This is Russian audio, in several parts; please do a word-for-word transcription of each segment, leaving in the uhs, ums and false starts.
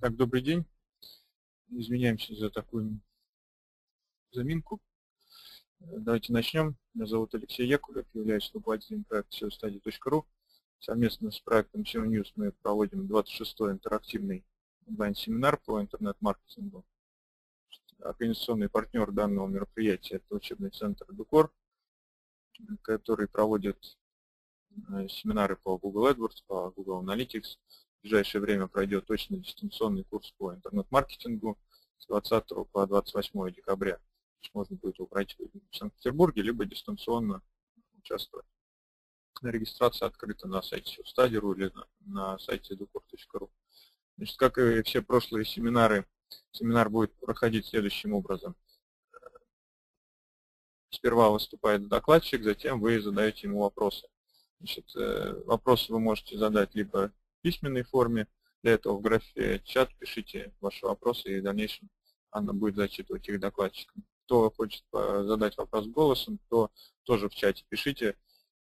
Так, добрый день. Извиняемся за такую заминку. Давайте начнем. Меня зовут Алексей Яковлев, являюсь руководителем проекта сео стади точка ру. Совместно с проектом сео News мы проводим двадцать шестой интерактивный онлайн-семинар по интернет-маркетингу. Организационный партнер данного мероприятия – это учебный центр Дукор, который проводит семинары по Google AdWords, по Google Analytics. В ближайшее время пройдет точно дистанционный курс по интернет-маркетингу с двадцатого по двадцать восьмое декабря. Можно будет убрать в Санкт-Петербурге, либо дистанционно участвовать. Регистрация открыта на сайте сео стади точка ру или на, на сайте дукор точка ру. Значит, как и все прошлые семинары, семинар будет проходить следующим образом. Сперва выступает докладчик, затем вы задаете ему вопросы. Значит, вопросы вы можете задать либо в письменной форме, для этого в графе чат пишите ваши вопросы, и в дальнейшем Анна будет зачитывать их докладчикам. Кто хочет задать вопрос голосом, то тоже в чате пишите,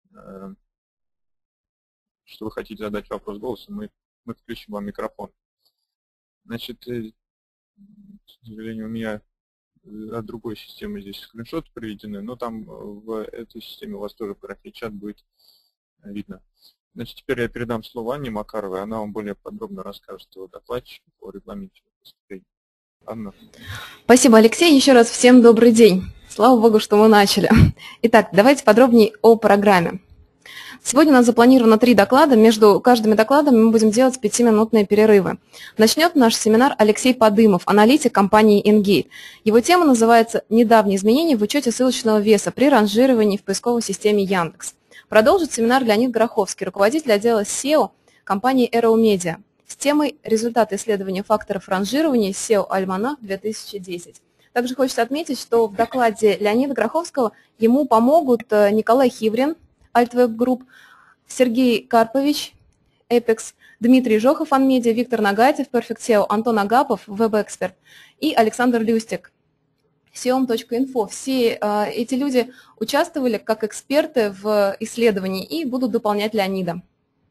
что вы хотите задать вопрос голосом, мы, мы включим вам микрофон. Значит, к сожалению, у меня от другой системы здесь скриншоты приведены, но там в этой системе у вас тоже в графе чат будет видно. Значит, теперь я передам слово Анне Макаровой, она вам более подробно расскажет о докладчике, о регламенте выступления. Анна. Спасибо, Алексей. Еще раз всем добрый день. Слава Богу, что мы начали. Итак, давайте подробнее о программе. Сегодня у нас запланировано три доклада. Между каждыми докладами мы будем делать пятиминутные перерывы. Начнет наш семинар Алексей Подымов, аналитик компании Engate. Его тема называется «Недавние изменения в учете ссылочного веса при ранжировании в поисковой системе Яндекс». Продолжит семинар Леонид Гороховский, руководитель отдела сео компании Arrow Media, с темой «Результаты исследования факторов ранжирования сео Альманах две тысячи десять». Также хочется отметить, что в докладе Леонида Гороховского ему помогут Николай Хиврин, Альтвеб Групп, Сергей Карпович, Apex, Дмитрий Жохов, Анмедиа, Виктор Нагатьев, Perfect сео, Антон Агапов, WebExpert и Александр Люстик, сеом точка инфо. Все э, эти люди участвовали как эксперты в исследовании и будут дополнять Леонида.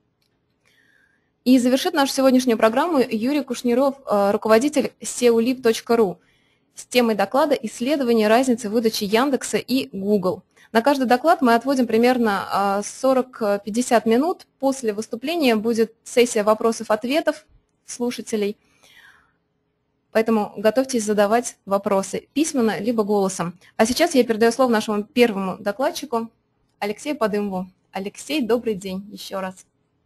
И завершит нашу сегодняшнюю программу Юрий Кушниров, э, руководитель сео либ точка ру, с темой доклада «Исследование разницы выдачи Яндекса и Google». На каждый доклад мы отводим примерно сорок-пятьдесят минут. После выступления будет сессия вопросов-ответов слушателей. Поэтому готовьтесь задавать вопросы письменно либо голосом. А сейчас я передаю слово нашему первому докладчику Алексею Подымову. Алексей, добрый день еще раз.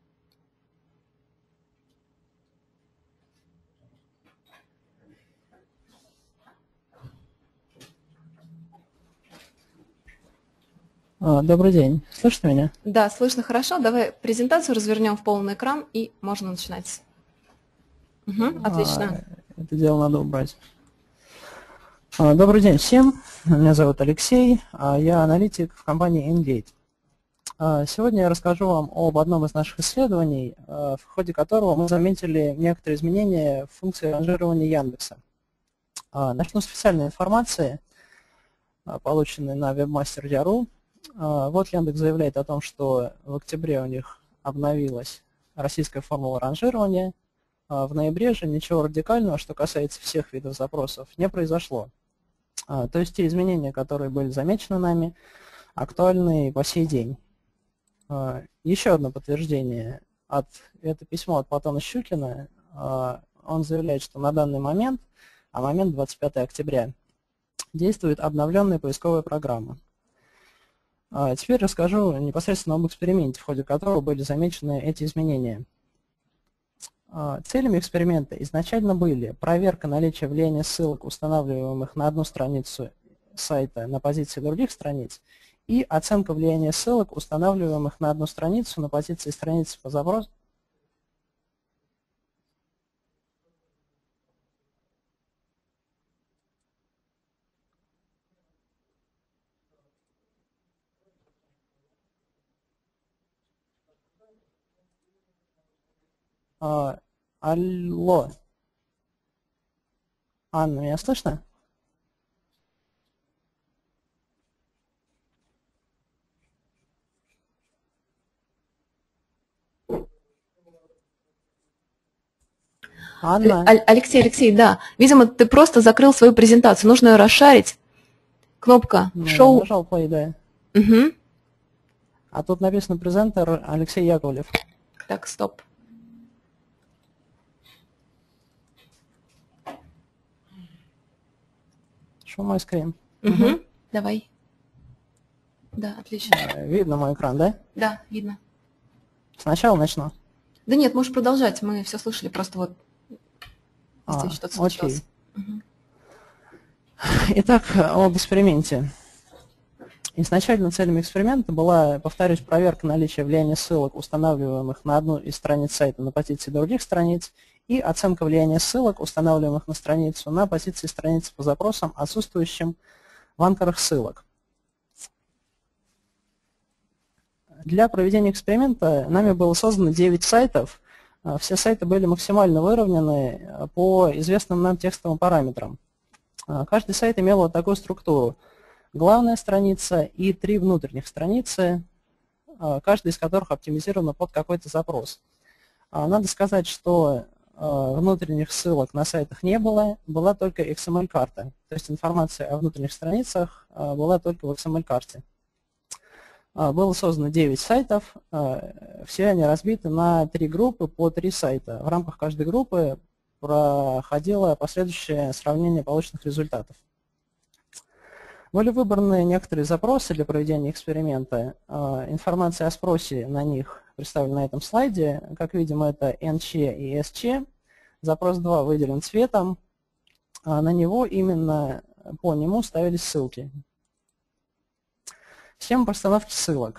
Добрый день. Слышно меня? Да, слышно хорошо. Давай презентацию развернем в полный экран и можно начинать. Угу, отлично. А, это дело надо убрать. А, добрый день всем. Меня зовут Алексей. А я аналитик в компании Engate. А, сегодня я расскажу вам об одном из наших исследований, а, в ходе которого мы заметили некоторые изменения в функции ранжирования Яндекса. А, начну с официальной информации, а, полученной на вебмастер точка ру. Вот Яндекс заявляет о том, что в октябре у них обновилась российская формула ранжирования. В ноябре же ничего радикального, что касается всех видов запросов, не произошло. То есть те изменения, которые были замечены нами, актуальны по сей день. Еще одно подтверждение. От, это письмо от Платона Щукина. Он заявляет, что на данный момент, а момент двадцать пятое октября, действует обновленная поисковая программа. Теперь расскажу непосредственно об эксперименте, в ходе которого были замечены эти изменения. Целями эксперимента изначально были проверка наличия влияния ссылок, устанавливаемых на одну страницу сайта на позиции других страниц, и оценка влияния ссылок, устанавливаемых на одну страницу на позиции страницы по запросу. А, алло. Анна, меня слышно? Анна. Аль- Алексей, Алексей, да. Видимо, ты просто закрыл свою презентацию. Нужно ее расшарить. Кнопка Ну, я «Шоу». нажал play, да. Угу. А тут написано презентер Алексей Яковлев. Так, стоп. Show my screen. Угу. Мгм. Давай. Да, отлично. Э, Видно мой экран, да? Да, видно. Сначала начну. Да нет, можешь продолжать. Мы все слышали, просто вот А, здесь что-то окей. случилось. Мгм. Итак, об эксперименте. Изначально целями эксперимента была, повторюсь, проверка наличия влияния ссылок, устанавливаемых на одну из страниц сайта на позиции других страниц, и оценка влияния ссылок, устанавливаемых на страницу, на позиции страницы по запросам, отсутствующим в анкерах ссылок. Для проведения эксперимента нами было создано девять сайтов. Все сайты были максимально выровнены по известным нам текстовым параметрам. Каждый сайт имел вот такую структуру. Главная страница и три внутренних страницы, каждая из которых оптимизирована под какой-то запрос. Надо сказать, что внутренних ссылок на сайтах не было, была только икс эм эль-карта. То есть информация о внутренних страницах была только в икс эм эль-карте. Было создано девять сайтов, все они разбиты на три группы по три сайта. В рамках каждой группы проходило последующее сравнение полученных результатов. Были выбраны некоторые запросы для проведения эксперимента. Информация о спросе на них представлена на этом слайде. Как видим, это эн че и эс че. Запрос два выделен цветом. На него именно по нему ставились ссылки. Схема постановки ссылок.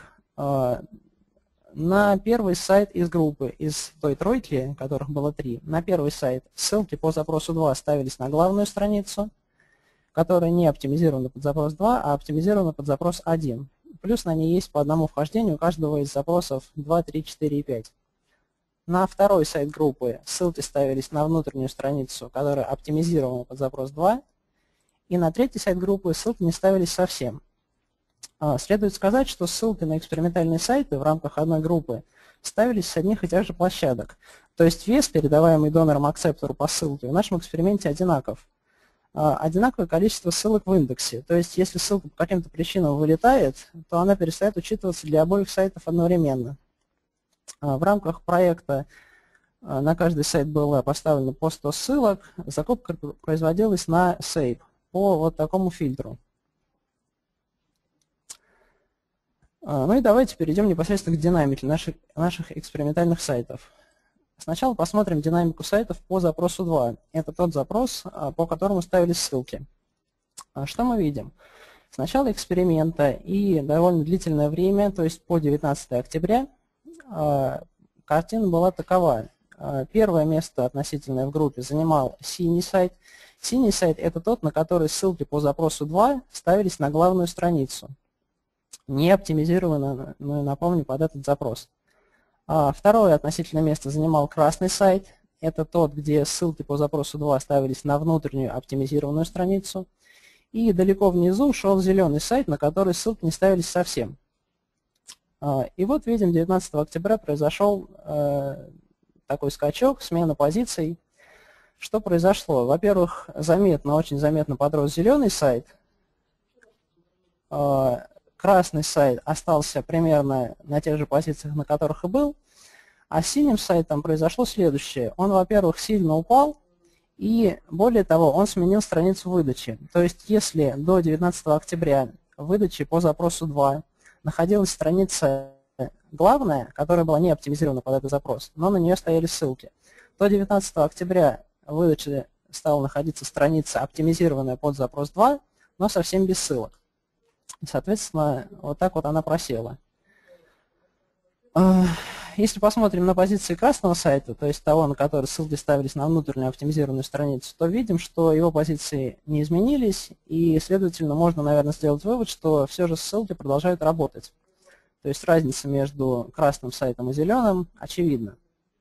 На первый сайт из группы, из той тройки, которых было три, на первый сайт ссылки по запросу два ставились на главную страницу, которая не оптимизирована под запрос два, а оптимизирована под запрос один. Плюс на ней есть по одному вхождению у каждого из запросов два, три, четыре и пять. На второй сайт группы ссылки ставились на внутреннюю страницу, которая оптимизирована под запрос два. И на третий сайт группы ссылки не ставились совсем. Следует сказать, что ссылки на экспериментальные сайты в рамках одной группы ставились с одних и тех же площадок. То есть вес, передаваемый донором-акцептору по ссылке, в нашем эксперименте одинаков. Одинаковое количество ссылок в индексе. То есть если ссылка по каким-то причинам вылетает, то она перестает учитываться для обоих сайтов одновременно. В рамках проекта на каждый сайт было поставлено по сто ссылок, закупка производилась на сейп по вот такому фильтру. Ну и давайте перейдем непосредственно к динамике наших, наших экспериментальных сайтов. Сначала посмотрим динамику сайтов по запросу два. Это тот запрос, по которому ставились ссылки. Что мы видим? С начала эксперимента и довольно длительное время, то есть по девятнадцатое октября, картина была такова. Первое место относительное в группе занимал синий сайт. Синий сайт – это тот, на который ссылки по запросу два ставились на главную страницу, не оптимизированно, но напомню, под этот запрос. А второе относительное место занимал красный сайт. Это тот, где ссылки по запросу два ставились на внутреннюю оптимизированную страницу. И далеко внизу шел зеленый сайт, на который ссылки не ставились совсем. И вот видим, девятнадцатого октября произошел э, такой скачок, смена позиций. Что произошло? Во-первых, заметно, очень заметно подрос зеленый сайт. Э, красный сайт остался примерно на тех же позициях, на которых и был. А с синим сайтом произошло следующее. Он, во-первых, сильно упал, и более того, он сменил страницу выдачи. То есть, если до девятнадцатого октября в выдаче по запросу два находилась страница главная, которая была не оптимизирована под этот запрос, но на нее стояли ссылки, то девятнадцатого октября в выдаче стала находиться страница, оптимизированная под запрос два, но совсем без ссылок. Соответственно, вот так вот она просела. Если посмотрим на позиции красного сайта, то есть того, на который ссылки ставились на внутреннюю оптимизированную страницу, то видим, что его позиции не изменились, и, следовательно, можно, наверное, сделать вывод, что все же ссылки продолжают работать. То есть разница между красным сайтом и зеленым очевидна.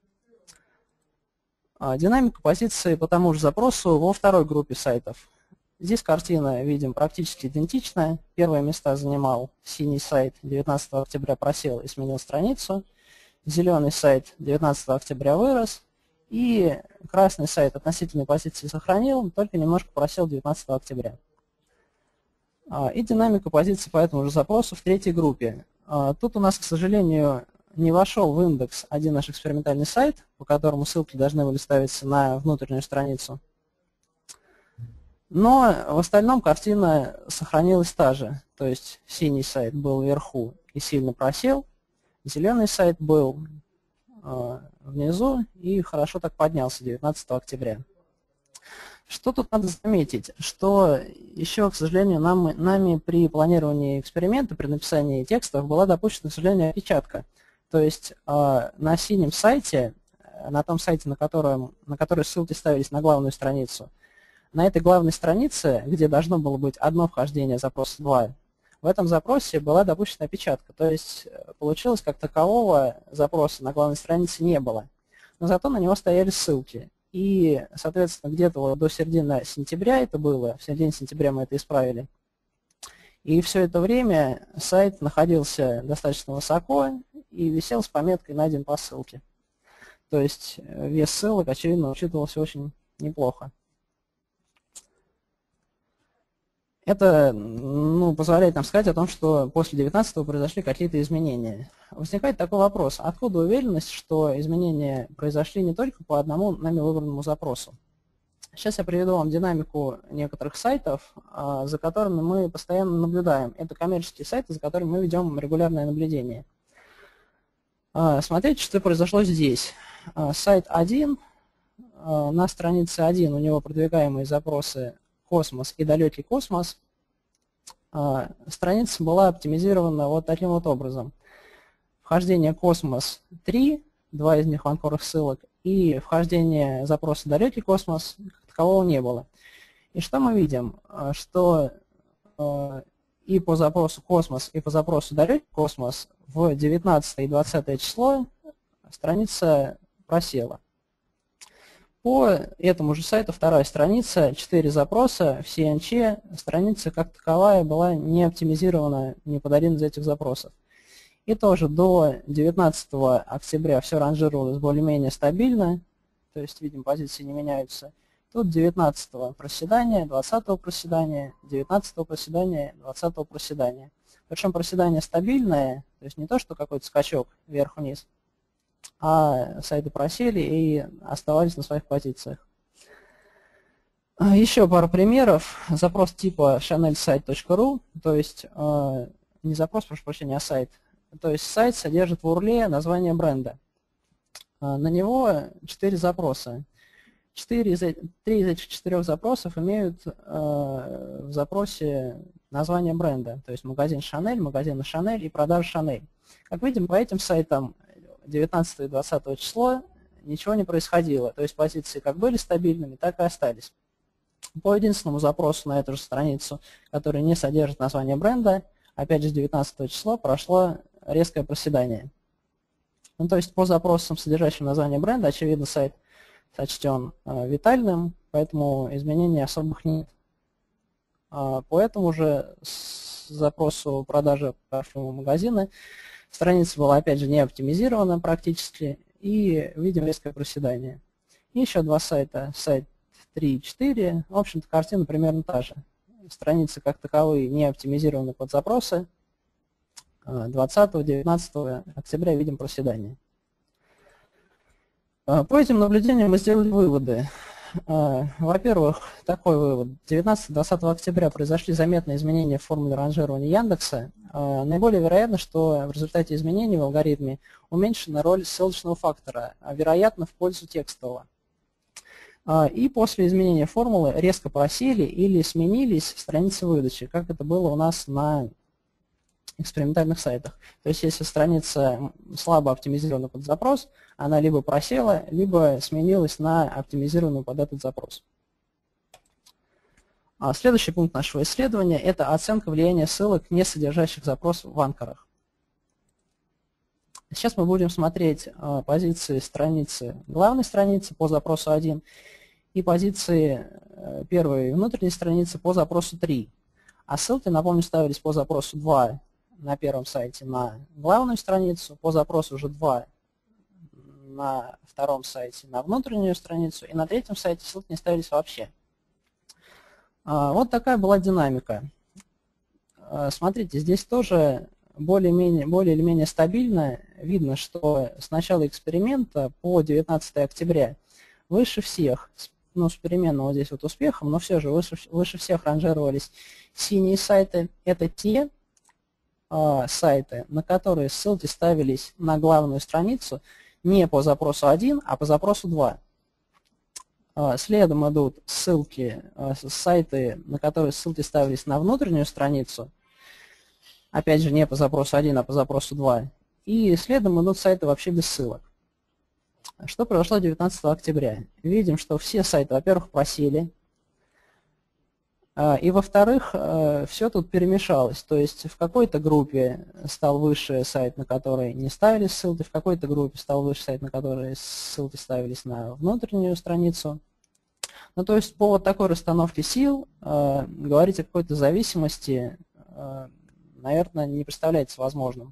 Динамика позиции по тому же запросу во второй группе сайтов. Здесь картина, видим, практически идентичная. Первые места занимал синий сайт, девятнадцатого октября просел и сменил страницу. Зеленый сайт девятнадцатого октября вырос, И красный сайт относительной позиции сохранил, только немножко просел девятнадцатого октября. И динамика позиции по этому же запросу в третьей группе. Тут у нас, к сожалению, не вошел в индекс один наш экспериментальный сайт, по которому ссылки должны были ставиться на внутреннюю страницу. Но в остальном картина сохранилась та же. То есть синий сайт был вверху и сильно просел, зеленый сайт был э, внизу и хорошо так поднялся девятнадцатого октября. Что тут надо заметить? Что еще, к сожалению, нам, нами при планировании эксперимента, при написании текстов была допущена, к сожалению, опечатка. То есть э, на синем сайте, на том сайте, на, котором, на который ссылки ставились на главную страницу, на этой главной странице, где должно было быть одно вхождение, запрос два, в этом запросе была допущена опечатка. То есть получилось, как такового запроса на главной странице не было. Но зато на него стояли ссылки. И, соответственно, где-то вот до середины сентября это было, в середине сентября мы это исправили. И все это время сайт находился достаточно высоко и висел с пометкой «Найден по ссылке». То есть вес ссылок, очевидно, учитывался очень неплохо. Это ну, позволяет нам сказать о том, что после девятнадцатого произошли какие-то изменения. Возникает такой вопрос, откуда уверенность, что изменения произошли не только по одному нами выбранному запросу? Сейчас я приведу вам динамику некоторых сайтов, за которыми мы постоянно наблюдаем. Это коммерческие сайты, за которыми мы ведем регулярное наблюдение. Смотрите, что произошло здесь. Сайт один, на странице один у него продвигаемые запросы «Космос» и «Далекий космос», страница была оптимизирована вот таким вот образом. Вхождение «Космос» три, два из них в анкорах ссылок, и вхождение запроса «Далекий космос» как такового не было. И что мы видим? Что и по запросу «Космос», и по запросу «Далекий космос» в девятнадцатое и двадцатое число страница просела. По этому же сайту вторая страница, четыре запроса, в си эн че, страница как таковая была не оптимизирована ни под один из этих запросов. И тоже до девятнадцатого октября все ранжировалось более-менее стабильно, то есть, видим, позиции не меняются. Тут девятнадцатого проседания, двадцатого проседания, девятнадцатого проседания, двадцатого проседания. Причем проседание стабильное, то есть не то, что какой-то скачок вверх-вниз, а сайты просели и оставались на своих позициях. Еще пару примеров. Запрос типа шанель сайт точка ру, то есть не запрос, прошу прощения, а сайт. То есть сайт содержит в урле название бренда. На него четыре запроса. четыре из, три из этих четырех запросов имеют в запросе название бренда, то есть магазин Шанель, магазин Шанель и продажа Шанель. Как видим, по этим сайтам девятнадцатого и двадцатого числа ничего не происходило. То есть позиции как были стабильными, так и остались. По единственному запросу на эту же страницу, который не содержит название бренда, опять же с девятнадцатого числа прошло резкое проседание. Ну, то есть по запросам, содержащим название бренда, очевидно, сайт сочтен э, витальным, поэтому изменений особых нет. А по этому же запросу продажи парфюма магазина страница была, опять же, не оптимизирована практически, и видим резкое проседание. И еще два сайта, сайт три и четыре, в общем-то, картина примерно та же. Страницы как таковые не оптимизированы под запросы. двадцатого-девятнадцатого октября видим проседание. По этим наблюдениям мы сделали выводы. Во-первых, такой вывод. девятнадцатого-двадцатого октября произошли заметные изменения в формуле ранжирования Яндекса. Наиболее вероятно, что в результате изменений в алгоритме уменьшена роль ссылочного фактора, а вероятно в пользу текстового. И после изменения формулы резко просели или сменились страницы выдачи, как это было у нас на экспериментальных сайтах. То есть если страница слабо оптимизирована под запрос, она либо просела, либо сменилась на оптимизированную под этот запрос. А следующий пункт нашего исследования – это оценка влияния ссылок, не содержащих запрос в анкорах. Сейчас мы будем смотреть а, позиции страницы, главной страницы по запросу один и позиции а, первой внутренней страницы по запросу три. А ссылки, напомню, ставились по запросу два на первом сайте на главную страницу, по запросу уже два на втором сайте на внутреннюю страницу, и на третьем сайте ссылки не ставились вообще. Вот такая была динамика. Смотрите, здесь тоже более-менее, более или менее стабильно. Видно, что с начала эксперимента по девятнадцатое октября выше всех, ну, с переменным вот здесь вот успехом, но все же выше, выше всех ранжировались синие сайты. Это те э, сайты, на которые ссылки ставились на главную страницу не по запросу один, а по запросу два. Э, следом идут ссылки, э, сайты, на которые ссылки ставились на внутреннюю страницу, опять же не по запросу один, а по запросу два. И следом идут сайты вообще без ссылок. Что произошло девятнадцатого октября? Видим, что все сайты, во-первых, просели, и, во-вторых, все тут перемешалось. То есть в какой-то группе стал выше сайт, на который не ставились ссылки, в какой-то группе стал выше сайт, на который ссылки ставились на внутреннюю страницу. Ну, то есть по вот такой расстановке сил говорить о какой-то зависимости, наверное, не представляется возможным.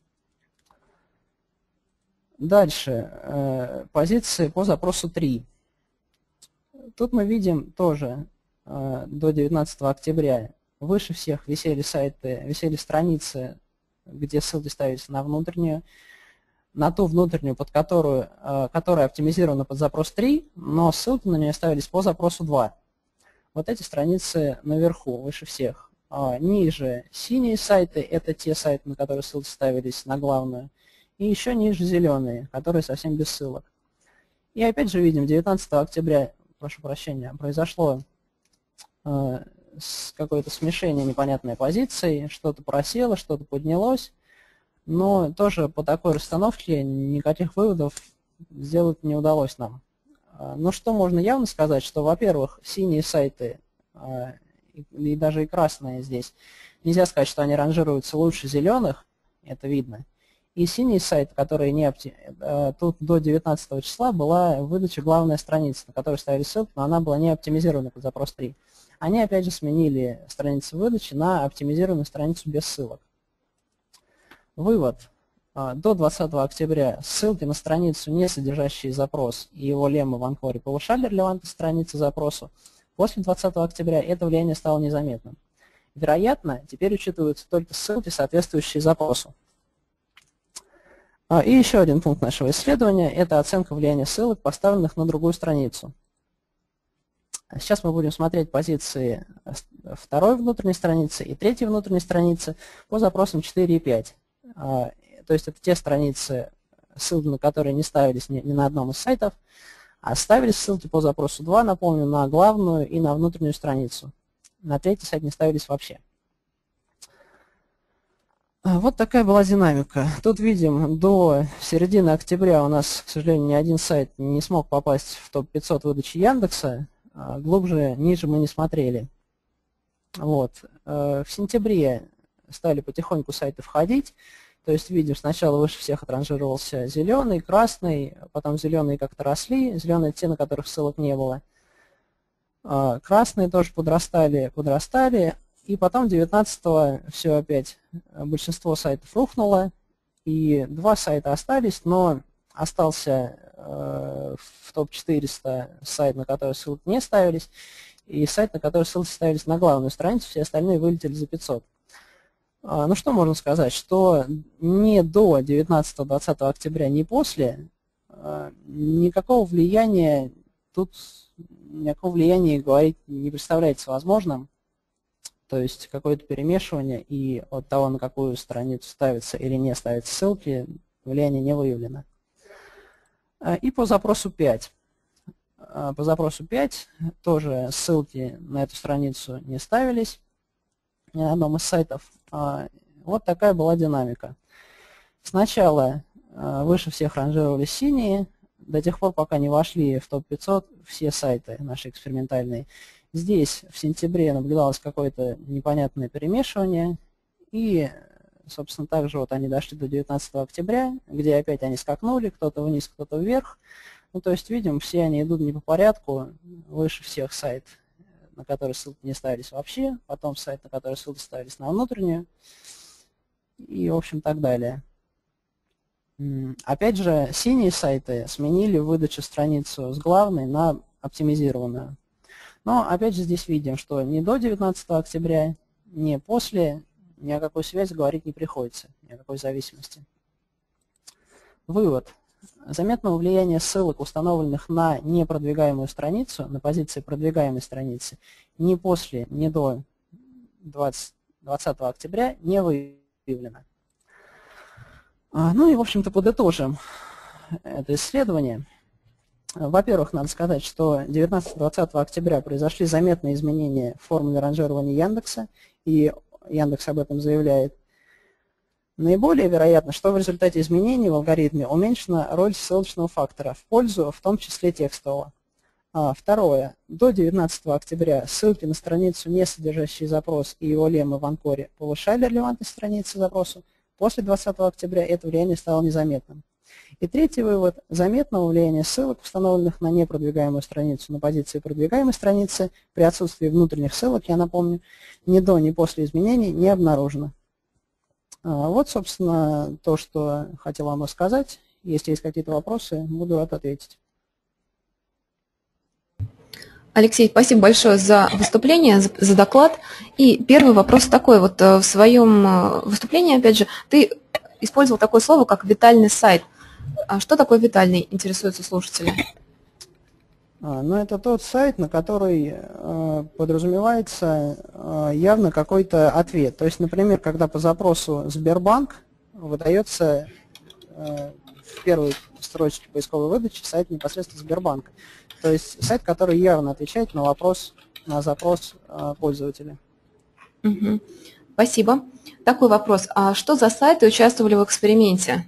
Дальше, э, позиции по запросу три. Тут мы видим тоже э, до девятнадцатого октября выше всех висели сайты, висели страницы, где ссылки ставились на внутреннюю, на ту внутреннюю, под которую, э, которая оптимизирована под запрос три, но ссылки на нее ставились по запросу два. Вот эти страницы наверху, выше всех. А ниже синие сайты, это те сайты, на которые ссылки ставились на главную. И еще ниже зеленые, которые совсем без ссылок. И опять же видим, девятнадцатого октября, прошу прощения, произошло э, какое-то смешение непонятной позиции, что-то просело, что-то поднялось, но тоже по такой расстановке никаких выводов сделать не удалось нам. Э, но что можно явно сказать, что, во-первых, синие сайты э, и, и даже и красные здесь, нельзя сказать, что они ранжируются лучше зеленых, это видно. И синий сайт, который не опти... тут до девятнадцатого числа была выдача главная страница, на которой ставили ссылки, но она была не оптимизирована под запрос три. Они опять же сменили страницу выдачи на оптимизированную страницу без ссылок. Вывод. До двадцатого октября ссылки на страницу, не содержащие запрос, и его леммы в анкоре повышали релевантность страницы запросу. После двадцатого октября это влияние стало незаметным. Вероятно, теперь учитываются только ссылки, соответствующие запросу. И еще один пункт нашего исследования – это оценка влияния ссылок, поставленных на другую страницу. Сейчас мы будем смотреть позиции второй внутренней страницы и третьей внутренней страницы по запросам четыре и пять. То есть это те страницы, ссылки на которые не ставились ни, ни на одном из сайтов, а ставились ссылки по запросу два, напомню, на главную и на внутреннюю страницу. На третий сайт не ставились вообще. Вот такая была динамика. Тут видим, до середины октября у нас, к сожалению, ни один сайт не смог попасть в топ пятьсот выдачи Яндекса. Глубже, ниже мы не смотрели. Вот. В сентябре стали потихоньку сайты входить. То есть видим, сначала выше всех отранжировался зеленый, красный, потом зеленые как-то росли, зеленые те, на которых ссылок не было. Красные тоже подрастали, подрастали. И потом девятнадцатого все опять, большинство сайтов рухнуло, и два сайта остались, но остался э, в топ четыреста сайт, на который ссылки не ставились, и сайт, на который ссылки ставились на главную страницу, все остальные вылетели за пятьсот. А, ну что можно сказать, что ни до девятнадцатого-двадцатого октября, ни после э, никакого влияния, тут никакого влияния говорить не представляется возможным. То есть какое-то перемешивание, и от того, на какую страницу ставится или не ставится ссылки, влияние не выявлено. И по запросу пять. По запросу пять тоже ссылки на эту страницу не ставились ни на одном из сайтов. Вот такая была динамика. Сначала выше всех ранжировались синие, до тех пор, пока не вошли в топ пятьсот все сайты наши экспериментальные. Здесь в сентябре наблюдалось какое-то непонятное перемешивание, и, собственно, также вот они дошли до девятнадцатого октября, где опять они скакнули, кто-то вниз, кто-то вверх. Ну, то есть, видим, все они идут не по порядку, выше всех сайт, на который ссылки не ставились вообще, потом сайт, на который ссылки ставились на внутреннюю, и, в общем, так далее. Опять же, синие сайты сменили выдачу страницу с главной на оптимизированную. Но опять же здесь видим, что ни до девятнадцатого октября, ни после ни о какой связи говорить не приходится, ни о какой зависимости. Вывод. Заметного влияния ссылок, установленных на непродвигаемую страницу, на позиции продвигаемой страницы, ни после, ни до двадцатого октября не выявлено. Ну и, в общем-то, подытожим это исследование. Во-первых, надо сказать, что девятнадцатого-двадцатого октября произошли заметные изменения в формуле ранжирования Яндекса, и Яндекс об этом заявляет. Наиболее вероятно, что в результате изменений в алгоритме уменьшена роль ссылочного фактора в пользу, в том числе текстового. А, второе. До девятнадцатого октября ссылки на страницу, не содержащие запрос, и его леммы в анкоре повышали релевантность страницы запросу. После двадцатого октября это влияние стало незаметным. И третий вывод. Заметного влияния ссылок, установленных на непродвигаемую страницу, на позиции продвигаемой страницы, при отсутствии внутренних ссылок, я напомню, ни до, ни после изменений не обнаружено. Вот, собственно, то, что хотел вам рассказать. Если есть какие-то вопросы, буду рад ответить. Алексей, спасибо большое за выступление, за, за доклад. И первый вопрос такой. Вот в своем выступлении, опять же, ты использовал такое слово, как «витальный сайт». А что такое витальный, интересуются слушатели? А, ну, это тот сайт, на который э, подразумевается э, явно какой-то ответ. То есть, например, когда по запросу Сбербанк выдается э, в первой строчке поисковой выдачи сайт непосредственно Сбербанка. То есть сайт, который явно отвечает на вопрос, на запрос э, пользователя. Угу. Спасибо. Такой вопрос. А что за сайты участвовали в эксперименте?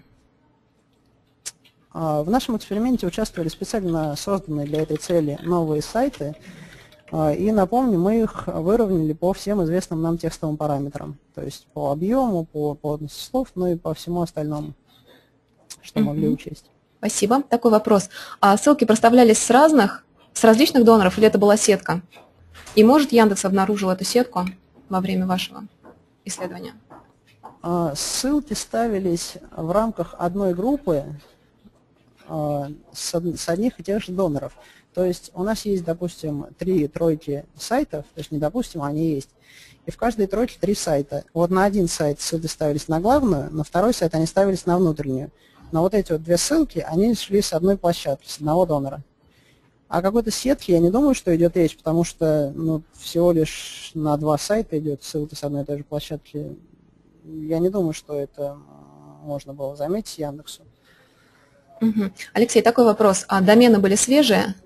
В нашем эксперименте участвовали специально созданные для этой цели новые сайты. И напомню, мы их выровняли по всем известным нам текстовым параметрам. То есть по объему, по плотности слов, ну и по всему остальному, что угу. могли учесть. Спасибо. Такой вопрос. А ссылки проставлялись с разных, с различных доноров или это была сетка? И может Яндекс обнаружил эту сетку во время вашего исследования? Ссылки ставились в рамках одной группы с одних и тех же доноров. То есть у нас есть, допустим, три тройки сайтов, то есть не допустим, они есть. И в каждой тройке три сайта. Вот на один сайт ссылки ставились на главную, на второй сайт они ставились на внутреннюю. Но вот эти вот две ссылки, они шли с одной площадки, с одного донора. О какой-то сетке я не думаю, что идет речь, потому что ну, всего лишь на два сайта идет ссылка с одной и той же площадки. Я не думаю, что это можно было заметить Яндексу. Угу. Алексей, такой вопрос. А домены были свежие?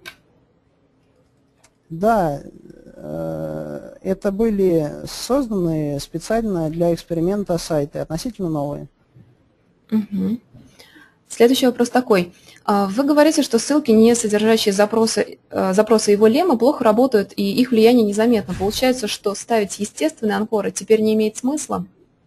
Да, э, это были созданы специально для эксперимента сайты, относительно новые. Угу. Следующий вопрос такой. Вы говорите, что ссылки, не содержащие запросы, запросы его леммы, плохо работают и их влияние незаметно. Получается, что ставить естественные анкоры теперь не имеет смысла?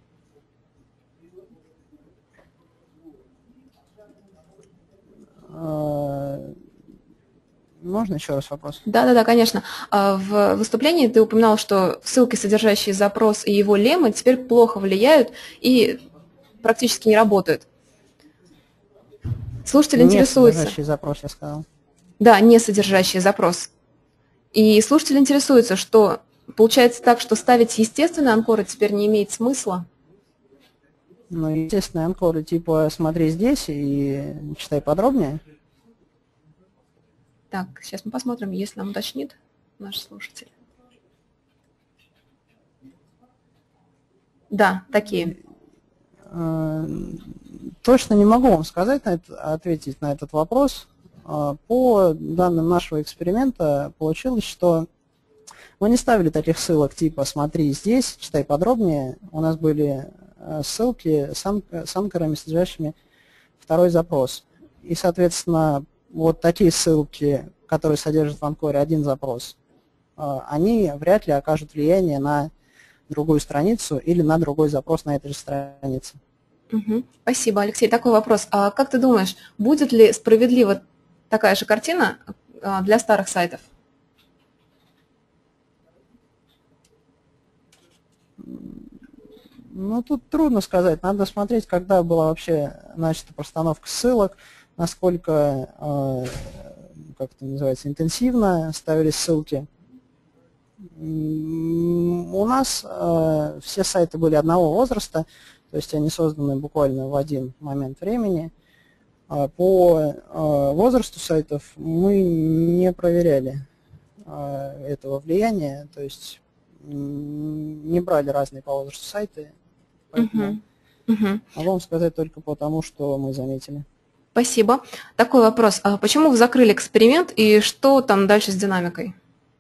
Можно еще раз вопрос? Да, да, да, конечно. В выступлении ты упоминал, что ссылки, содержащие запрос и его леммы, теперь плохо влияют и практически не работают. Слушатель не интересуется. Не содержащий запрос, я сказал. Да, не содержащий запрос. И слушатель интересуется, что получается так, что ставить естественные анкоры теперь не имеет смысла? Ну, естественные анкоры типа «смотри здесь» и «читай подробнее». Так, сейчас мы посмотрим, если нам уточнит наш слушатель. Да, такие. Точно не могу вам сказать, на это, ответить на этот вопрос. По данным нашего эксперимента получилось, что мы не ставили таких ссылок типа «смотри здесь», «читай подробнее». У нас были ссылки с, ан с анкорами, содержащими второй запрос. И, соответственно, вот такие ссылки, которые содержат в анкоре один запрос, они вряд ли окажут влияние на другую страницу или на другой запрос на этой же странице. Угу. Спасибо, Алексей. Такой вопрос. А как ты думаешь, будет ли справедлива такая же картина для старых сайтов? Ну, тут трудно сказать. Надо смотреть, когда была вообще начата постановка ссылок, насколько, э, как это называется, интенсивно ставились ссылки. У нас э, все сайты были одного возраста, то есть они созданы буквально в один момент времени. А по э, возрасту сайтов мы не проверяли э, этого влияния, то есть не брали разные по возрасту сайты, поэтому Угу. Угу. могу вам сказать только по тому, что мы заметили. Спасибо. Такой вопрос. А почему вы закрыли эксперимент и что там дальше с динамикой?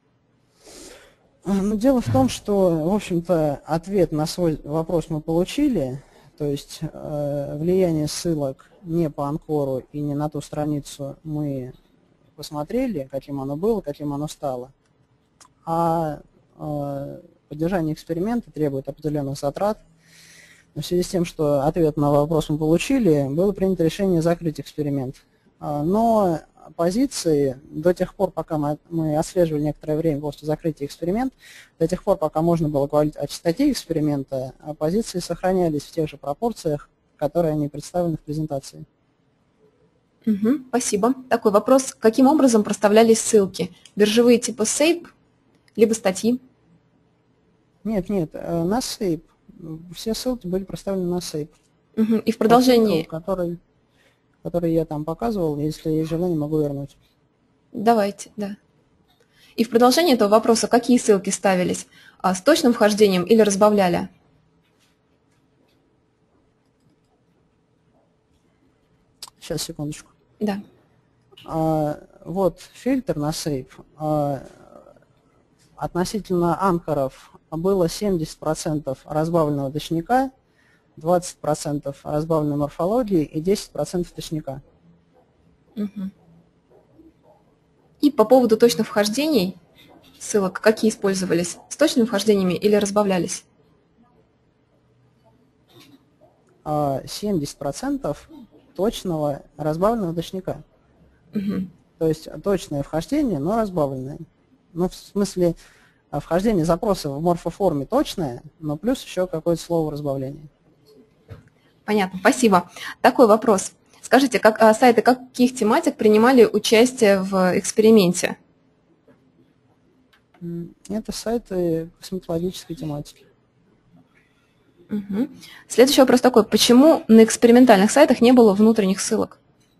Ну, дело в том, что, в общем-то, ответ на свой вопрос мы получили, то есть э, влияние ссылок не по анкору и не на ту страницу мы посмотрели, каким оно было, каким оно стало. А э, поддержание эксперимента требует определенных затрат. В связи с тем, что ответ на вопрос мы получили, было принято решение закрыть эксперимент. Но позиции до тех пор, пока мы, мы отслеживали некоторое время после закрытия эксперимента, до тех пор, пока можно было говорить о частоте эксперимента, позиции сохранялись в тех же пропорциях, которые они представлены в презентации. Угу, спасибо. Такой вопрос. Каким образом проставлялись ссылки? Биржевые типа сейп, либо статьи? Нет, нет, на сейп. Все ссылки были проставлены на сейп. Угу. И в продолжении... Который, который я там показывал, если есть желание, могу вернуть. Давайте, да. И в продолжении этого вопроса, какие ссылки ставились? А, с точным вхождением или разбавляли? Сейчас, секундочку. Да. А, вот фильтр на сейп. А, относительно анкоров было семьдесят процентов разбавленного точника, двадцать процентов разбавленной морфологии и десять процентов точника. Угу. И по поводу точных вхождений ссылок, какие использовались? С точными вхождениями или разбавлялись? семьдесят процентов точного разбавленного точника. Угу. То есть точное вхождение, но разбавленное. Ну, в смысле, вхождение запроса в морфоформе точное, но плюс еще какое-то слово разбавления. Понятно, спасибо. Такой вопрос. Скажите, как, а, сайты каких тематик принимали участие в эксперименте? Это сайты косметологической тематики. Угу. Следующий вопрос такой. Почему на экспериментальных сайтах не было внутренних ссылок?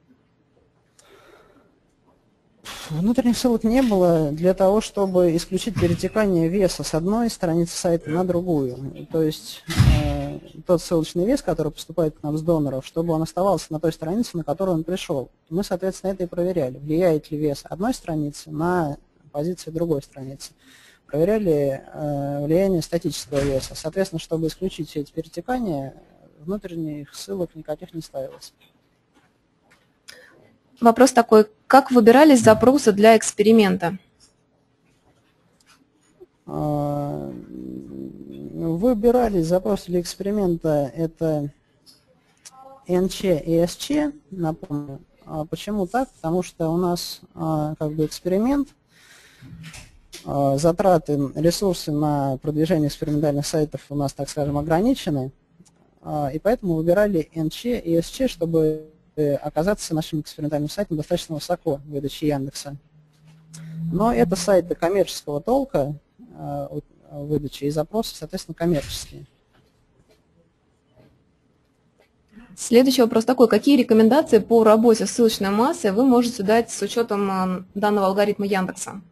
Внутренних ссылок не было для того, чтобы исключить перетекание веса с одной страницы сайта на другую. То есть э, тот ссылочный вес, который поступает к нам с доноров, чтобы он оставался на той странице, на которую он пришел. Мы, соответственно, это и проверяли. Влияет ли вес одной страницы на позиции другой страницы. Проверяли э, влияние статического веса. Соответственно, чтобы исключить все эти перетекания, внутренних ссылок никаких не ставилось. Вопрос такой. Как выбирались запросы для эксперимента? Выбирались запросы для эксперимента. Это эн че и эс че, напомню. Почему так? Потому что у нас как бы эксперимент, затраты, ресурсы на продвижение экспериментальных сайтов у нас, так скажем, ограничены. И поэтому выбирали эн че и эс че, чтобы оказаться нашим экспериментальным сайтом достаточно высоко в выдаче Яндекса. Но это сайты коммерческого толка, выдачи и запросы, соответственно, коммерческие. Следующий вопрос такой. Какие рекомендации по работе с ссылочной массой вы можете дать с учетом данного алгоритма Яндекса?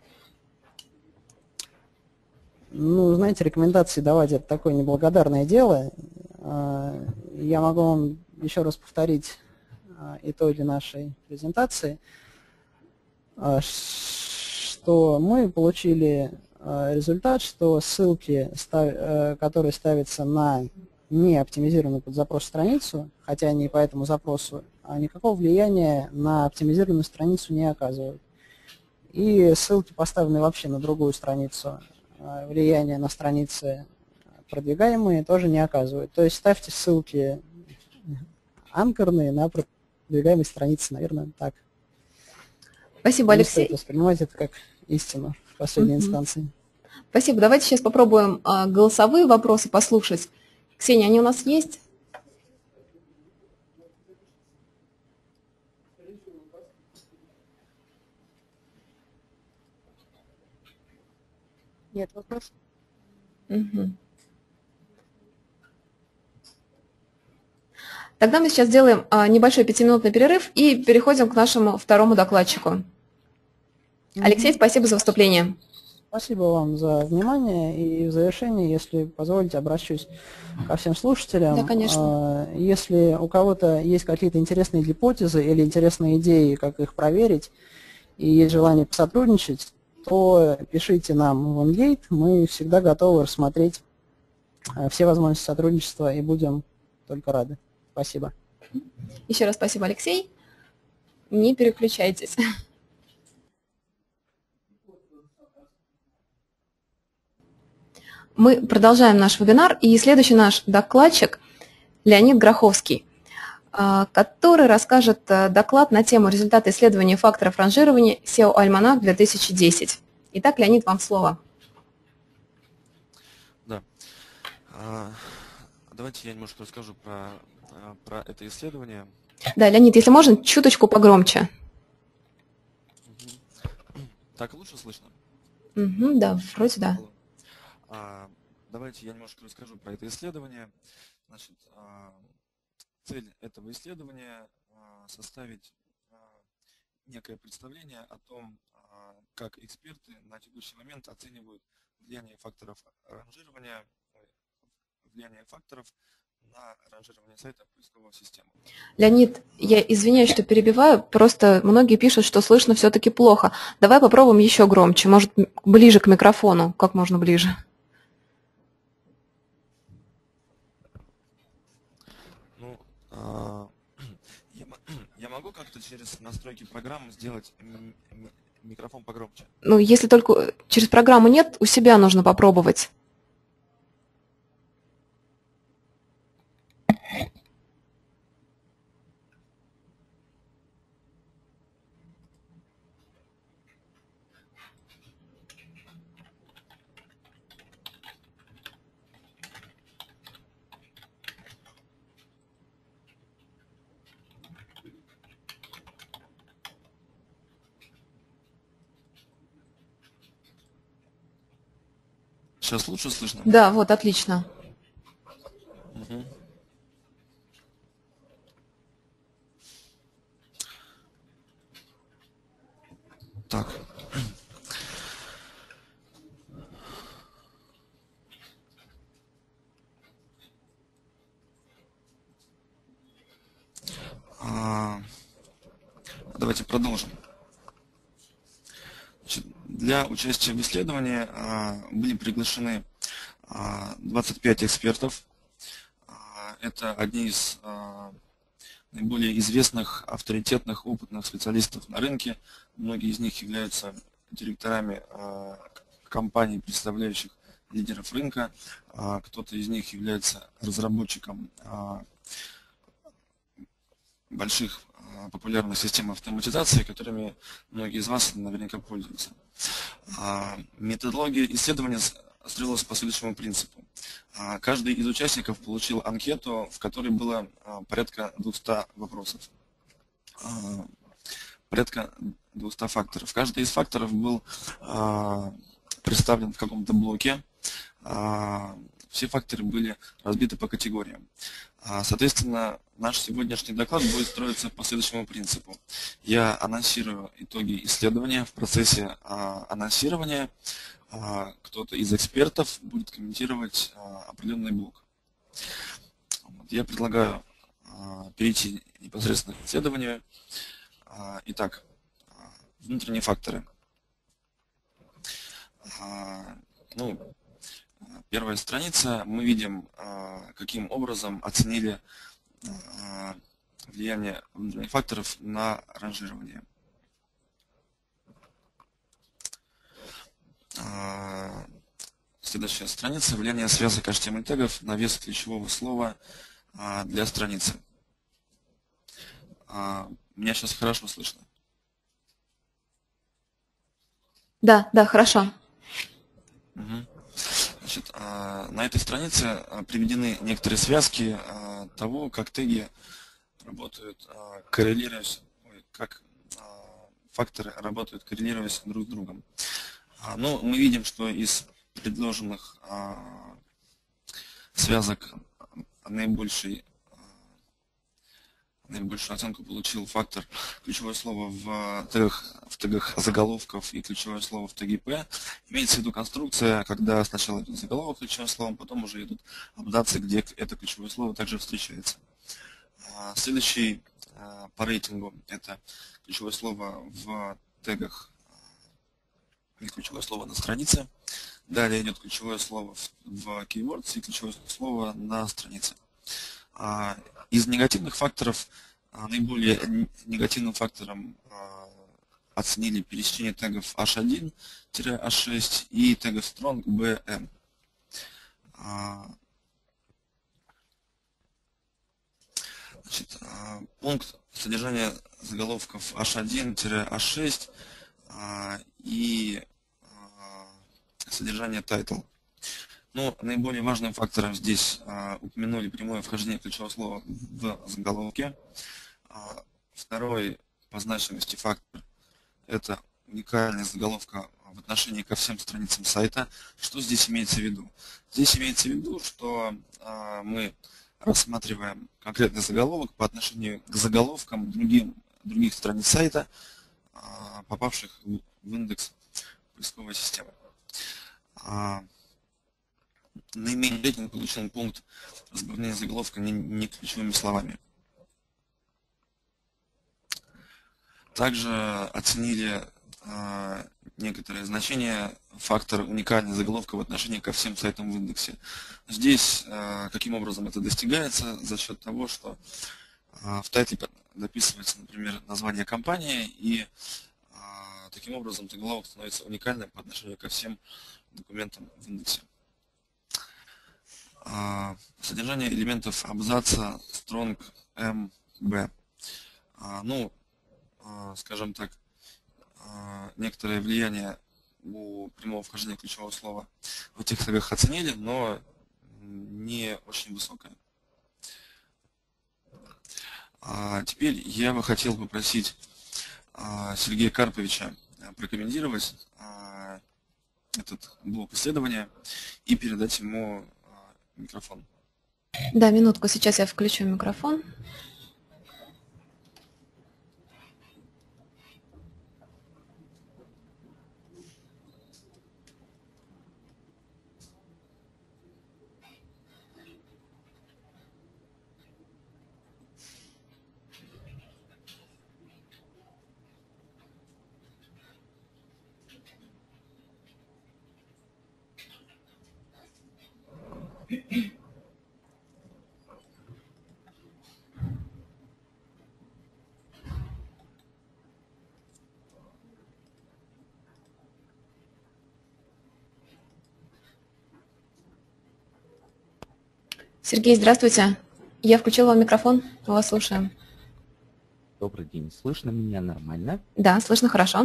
Ну, знаете, рекомендации давать — это такое неблагодарное дело. Я могу вам еще раз повторить итоги нашей презентации, что мы получили результат, что ссылки, которые ставятся на не оптимизированную под запрос страницу, хотя они по этому запросу, никакого влияния на оптимизированную страницу не оказывают. И ссылки, поставленные вообще на другую страницу, влияния на страницы продвигаемые тоже не оказывают. То есть ставьте ссылки анкорные на продвигаемые страницы, наверное, так. Спасибо, Алексей. Не стоит воспринимать это как истину в последней Mm-hmm. инстанции. Спасибо. Давайте сейчас попробуем а, голосовые вопросы послушать. Ксения, они у нас есть? Нет вопросов. Мгм. Тогда мы сейчас сделаем а, небольшой пятиминутный перерыв и переходим к нашему второму докладчику. Алексей, спасибо за выступление. Спасибо вам за внимание, и в завершение, если позволите, обращусь ко всем слушателям. Да, конечно. А, Если у кого-то есть какие-то интересные гипотезы или интересные идеи, как их проверить, и есть желание посотрудничать, то пишите нам в Engate, мы всегда готовы рассмотреть а, все возможности сотрудничества и будем только рады. Спасибо. Еще раз спасибо, Алексей. Не переключайтесь. Мы продолжаем наш вебинар, и следующий наш докладчик Леонид Гроховский, а, который расскажет а, доклад на тему результаты исследования факторов ранжирования сео Альманах две тысячи десять. Итак, Леонид, вам слово. Да. А, Давайте я немножко расскажу про, а, про это исследование. Да, Леонид, если можно, чуточку погромче. Мгм. Так лучше слышно? Угу, да, вроде да. Алло. А, Давайте я немножко расскажу про это исследование. Значит, а, цель этого исследования а, составить а, некое представление о том, а, как эксперты на текущий момент оценивают влияние факторов ранжирования, ой, влияние факторов на ранжирование сайта поисковой системы. Леонид, я извиняюсь, что перебиваю, просто многие пишут, что слышно все-таки плохо. Давай попробуем еще громче, может, м- ближе к микрофону, как можно ближе. Ну, а, я, мо- я могу как-то через настройки программы сделать м- м- микрофон погромче? Ну, если только через программу нет, у себя нужно попробовать. Сейчас лучше слышно? Да, вот, отлично. Мгм. Так. А, Давайте продолжим. Значит, для участия в исследовании а, были приглашены а, двадцать пять экспертов. А, Это одни из а, наиболее известных, авторитетных, опытных специалистов на рынке. Многие из них являются директорами а, к- компаний, представляющих лидеров рынка. А, Кто-то из них является разработчиком а, больших а, популярных систем автоматизации, которыми многие из вас наверняка пользуются. А, Методология исследования с- строилась по следующему принципу. А, Каждый из участников получил анкету, в которой было а, порядка двухсот вопросов, а, порядка двухсот факторов. Каждый из факторов был а, представлен в каком-то блоке. А, Все факторы были разбиты по категориям. А, Соответственно, наш сегодняшний доклад будет строиться по следующему принципу. Я анонсирую итоги исследования. В процессе а, анонсирования а, кто-то из экспертов будет комментировать а, определенный блок. Вот, я предлагаю а, перейти непосредственно к исследованию. А, Итак, а, внутренние факторы. А, Ну, первая страница. Мы видим, а, каким образом оценили а, влияние внутренних факторов на ранжирование. А, Следующая страница. Влияние связок эйч ти эм эль-тегов на вес ключевого слова а, для страницы. А, Меня сейчас хорошо слышно. Да, да, хорошо. Мгм. Значит, на этой странице приведены некоторые связки того, как теги работают, коррелируясь, как факторы работают, коррелируясь друг с другом. Но мы видим, что из предложенных связок наибольший, наибольшую оценку получил фактор ключевое слово в тегах, в тегах заголовков и ключевое слово в теге P. Имеется в виду конструкция, когда сначала идет заголовок ключевым словом, потом уже идут абзацы, где это ключевое слово также встречается. Следующий по рейтингу это ключевое слово в тегах и ключевое слово на странице. Далее идет ключевое слово в keywords и ключевое слово на странице. Из негативных факторов наиболее негативным фактором оценили пересечение тегов эйч один - эйч шесть и тегов strong би эм. Значит, пункт содержания заголовков эйч один - эйч шесть и содержание title. Но наиболее важным фактором здесь а, упомянули прямое вхождение ключевого слова в заголовке. А, второй по значимости фактор – это уникальность заголовка в отношении ко всем страницам сайта. Что здесь имеется в виду? Здесь имеется в виду, что а, мы рассматриваем конкретный заголовок по отношению к заголовкам другим, других страниц сайта, а, попавших в, в индекс поисковой системы. А, наименее рейтинг получил пункт разбавления заголовка не, не ключевыми словами. Также оценили а, некоторые значения фактора уникальной заголовка в отношении ко всем сайтам в индексе. Здесь а, каким образом это достигается? За счет того, что а, в тайтле дописывается, например, название компании, и а, таким образом заголовок становится уникальным по отношению ко всем документам в индексе. А, содержание элементов абзаца strong эм би. А, ну, а, скажем так, а, некоторое влияние у прямого вхождения ключевого слова в этих тегах оценили, но не очень высокое. А, теперь я бы хотел попросить а, Сергея Карповича прокомментировать а, этот блок исследования и передать ему а, микрофон. Да, минутку, сейчас я включу микрофон. Сергей, здравствуйте. Я включила вам микрофон, мы вас слушаем. Добрый день. Слышно меня нормально? Да, слышно хорошо.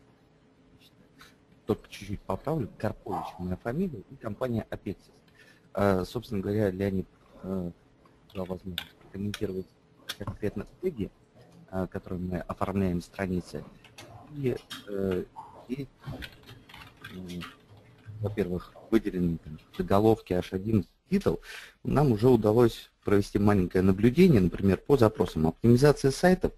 Только чуть-чуть поправлю. Карпович моя фамилия и компания Apexis. А, собственно говоря, Леонид а, дал возможность прокомментировать конкретно теги, а, которые мы оформляем страницы. И, а, и а, во-первых, выделены там заголовки эйч один титул, нам уже удалось провести маленькое наблюдение, например, по запросам оптимизация сайтов,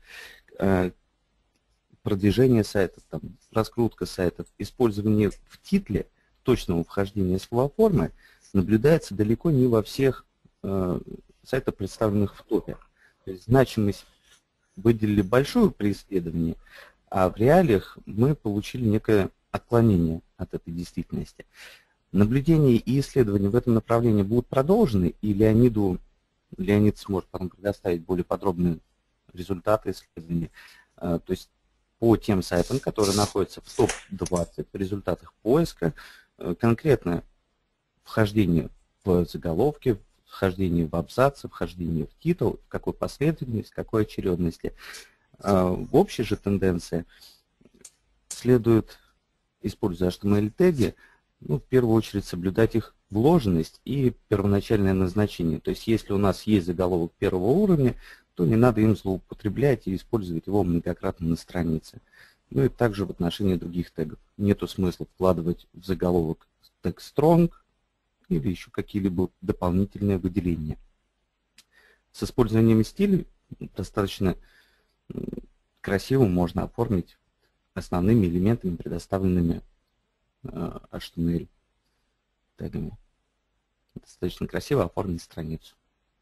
продвижение сайтов, там, раскрутка сайтов, использование в титле точного вхождения словоформы наблюдается далеко не во всех э, сайтах, представленных в топе. То есть значимость выделили большую при исследовании, а в реалиях мы получили некое отклонение от этой действительности. Наблюдения и исследования в этом направлении будут продолжены, и Леониду, Леонид сможет потом предоставить более подробные результаты исследований. То есть по тем сайтам, которые находятся в топ двадцать в результатах поиска, конкретно вхождение в заголовки, вхождение в абзацы, вхождение в титул, в какой последовательности, в какой очередности. В общей же тенденции следует, используя эйч ти эм эль-теги, ну, в первую очередь соблюдать их вложенность и первоначальное назначение. То есть если у нас есть заголовок первого уровня, то не надо им злоупотреблять и использовать его многократно на странице. Ну и также в отношении других тегов. Нету смысла вкладывать в заголовок тег strong или еще какие-либо дополнительные выделения. С использованием стилей достаточно красиво можно оформить основными элементами, предоставленными эйч ти эм эль тегами. Достаточно красиво оформить страницу.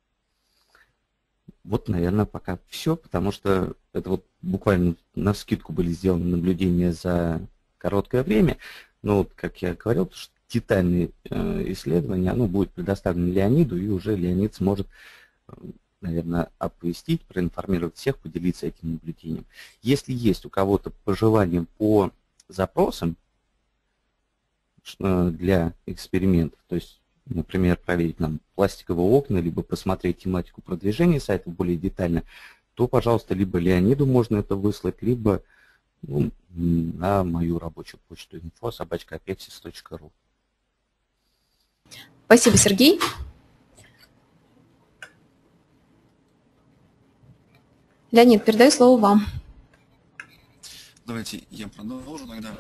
Вот, наверное, пока все, потому что это вот буквально навскидку были сделаны наблюдения за короткое время. Но вот, как я говорил, что детальные э, исследования, оно будет предоставлено Леониду, и уже Леонид сможет, э, наверное, оповестить, проинформировать всех, поделиться этим наблюдением. Если есть у кого-то пожелания по запросам э, для экспериментов, то есть, например, проверить нам пластиковые окна, либо посмотреть тематику продвижения сайта более детально, то, пожалуйста, либо Леониду можно это выслать, либо ну, на мою рабочую почту инфо собака апексис точка ру. Спасибо, Сергей. Леонид, передаю слово вам. Давайте я продолжу тогда.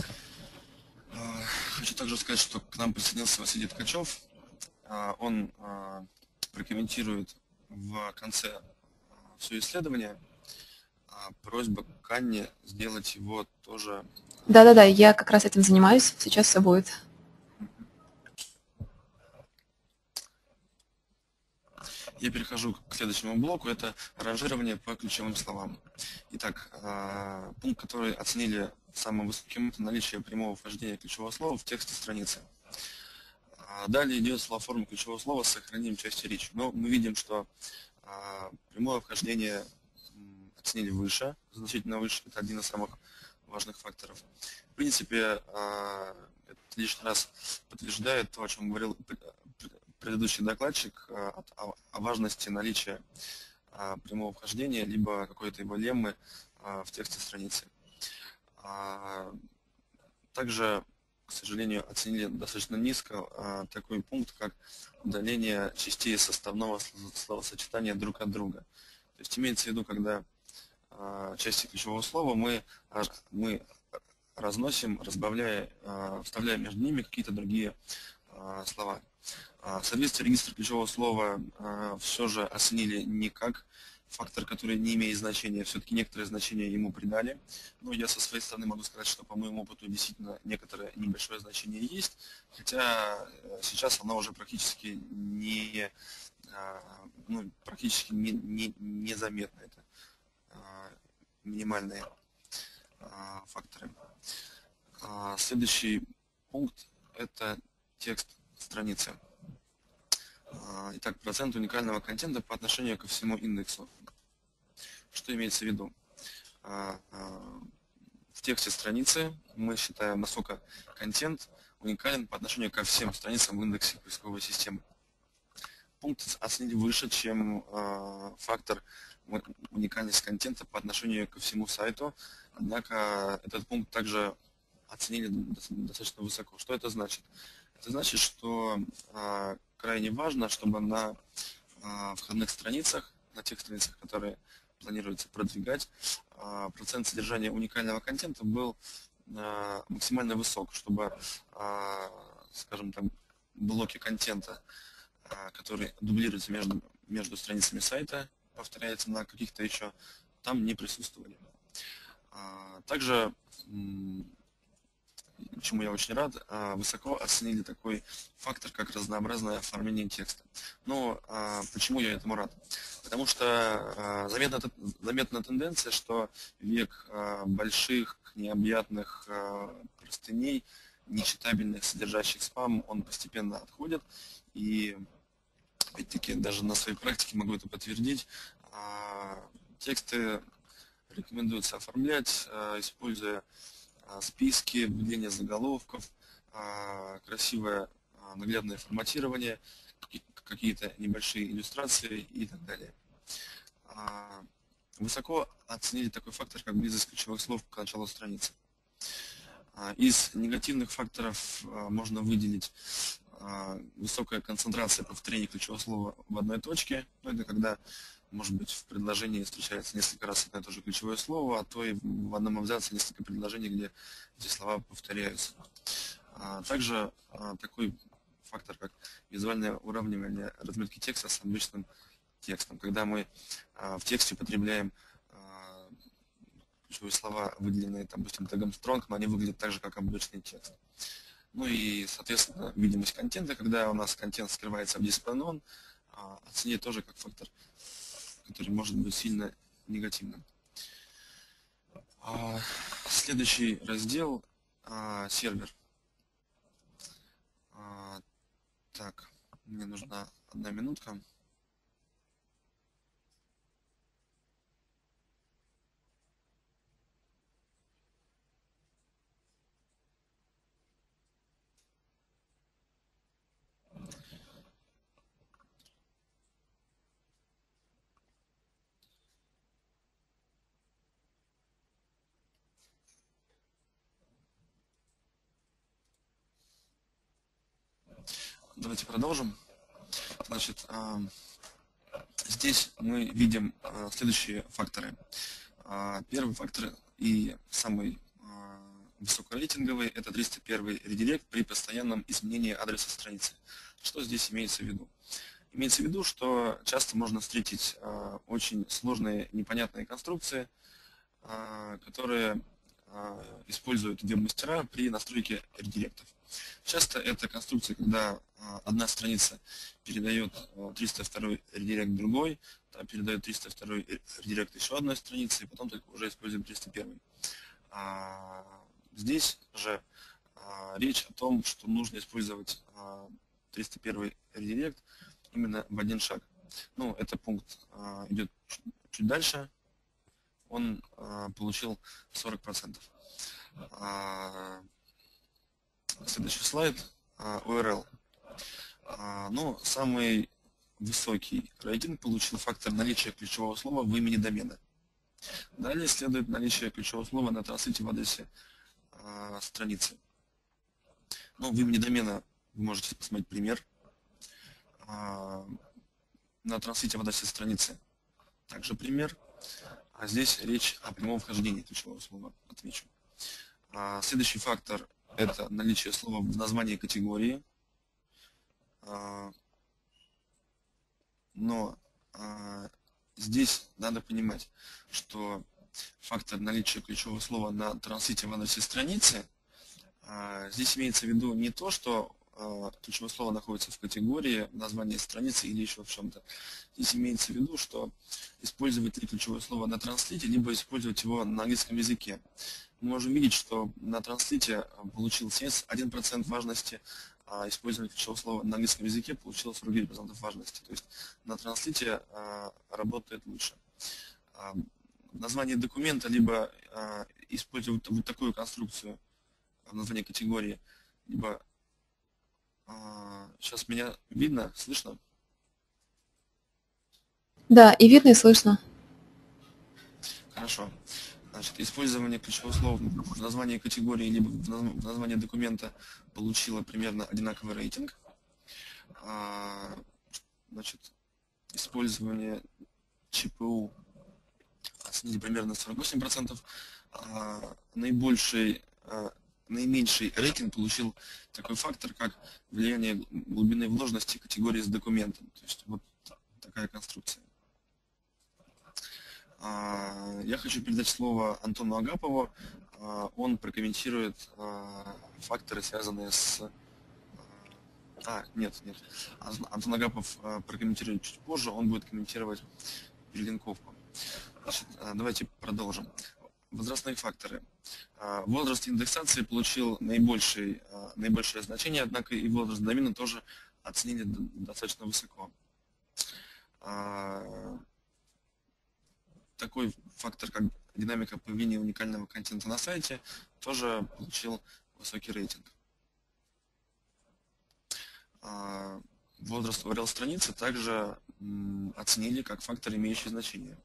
Хочу также сказать, что к нам присоединился Василий Ткачев. Он прокомментирует в конце все исследование. Просьба к Анне сделать его тоже. Да-да-да, я как раз этим занимаюсь. Сейчас все будет. Я перехожу к следующему блоку. Это ранжирование по ключевым словам. Итак, пункт, который оценили самым высоким, это наличие прямого вхождения ключевого слова в тексте страницы. Далее идет словоформа ключевого слова с сохранением части речи. Но мы видим, что прямое вхождение оценили выше, значительно выше. Это один из самых важных факторов. В принципе, это лишний раз подтверждает то, о чем говорил предыдущий докладчик, о важности наличия прямого вхождения, либо какой-то его леммы в тексте страницы. Также, к сожалению, оценили достаточно низко такой пункт, как удаление частей составного словосочетания друг от друга. То есть имеется в виду, когда части ключевого слова мы, мы разносим, разбавляя, вставляя между ними какие-то другие слова. Соответствие регистра ключевого слова все же оценили не как фактор, который не имеет значения, все-таки некоторые значения ему придали. Но я со своей стороны могу сказать, что по моему опыту действительно некоторое небольшое значение есть, хотя сейчас оно уже практически не, ну, практически не, не, незаметно. Это минимальные факторы. Следующий пункт – это текст страницы. Итак, процент уникального контента по отношению ко всему индексу. Что имеется в виду? В тексте страницы мы считаем, насколько контент уникален по отношению ко всем страницам в индексе поисковой системы. Пункт оценили выше, чем фактор уникальность контента по отношению ко всему сайту, однако этот пункт также оценили достаточно высоко. Что это значит? Это значит, что а, крайне важно, чтобы на а, входных страницах, на тех страницах, которые планируется продвигать, а, процент содержания уникального контента был а, максимально высок, чтобы, а, скажем так, блоки контента, а, которые дублируются между, между страницами сайта, повторяется на каких-то еще, там не присутствовали. А, также, чему я очень рад, высоко оценили такой фактор, как разнообразное оформление текста. Но почему я этому рад? Потому что заметна, заметна тенденция, что век больших, необъятных простыней, нечитабельных, содержащих спам, он постепенно отходит. И, опять-таки, даже на своей практике могу это подтвердить, тексты рекомендуется оформлять, используя списки, введение заголовков, красивое наглядное форматирование, какие-то небольшие иллюстрации и так далее. Высоко оценили такой фактор, как близость ключевых слов к началу страницы. Из негативных факторов можно выделить высокая концентрация повторений ключевого слова в одной точке. Ну, это когда, может быть, в предложении встречается несколько раз одно и то же ключевое слово, а то и в одном абзаце несколько предложений, где эти слова повторяются. Также такой фактор, как визуальное уравнивание разметки текста с обычным текстом. Когда мы в тексте употребляем ключевые слова, выделенные, допустим, тегом strong, но они выглядят так же, как обычный текст. Ну и, соответственно, видимость контента, когда у нас контент скрывается в display none, оценить тоже как фактор, который может быть сильно негативным. Следующий раздел – сервер. Так, мне нужна одна минутка. Давайте продолжим. Значит, здесь мы видим следующие факторы. Первый фактор и самый высокорейтинговый – это триста первый редирект при постоянном изменении адреса страницы. Что здесь имеется в виду? Имеется в виду, что часто можно встретить очень сложные, непонятные конструкции, которые используют веб-мастера при настройке редиректов. Часто это конструкция, когда одна страница передает триста второй редирект другой, передает триста второй редирект еще одной страницы, и потом только уже используем триста первый. Здесь же речь о том, что нужно использовать триста первый редирект именно в один шаг. Ну, этот пункт идет чуть дальше. Он получил сорок процентов. Следующий слайд – ю ар эл. Ну, самый высокий рейтинг получил фактор наличия ключевого слова в имени домена. Далее следует наличие ключевого слова на транслите в адресе а, страницы. Ну, в имени домена вы можете посмотреть пример. А, на транслите в адресе страницы также пример. А здесь речь о прямом вхождении ключевого слова, отмечу. А, следующий фактор – это наличие слова в названии категории. А, но а, здесь надо понимать, что фактор наличия ключевого слова на транслите в адресе страницы, а, здесь имеется в виду не то, что а, ключевое слово находится в категории, в названии страницы или еще в чем-то. Здесь имеется в виду, что использовать ли ключевое слово на транслите, либо использовать его на английском языке. Мы можем видеть, что на транслите получил семьдесят один процент важности, а использование ключевого слова на английском языке получило сорок девять процентов важности. То есть на транслите а, работает лучше. А, название документа либо а, использовать вот такую конструкцию в названии категории, либо а, сейчас меня видно, слышно? Да, и видно, и слышно. Хорошо. Значит, использование ключевого слова в названии категории либо в названии документа получило примерно одинаковый рейтинг. Значит, использование ЧПУ оценили примерно сорок восемь процентов. Наибольший, наименьший рейтинг получил такой фактор, как влияние глубины вложенности категории с документом. То есть вот такая конструкция. Я хочу передать слово Антону Агапову. Он прокомментирует факторы, связанные с... А, нет, нет. Антон Агапов прокомментирует чуть позже, он будет комментировать перелинковку. Значит, давайте продолжим. Возрастные факторы. Возраст индексации получил наибольший, наибольшее значение, однако и возраст домена тоже оценили достаточно высоко. Такой фактор, как динамика поведения уникального контента на сайте, тоже получил высокий рейтинг. Возраст ю ар эл страницы также оценили как фактор, имеющий значение.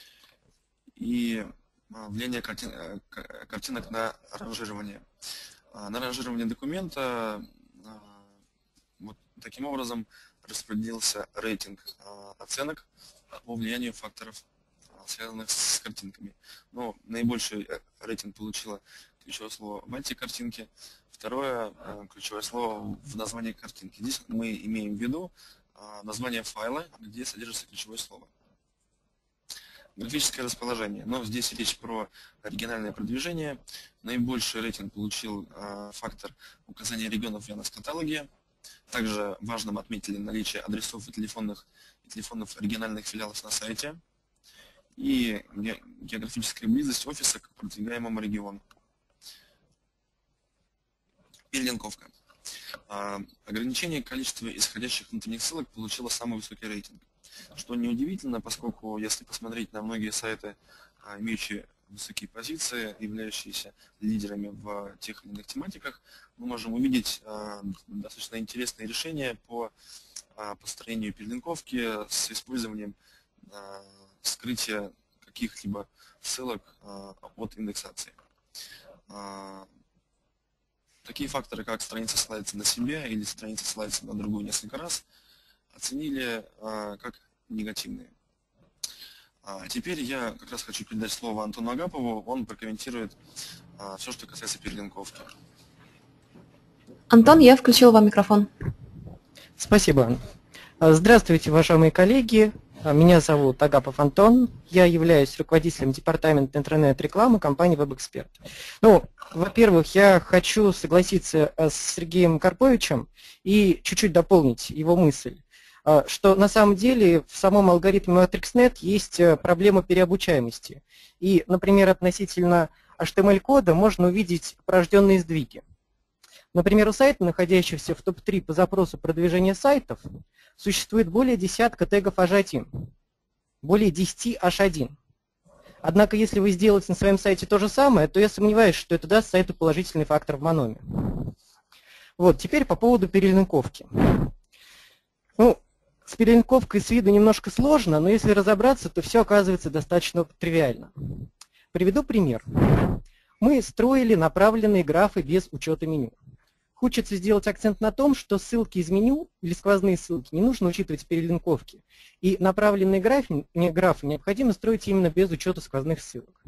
И влияние картин, картинок на ранжирование. На ранжирование документа вот таким образом распределился рейтинг оценок по влиянию факторов, связанных с картинками. Но наибольший рейтинг получило ключевое слово в антикартинке, второе ключевое слово в названии картинки. Здесь мы имеем в виду название файла, где содержится ключевое слово. Графическое расположение. Но здесь речь про оригинальное продвижение. Наибольший рейтинг получил фактор указания регионов в Яндекс.Каталоге. Также важным отметили наличие адресов и телефонных, и телефонов оригинальных филиалов на сайте и географическая близость офиса к продвигаемому региону. Перелинковка. Ограничение количества исходящих внутренних ссылок получило самый высокий рейтинг. Что неудивительно, поскольку если посмотреть на многие сайты, имеющие высокие позиции, являющиеся лидерами в тех или иных тематиках, мы можем увидеть достаточно интересные решения по построению перелинковки с использованием скрытия каких-либо ссылок от индексации. Такие факторы, как страница ссылается на себя или страница ссылается на другую несколько раз, оценили как негативные. Теперь я как раз хочу передать слово Антону Агапову, он прокомментирует все, что касается перелинковки. Антон, я включил вам микрофон. Спасибо. Здравствуйте, уважаемые коллеги. Меня зовут Агапов Антон. Я являюсь руководителем департамента интернет-рекламы компании WebExpert. Ну, во-первых, я хочу согласиться с Сергеем Карповичем и чуть-чуть дополнить его мысль, что на самом деле в самом алгоритме MatrixNet есть проблема переобучаемости. И, например, относительно эйч ти эм эль-кода можно увидеть порожденные сдвиги. Например, у сайта, находящихся в топ три по запросу продвижения сайтов, существует более десятка тегов эйч один, более десяти эйч один. Однако, если вы сделаете на своем сайте то же самое, то я сомневаюсь, что это даст сайту положительный фактор в Маноме. Вот, теперь по поводу перелинковки. Ну, с перелинковкой с виду немножко сложно, но если разобраться, то все оказывается достаточно тривиально. Приведу пример. Мы строили направленные графы без учета меню. Хочется сделать акцент на том, что ссылки из меню или сквозные ссылки не нужно учитывать в перелинковке. И направленные графы, графы необходимо строить именно без учета сквозных ссылок.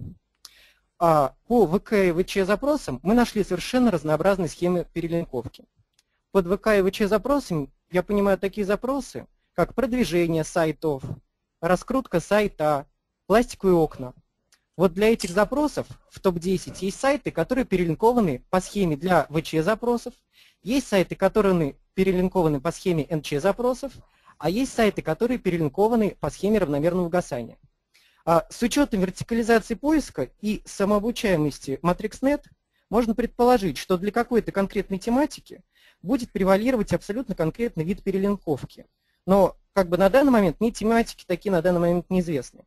А по вэ ка и вэ че запросам мы нашли совершенно разнообразные схемы перелинковки. Под вэ ка и вэ че запросами я понимаю такие запросы, как продвижение сайтов, раскрутка сайта, пластиковые окна. Вот для этих запросов в топ десять есть сайты, которые перелинкованы по схеме для вэ че запросов, есть сайты, которые перелинкованы по схеме эн че запросов, а есть сайты, которые перелинкованы по схеме равномерного угасания. А с учетом вертикализации поиска и самообучаемости MatrixNet можно предположить, что для какой-то конкретной тематики будет превалировать абсолютно конкретный вид перелинковки. Но как бы на данный момент мне тематики такие на данный момент неизвестны.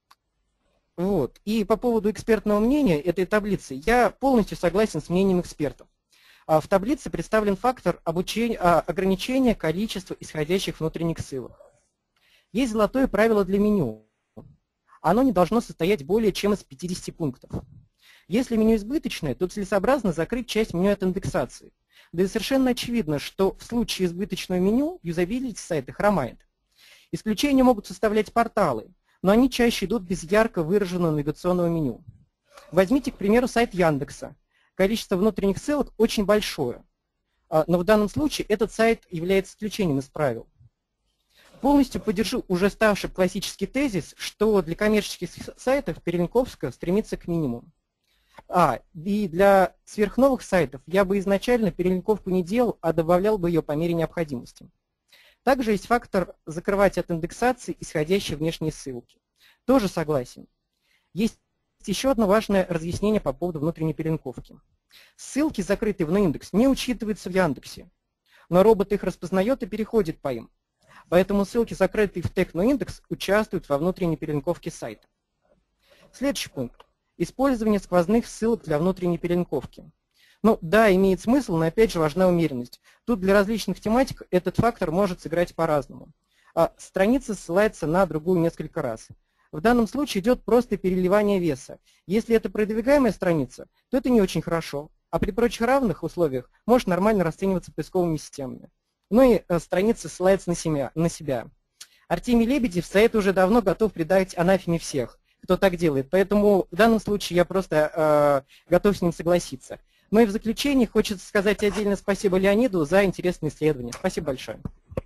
Вот. И по поводу экспертного мнения этой таблицы я полностью согласен с мнением экспертов. В таблице представлен фактор обучения, ограничения количества исходящих внутренних ссылок. Есть золотое правило для меню. Оно не должно состоять более чем из пятидесяти пунктов. Если меню избыточное, то целесообразно закрыть часть меню от индексации. Да и совершенно очевидно, что в случае избыточного меню юзабилити сайта хромает. Исключения могут составлять порталы, но они чаще идут без ярко выраженного навигационного меню. Возьмите, к примеру, сайт Яндекса. Количество внутренних ссылок очень большое, но в данном случае этот сайт является исключением из правил. Полностью поддержу уже ставший классический тезис, что для коммерческих сайтов перелинковка стремится к минимуму. А, и для сверхновых сайтов я бы изначально перелинковку не делал, а добавлял бы ее по мере необходимости. Также есть фактор закрывать от индексации исходящие внешние ссылки. Тоже согласен. Есть еще одно важное разъяснение по поводу внутренней перелинковки. Ссылки, закрытые в ноиндекс, не учитываются в Яндексе, но робот их распознает и переходит по им. Поэтому ссылки, закрытые в тег ноиндекс, участвуют во внутренней перелинковке сайта. Следующий пункт. Использование сквозных ссылок для внутренней перелинковки. Ну да, имеет смысл, но опять же важна умеренность. Тут для различных тематик этот фактор может сыграть по-разному. А страница ссылается на другую несколько раз. В данном случае идет просто переливание веса. Если это продвигаемая страница, то это не очень хорошо. а при прочих равных условиях может нормально расцениваться поисковыми системами. Ну и э, страница ссылается на себя, на себя. Артемий Лебедев стоит уже давно готов предать анафеме всех, кто так делает. Поэтому в данном случае я просто э, готов с ним согласиться. Ну и в заключение хочется сказать отдельно спасибо Леониду за интересное исследование. Спасибо большое.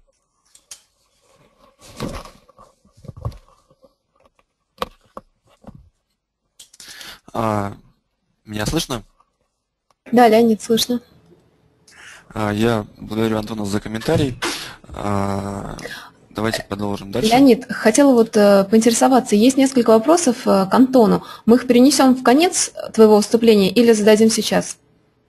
А, меня слышно? Да, Леонид, слышно. А, я благодарю Антона за комментарий. А, давайте продолжим дальше. Леонид, хотела вот э, поинтересоваться, есть несколько вопросов э, к Антону. Мы их перенесем в конец твоего выступления или зададим сейчас?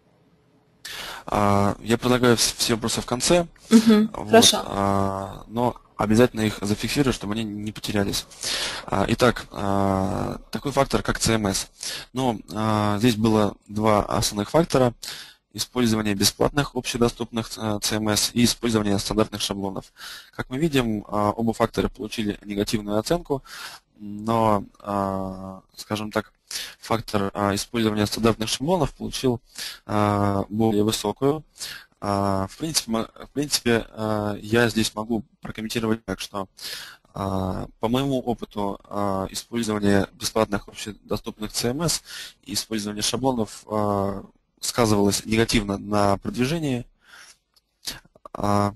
А, я предлагаю вс- все вопросы в конце. Угу, Вот, хорошо. а, но обязательно их зафиксирую, чтобы они не потерялись. А, итак, а, такой фактор, как си эм эс. Ну, а, здесь было два основных фактора. Использование бесплатных общедоступных си эм эс и использование стандартных шаблонов. Как мы видим, а, оба фактора получили негативную оценку, но, а, скажем так, фактор а, использования стандартных шаблонов получил а, более высокую. А, в принципе, мо- в принципе а, я здесь могу прокомментировать так, что а, по моему опыту а, использование бесплатных общедоступных си эм эс и использование шаблонов а, сказывалось негативно на продвижении, а,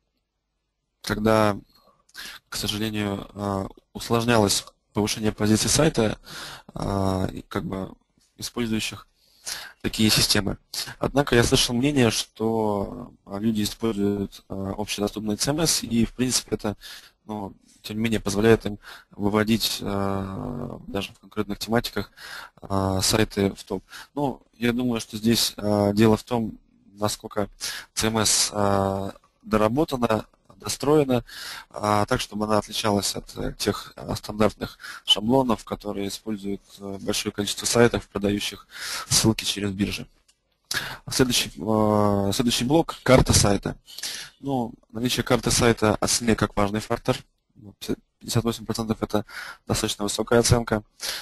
когда, к сожалению, а, усложнялось повышение позиций сайта, а, и как бы использующих такие системы. Однако я слышал мнение, что а, люди используют а, общедоступный си эм эс, и в принципе это, ну, тем не менее, позволяет им выводить а, даже в конкретных тематиках а, сайты в топ. Ну, я думаю, что здесь а, дело в том, насколько си эм эс а, доработана, достроена, а, так, чтобы она отличалась от э, тех а, стандартных шаблонов, которые используют э, большое количество сайтов, продающих ссылки через биржи. Следующий, э, следующий блок – карта сайта. Ну, наличие карты сайта оценили как важный фактор. пятьдесят восемь процентов это достаточно высокая оценка.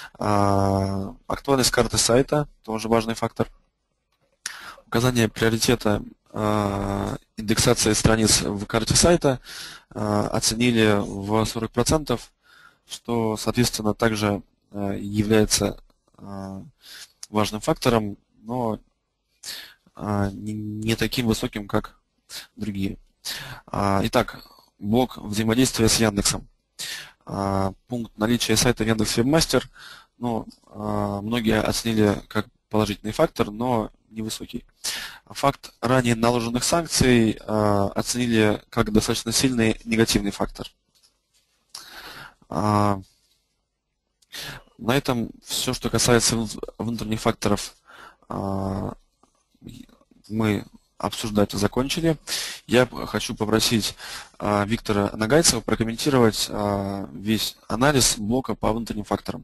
А, актуальность карты сайта – тоже важный фактор. Указание приоритета а, индексации страниц в карте сайта а, оценили в сорок процентов, что, соответственно, также а, является а, важным фактором, но а, не, не таким высоким, как другие. А, итак, блок взаимодействия с Яндексом. А, пункт наличия сайта Яндекс.Вебмастер, ну, а, многие оценили как положительный фактор, но невысокий. Факт ранее наложенных санкций а, оценили как достаточно сильный негативный фактор. А, на этом все, что касается внутренних факторов, а, мы обсуждать закончили. Я хочу попросить а, Виктора Нагайцева прокомментировать а, весь анализ блока по внутренним факторам.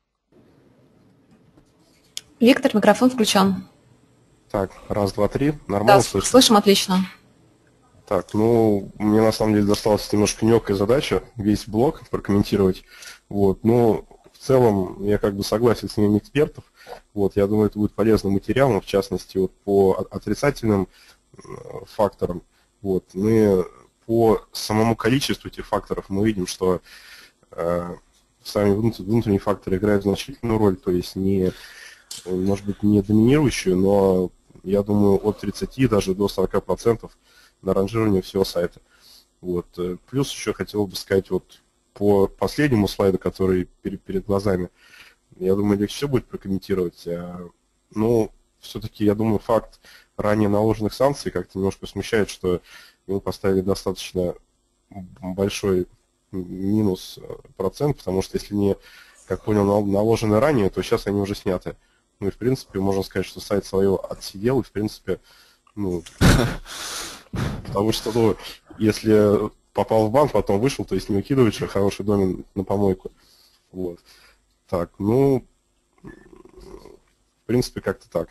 Виктор, микрофон включен. Так, раз, два, три. Да, Нормально с- слышно? слышим отлично. Так, ну, мне на самом деле досталась немножко нелегкая задача весь блок прокомментировать. Вот, но в целом я как бы согласен с мнением экспертов. Вот, я думаю, это будет полезным материалом, в частности, вот по о- отрицательным э, факторам. Вот, мы по самому количеству этих факторов мы видим, что э, сами внут- внутренние факторы играют значительную роль, то есть не, может быть, не доминирующую, но я думаю, от тридцати даже до сорока процентов на ранжирование всего сайта. Вот. э, Плюс еще хотел бы сказать вот по последнему слайду, который перед, перед глазами, я думаю, легче всего будет прокомментировать. а, Но все-таки, я думаю, факт ранее наложенных санкций как-то немножко смущает, что ему поставили достаточно большой минус э, процент, потому что если не, как понял, нал- наложены ранее, то сейчас они уже сняты. Ну и в принципе можно сказать, что сайт свое отсидел, и в принципе, ну, потому что, ну, если попал в бан, потом вышел, то есть не выкидываешь же хороший домен на помойку. Вот. Так, ну, в принципе, как-то так.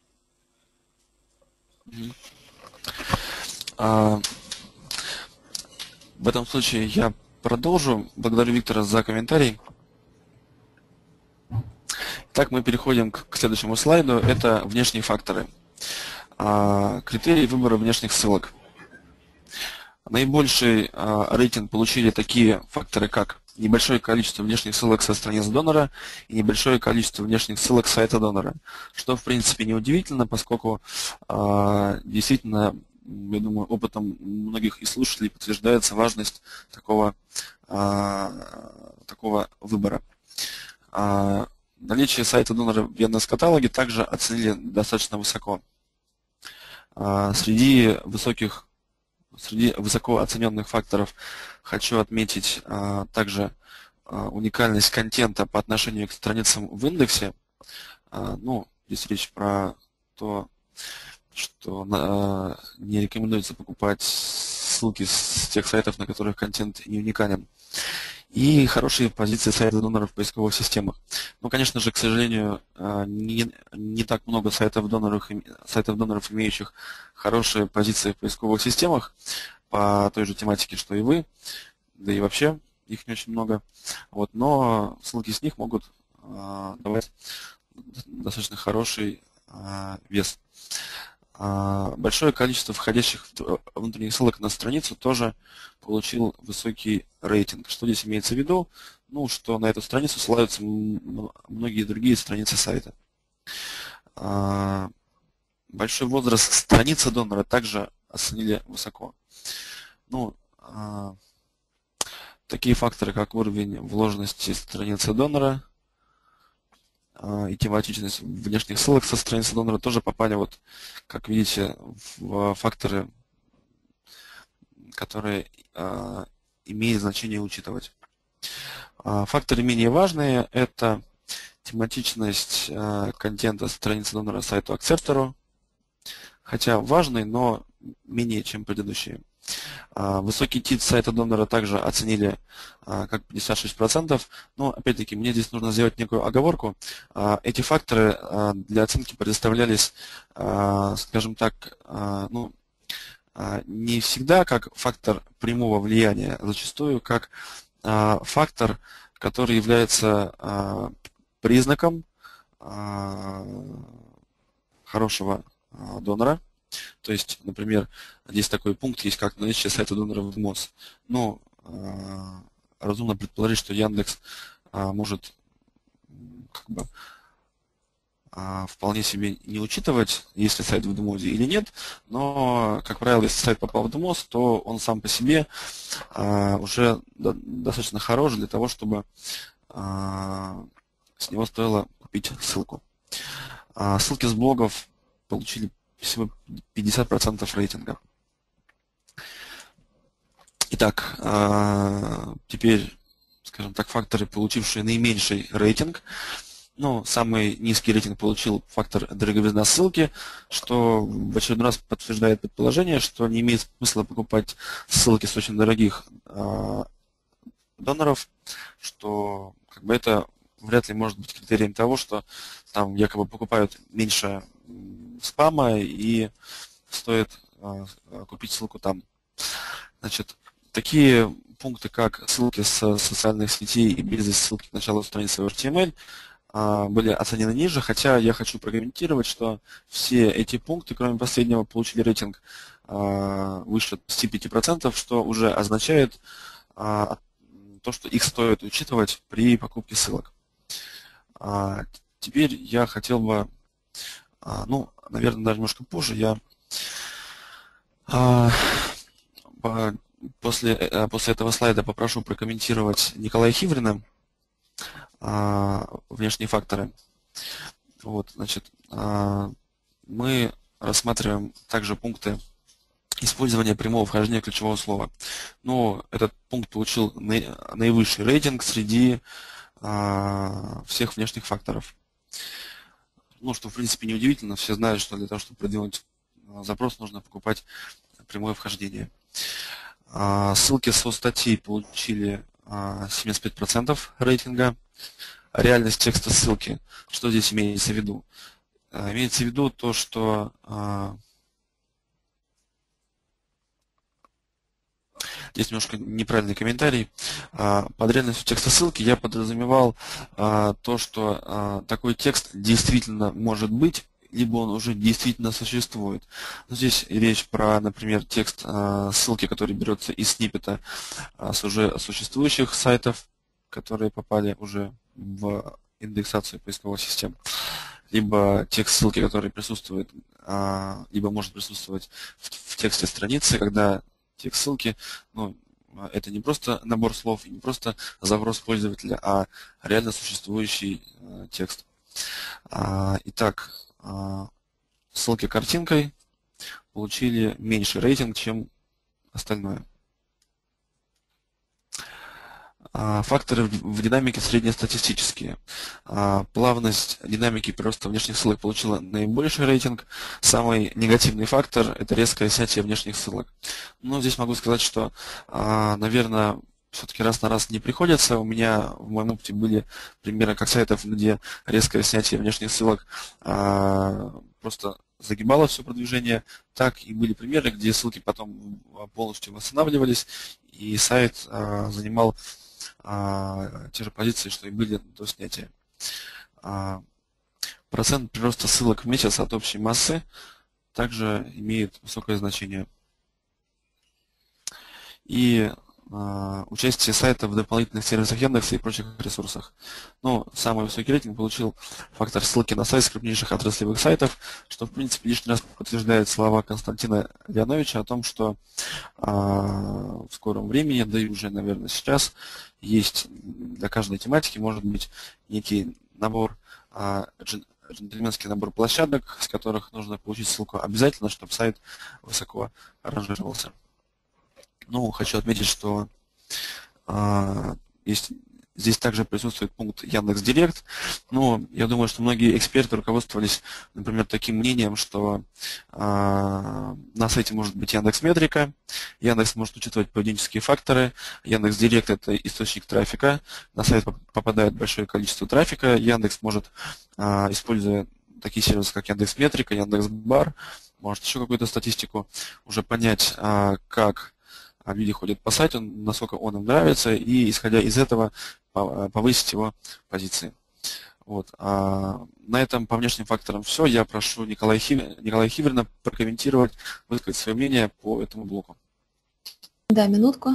А, в этом случае я продолжу. Благодарю Виктора за комментарий. Так, мы переходим к, к следующему слайду. Это внешние факторы. А, критерии выбора внешних ссылок. Наибольший а, рейтинг получили такие факторы, как небольшое количество внешних ссылок со страниц донора и небольшое количество внешних ссылок с сайта донора, что в принципе неудивительно, поскольку а, действительно, я думаю, опытом многих и слушателей подтверждается важность такого, а, такого выбора. А, наличие сайта донора в Яндекс.Каталоге также оценили достаточно высоко. А, среди высоких Среди высоко оцененных факторов хочу отметить а, также а, уникальность контента по отношению к страницам в индексе. А, ну, здесь речь про то, что а, не рекомендуется покупать ссылки с тех сайтов, на которых контент не уникален. И хорошие позиции сайта доноров в поисковых системах. Ну, конечно же, к сожалению, не, не так много сайтов доноров, сайтов доноров, имеющих хорошие позиции в поисковых системах по той же тематике, что и вы, да и вообще их не очень много. Вот, но ссылки с них могут а, давать достаточно хороший а, вес. А, большое количество входящих внутренних ссылок на страницу тоже получил высокий рейтинг. Что здесь имеется в виду? Ну, что на эту страницу ссылаются многие другие страницы сайта. А, большой возраст страницы донора также оценили высоко. Ну, а, такие факторы, как уровень вложенности страницы донора и тематичность внешних ссылок со страницы донора, тоже попали, вот, как видите, в факторы, которые э, имеет значение учитывать. А факторы менее важные – это тематичность э, контента страницы донора сайту акцептору, хотя важный, но менее, чем предыдущие. А, высокий тит сайта донора также оценили а, как пятьдесят шесть процентов, но опять-таки мне здесь нужно сделать некую оговорку. А, эти факторы а, для оценки предоставлялись, а, скажем так, а, ну, а, не всегда как фактор прямого влияния, а зачастую как а, фактор, который является а, признаком а, хорошего а, донора. То есть, например, здесь такой пункт есть, как наличие сайта донора в МОЗ. Ну, э, разумно предположить, что Яндекс э, может как бы, э, вполне себе не учитывать, есть ли сайт в ДМОЗе или нет, но, как правило, если сайт попал в ДМОЗ, то он сам по себе э, уже до, достаточно хорош для того, чтобы э, с него стоило купить ссылку. Э, ссылки с блогов получили всего пятьдесят процентов рейтинга. Итак, теперь, скажем так, факторы, получившие наименьший рейтинг. Ну, самый низкий рейтинг получил фактор дороговизна ссылки, что в очередной раз подтверждает предположение, что не имеет смысла покупать ссылки с очень дорогих доноров, что как бы это вряд ли может быть критерием того, что там якобы покупают меньше спама и стоит э, купить ссылку там. Значит, такие пункты, как ссылки с социальных сетей и близость ссылки к началу страницы в эйч ти эм эль, э, были оценены ниже, хотя я хочу прокомментировать, что все эти пункты, кроме последнего, получили рейтинг э, выше двадцати пяти процентов, что уже означает э, то, что их стоит учитывать при покупке ссылок. А, теперь я хотел бы, а, ну, наверное, даже немножко позже, я а, по, после, а, после этого слайда попрошу прокомментировать Николая Хиврина, а, внешние факторы. Вот, значит, а, мы рассматриваем также пункты использования прямого вхождения ключевого слова. Ну, этот пункт получил наивысший рейтинг среди а, всех внешних факторов. Ну, что, в принципе, неудивительно. Все знают, что для того, чтобы продвинуть запрос, нужно покупать прямое вхождение. А, ссылки со статей получили а, семьдесят пять процентов рейтинга. Реальность текста ссылки. Что здесь имеется в виду? А, имеется в виду то, что а, здесь немножко неправильный комментарий. Под реальностью текста ссылки я подразумевал то, что такой текст действительно может быть либо он уже действительно существует. Но здесь речь про, например, текст ссылки, который берется из сниппета с уже существующих сайтов, которые попали уже в индексацию поисковых систем, либо текст ссылки, который присутствует, либо может присутствовать в тексте страницы, когда текст ссылки, ну, это не просто набор слов, не просто запрос пользователя, а реально существующий текст. Итак, ссылки картинкой получили меньший рейтинг, чем остальное. Факторы в динамике среднестатистические. Плавность динамики прироста внешних ссылок получила наибольший рейтинг. Самый негативный фактор – это резкое снятие внешних ссылок. Но здесь могу сказать, что, наверное, все-таки раз на раз не приходится. У меня в моем опыте были примеры как сайтов, где резкое снятие внешних ссылок просто загибало все продвижение, так и были примеры, где ссылки потом полностью восстанавливались, и сайт занимал А, те же позиции, что и были до снятия. А, процент прироста ссылок в месяц от общей массы также имеет высокое значение. И а, участие сайта в дополнительных сервисах Яндекса и прочих ресурсах. Ну, самый высокий рейтинг получил фактор ссылки на сайт с крупнейших отраслевых сайтов, что в принципе лишний раз подтверждает слова Константина Леоновича о том, что а, в скором времени, да и уже, наверное, сейчас, есть для каждой тематики может быть некий набор, а, джентльменский набор площадок, с которых нужно получить ссылку обязательно, чтобы сайт высоко ранжировался. Ну, хочу отметить, что а, есть, здесь также присутствует пункт Яндекс.Директ. Но я думаю, что многие эксперты руководствовались, например, таким мнением, что а, на сайте может быть Яндекс.Метрика, Яндекс может учитывать поведенческие факторы, Яндекс.Директ – это источник трафика, на сайт попадает большое количество трафика, Яндекс может, а, используя такие сервисы, как Яндекс.Метрика, Яндекс.Бар, может еще какую-то статистику, уже понять, а, как люди ходят по сайту, насколько он им нравится, и исходя из этого повысить его позиции. Вот. А на этом по внешним факторам все. Я прошу Николая, Хив... Николая Хиверна прокомментировать, высказать свое мнение по этому блоку. Да, минутку.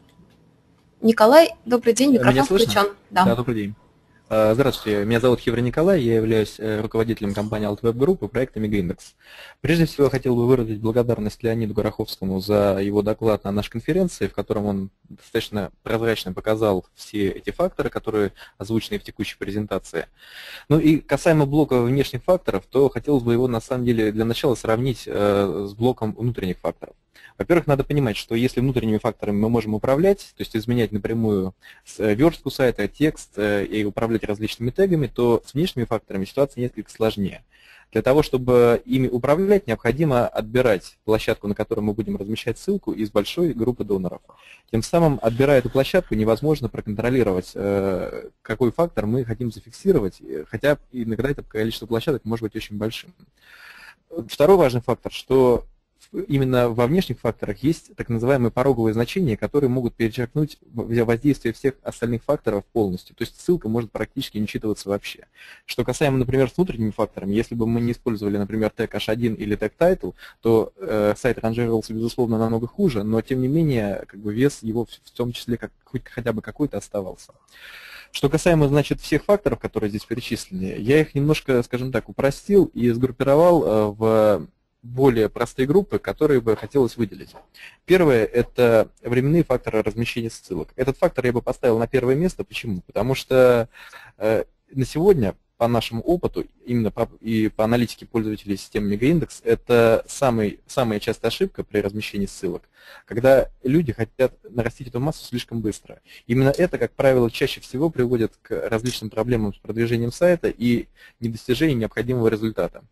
Николай, добрый день, микрофон включен. Да. Да, добрый день. Здравствуйте, меня зовут Хивер Николай, я являюсь руководителем компании AltWeb Group и проекта Мегаиндекс. Прежде всего, я хотел бы выразить благодарность Леониду Гороховскому за его доклад на нашей конференции, в котором он достаточно прозрачно показал все эти факторы, которые озвучены в текущей презентации. Ну и касаемо блока внешних факторов, то хотелось бы его на самом деле для начала сравнить с блоком внутренних факторов. Во-первых, надо понимать, что если внутренними факторами мы можем управлять, то есть изменять напрямую верстку сайта, текст и управлять различными тегами, то с внешними факторами ситуация несколько сложнее. Для того, чтобы ими управлять, необходимо отбирать площадку, на которой мы будем размещать ссылку, из большой группы доноров. Тем самым, отбирая эту площадку, невозможно проконтролировать, какой фактор мы хотим зафиксировать, хотя иногда это количество площадок может быть очень большим. Второй важный фактор, что именно во внешних факторах есть так называемые пороговые значения, которые могут перечеркнуть воздействие всех остальных факторов полностью. То есть ссылка может практически не учитываться вообще. Что касаемо, например, с внутренними факторами, если бы мы не использовали, например, тег эйч один или тег title, то э, сайт ранжировался, безусловно, намного хуже, но тем не менее как бы вес его в том числе как, хоть, хотя бы какой-то оставался. Что касаемо, значит, всех факторов, которые здесь перечислены, я их немножко, скажем так, упростил и сгруппировал э, в более простые группы, которые бы хотелось выделить. Первое – это временные факторы размещения ссылок. Этот фактор я бы поставил на первое место. Почему? Потому что э, на сегодня, по нашему опыту, именно по, и по аналитике пользователей системы Мегаиндекс, это самый, самая частая ошибка при размещении ссылок, когда люди хотят нарастить эту массу слишком быстро. Именно это, как правило, чаще всего приводит к различным проблемам с продвижением сайта и недостижению необходимого результата.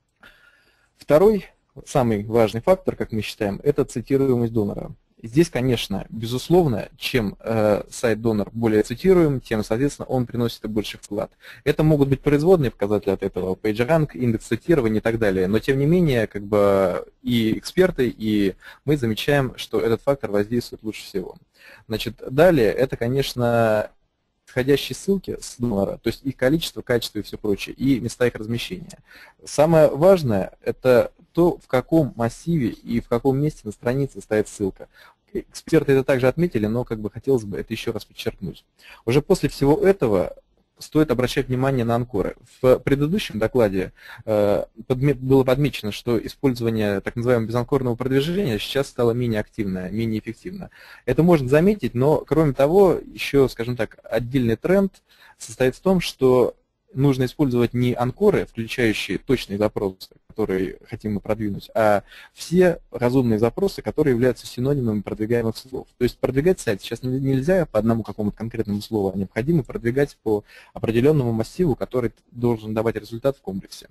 Второй, самый важный фактор, как мы считаем, это цитируемость донора. Здесь, конечно, безусловно, чем э, сайт-донор более цитируем, тем, соответственно, он приносит и больший вклад. Это могут быть производные показатели от этого, PageRank, индекс цитирования и так далее, но тем не менее, как бы и эксперты, и мы замечаем, что этот фактор воздействует лучше всего. Значит, далее, это, конечно, исходящие ссылки с донора, то есть их количество, качество и все прочее, и места их размещения. Самое важное – это то, в каком массиве и в каком месте на странице стоит ссылка. Эксперты это также отметили, но как бы хотелось бы это еще раз подчеркнуть. Уже после всего этого стоит обращать внимание на анкоры. В предыдущем докладе э, подме было подмечено, что использование так называемого безанкорного продвижения сейчас стало менее активное, менее эффективно. Это можно заметить, но кроме того, еще, скажем так, отдельный тренд состоит в том, что нужно использовать не анкоры, включающие точные запросы, которые хотим мы продвинуть, а все разумные запросы, которые являются синонимами продвигаемых слов. То есть продвигать сайт сейчас нельзя по одному какому-то конкретному слову, а необходимо продвигать по определенному массиву, который должен давать результат в комплексе.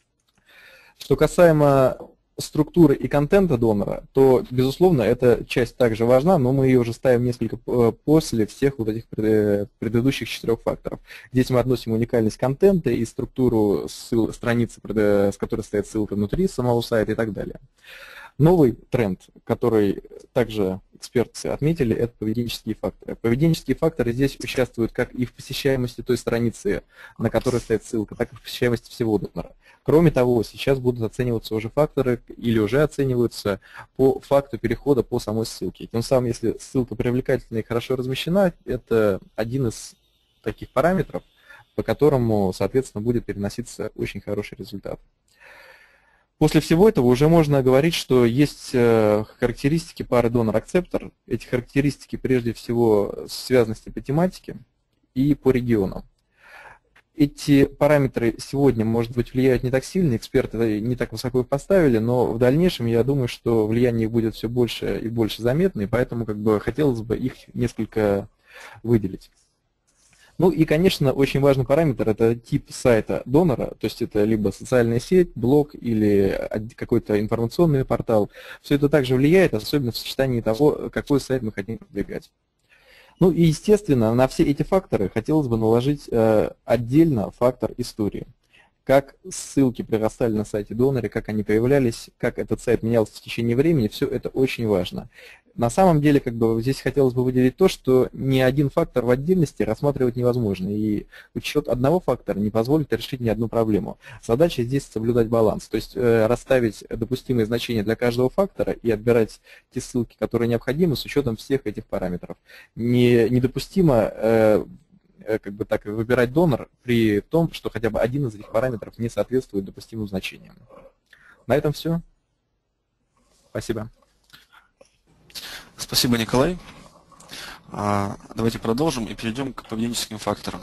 Что касаемо структуры и контента донора, то, безусловно, эта часть также важна, но мы ее уже ставим несколько после всех вот этих предыдущих четырех факторов. Здесь мы относим уникальность контента и структуру ссыл, страницы, с которой стоит ссылка внутри самого сайта и так далее. Новый тренд, который также эксперты отметили, это поведенческие факторы. Поведенческие факторы здесь участвуют как и в посещаемости той страницы, на которой стоит ссылка, так и в посещаемости всего донора. Кроме того, сейчас будут оцениваться уже факторы, или уже оцениваются по факту перехода по самой ссылке. Тем самым, если ссылка привлекательна и хорошо размещена, это один из таких параметров, по которому, соответственно, будет переноситься очень хороший результат. После всего этого уже можно говорить, что есть характеристики пары донор-акцептор. Эти характеристики прежде всего связанности по тематике и по регионам. Эти параметры сегодня, может быть, влияют не так сильно, эксперты не так высоко их поставили, но в дальнейшем я думаю, что влияние их будет все больше и больше заметно, и поэтому как бы хотелось бы их несколько выделить. Ну и, конечно, очень важный параметр – это тип сайта донора, то есть это либо социальная сеть, блог или какой-то информационный портал. Все это также влияет, особенно в сочетании того, какой сайт мы хотим продвигать. Ну и, естественно, на все эти факторы хотелось бы наложить э, отдельно фактор истории. Как ссылки прирастали на сайте донора, как они появлялись, как этот сайт менялся в течение времени, все это очень важно. На самом деле, как бы здесь хотелось бы выделить то, что ни один фактор в отдельности рассматривать невозможно, и учет одного фактора не позволит решить ни одну проблему. Задача здесь соблюдать баланс, то есть э, расставить допустимые значения для каждого фактора и отбирать те ссылки, которые необходимы с учетом всех этих параметров. Не, недопустимо э, как бы так выбирать донор при том, что хотя бы один из этих параметров не соответствует допустимым значениям. На этом все. Спасибо. Спасибо, Николай. Давайте продолжим и перейдем к поведенческим факторам.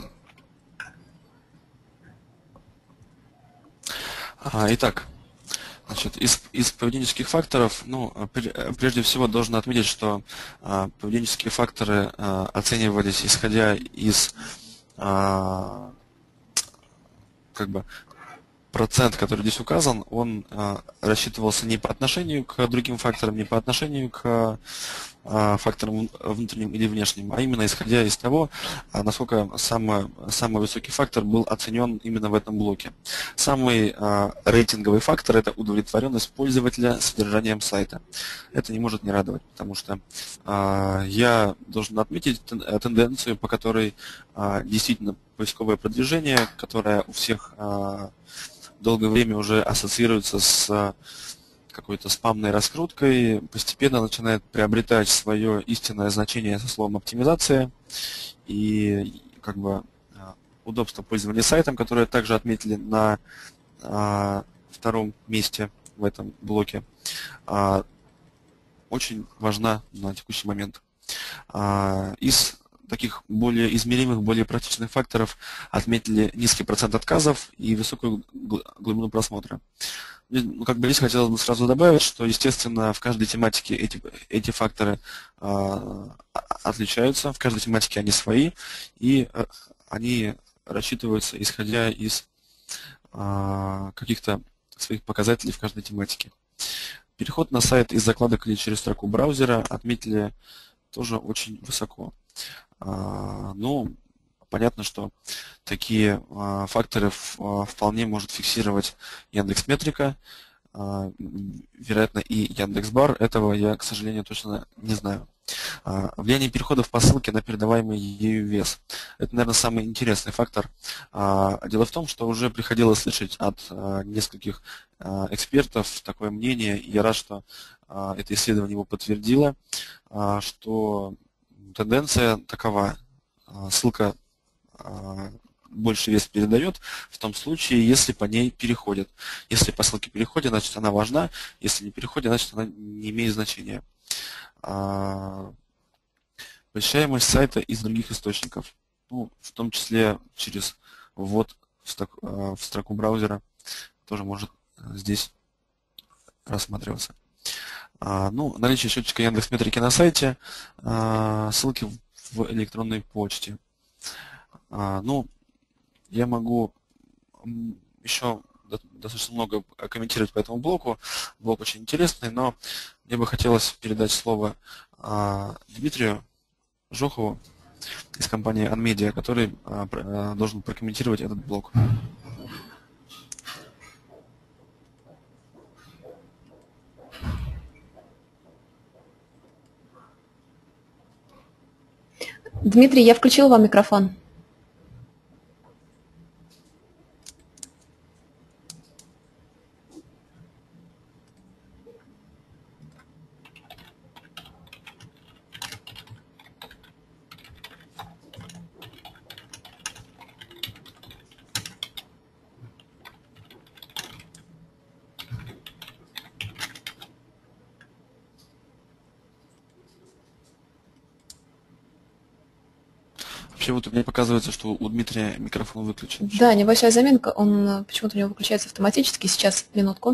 Итак, значит, из, из поведенческих факторов, ну, прежде всего должен отметить, что поведенческие факторы оценивались исходя из как бы процент, который здесь указан, он а, рассчитывался не по отношению к другим факторам, не по отношению к а, факторам внутренним или внешним, а именно исходя из того, а, насколько самый, самый высокий фактор был оценен именно в этом блоке. Самый а, рейтинговый фактор – это удовлетворенность пользователя содержанием сайта. Это не может не радовать, потому что а, я должен отметить тенденцию, по которой а, действительно поисковое продвижение, которое у всех а, долгое время уже ассоциируется с какой-то спамной раскруткой, постепенно начинает приобретать свое истинное значение со словом оптимизация и как бы удобство пользования сайтом, которое также отметили на а, втором месте в этом блоке, а, очень важна на текущий момент. А, из таких более измеримых, более практичных факторов отметили низкий процент отказов и высокую глубину просмотра. Ну, как бы здесь хотелось бы сразу добавить, что, естественно, в каждой тематике эти, эти факторы э, отличаются, в каждой тематике они свои, и э, они рассчитываются, исходя из э, каких-то своих показателей в каждой тематике. Переход на сайт из закладок или через строку браузера отметили тоже очень высоко. Ну, понятно, что такие факторы вполне может фиксировать Яндекс.Метрика, вероятно, и Яндекс.Бар. Этого я, к сожалению, точно не знаю. А, Влияние переходов по ссылке на передаваемый ею вес. Это, наверное, самый интересный фактор. А, Дело в том, что уже приходилось слышать от а, нескольких а, экспертов такое мнение, и я рад, что а, это исследование его подтвердило, а, что тенденция такова. А, Ссылка а, больше вес передает в том случае, если по ней переходят. Если по ссылке переходят, значит она важна, если не переходит, значит она не имеет значения. А, Посещаемость сайта из других источников, ну, в том числе через ввод в, сток, в строку браузера, тоже может здесь рассматриваться. А, ну, наличие счетчика Яндекс.Метрики на сайте, а, ссылки в электронной почте. А, ну, я могу еще достаточно много комментировать по этому блоку. Блок очень интересный, но мне бы хотелось передать слово а, Дмитрию Жохову из компании Unmedia, который а, а, должен прокомментировать этот блок. Дмитрий, я включила вам микрофон. Вообще вот у меня показывается, что у Дмитрия микрофон выключен. Да, небольшая заминка, он э, почему-то у него выключается автоматически. Сейчас, минутку.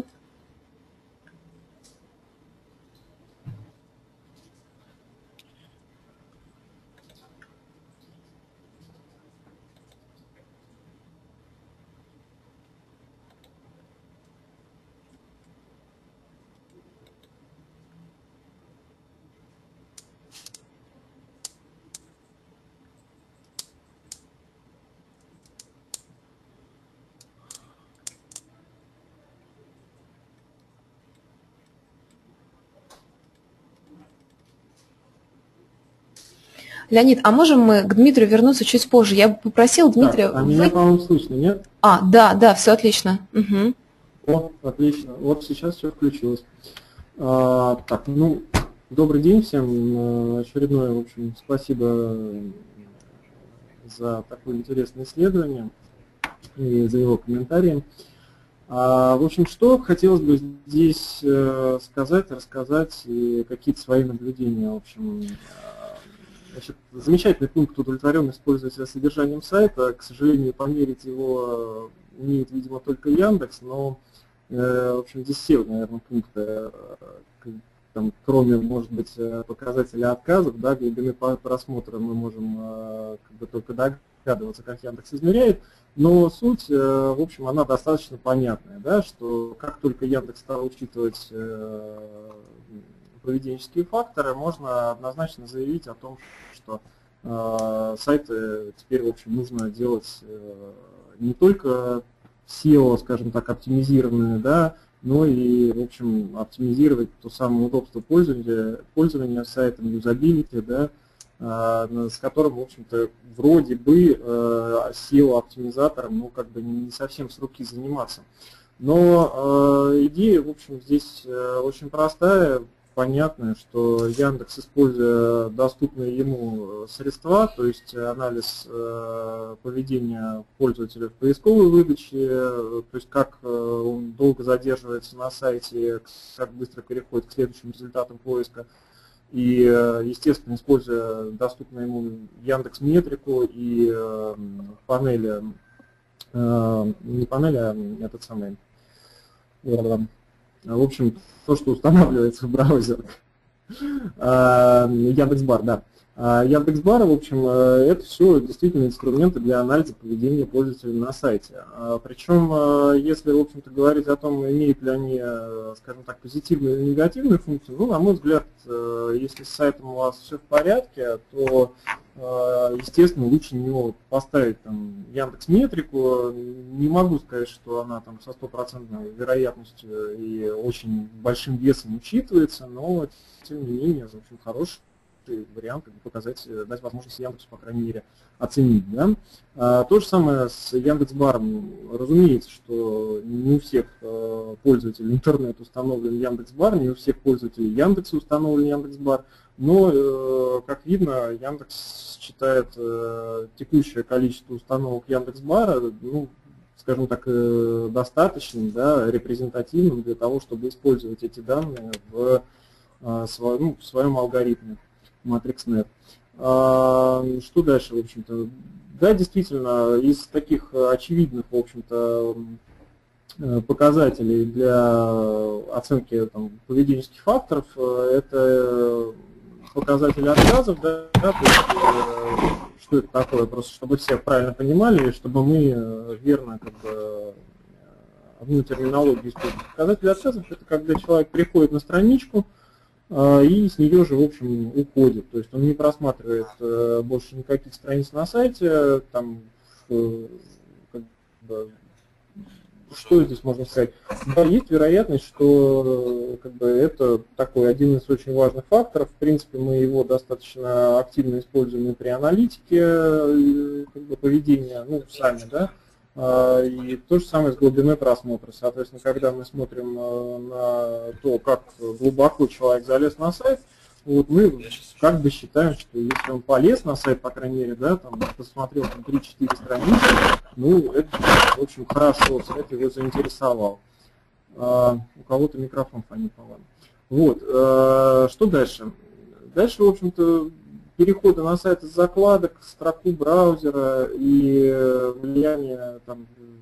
Леонид, а можем мы к Дмитрию вернуться чуть позже? Я бы попросил Дмитрия... Так, а меня, вы... по-моему, слышно, нет? А, да, да, все отлично. Угу. О, отлично. Вот сейчас все включилось. А, так, ну, добрый день всем. Очередное, в общем, спасибо за такое интересное исследование и за его комментарии. А, в общем, что хотелось бы здесь сказать, рассказать и какие-то свои наблюдения, в общем. Значит, замечательный пункт удовлетворенность пользователя содержанием сайта. К сожалению, померить его умеет, видимо, только Яндекс, но, э, в общем, здесь все, наверное, пункты, э, там, кроме, может быть, показателя отказов, да, глубины просмотра мы можем э, как бы только догадываться, как Яндекс измеряет, но суть, э, в общем, она достаточно понятная, да, что как только Яндекс стал учитывать э, поведенческие факторы, можно однозначно заявить о том, что э, сайты теперь, в общем, нужно делать э, не только сео, скажем так, оптимизированные, да, но и, в общем, оптимизировать то самое удобство пользования, пользования сайтом, юзабилити, да, э, с которым, в общем-то, вроде бы э, сео-оптимизатором, ну, как бы не совсем с руки заниматься. Но э, идея, в общем, здесь э, очень простая. Понятно, что Яндекс, используя доступные ему средства, то есть анализ э, поведения пользователя в поисковой выдаче, то есть как э, он долго задерживается на сайте, как быстро переходит к следующим результатам поиска, и, э, естественно, используя доступную ему Яндекс.Метрику и э, панели, э, не панели, а этот самый... В общем, то, что устанавливается в браузер. Яндекс.Бар, да. Яндекс.Бар, в общем, это все действительно инструменты для анализа поведения пользователя на сайте. Причем, если, в общем-то, говорить о том, имеют ли они, скажем так, позитивную или негативную функцию, ну, на мой взгляд, если с сайтом у вас все в порядке, то, естественно, лучше на него поставить там Яндекс.Метрику. Не могу сказать, что она там со стопроцентной вероятностью и очень большим весом учитывается, но, тем не менее, в общем, хороший вариант как бы показать, дать возможность Яндексу, по крайней мере, оценить. Да? А, то же самое с Яндекс.Баром. Разумеется, что не у всех пользователей интернета установлен Яндекс.Бар, не у всех пользователей Яндекса установлен Яндекс.Бар, но, как видно, Яндекс считает текущее количество установок Яндекс.Бара, ну, скажем так, достаточным, да, репрезентативным для того, чтобы использовать эти данные в, своем, ну, в своем алгоритме MatrixNet. Что дальше, в общем-то? Да, действительно, из таких очевидных, в общем-то, показателей для оценки там, поведенческих факторов это показатели отказов, да, да, то есть, что это такое, просто чтобы все правильно понимали, чтобы мы верно как бы одну терминологию использовали. Показатели отказов – это когда человек приходит на страничку и с нее же, в общем, уходит. То есть он не просматривает больше никаких страниц на сайте, там, как бы, что здесь можно сказать? Да, есть вероятность, что как бы, это такой один из очень важных факторов. В принципе, мы его достаточно активно используем и при аналитике как бы, поведения, ну, сами, да. И то же самое с глубиной просмотра. Соответственно, когда мы смотрим на то, как глубоко человек залез на сайт, вот мы как бы считаем, что если он полез на сайт, по крайней мере, да, там, посмотрел там три-четыре страницы, ну, это, в общем, хорошо, сайт его заинтересовал. А, у кого-то микрофон фонит, по-моему. Вот, а, что дальше? Дальше, в общем-то, переходы на сайт из закладок, строку браузера и влияние там,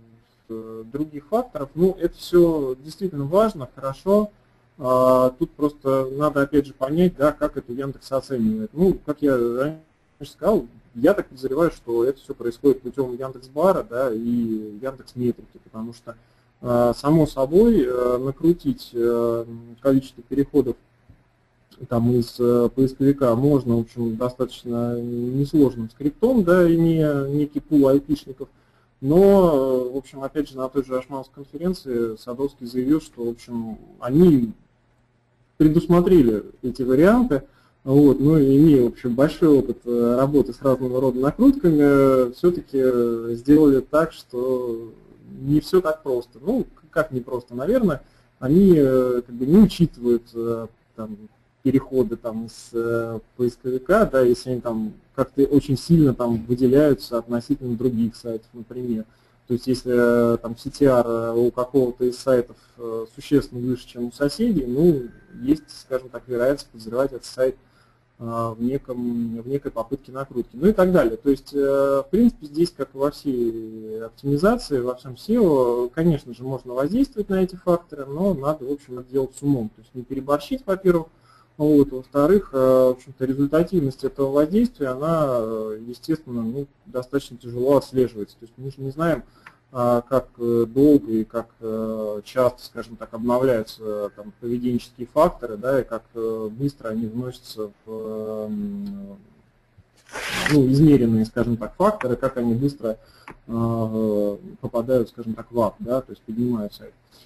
других факторов, ну, это все действительно важно, хорошо. Тут просто надо, опять же, понять, да, как это Яндекс оценивает. Ну, как я раньше сказал, я так подозреваю, что это все происходит путем Яндекс.Бара, да, и Яндекс.Метрики, потому что, само собой, накрутить количество переходов там, из поисковика можно, в общем, достаточно несложным скриптом, да, имея некий пул айпишников. Но, в общем, опять же, на той же Ашманской конференции Садовский заявил, что, в общем, они предусмотрели эти варианты, вот, но имея, в общем, большой опыт работы с разного рода накрутками, все-таки сделали так, что не все так просто. Ну, как не просто, наверное, они как бы не учитывают там, переходы там, с поисковика, да, если они там как-то очень сильно там выделяются относительно других сайтов, например. То есть если там си ти ар у какого-то из сайтов существенно выше, чем у соседей, ну, есть, скажем так, вероятность подозревать этот сайт в, неком, в некой попытке накрутки, ну и так далее. То есть, в принципе, здесь, как и во всей оптимизации, во всем сео, конечно же, можно воздействовать на эти факторы, но надо, в общем, это делать с умом. То есть не переборщить, во-первых, вот, во-вторых, в общем-то, результативность этого воздействия, она, естественно, ну, достаточно тяжело отслеживается. То есть мы же не знаем, как долго и как часто, скажем так, обновляются там, поведенческие факторы, да, и как быстро они вносятся в ну, измеренные, скажем так, факторы, как они быстро попадают, скажем так, в ап, да, то есть поднимаются.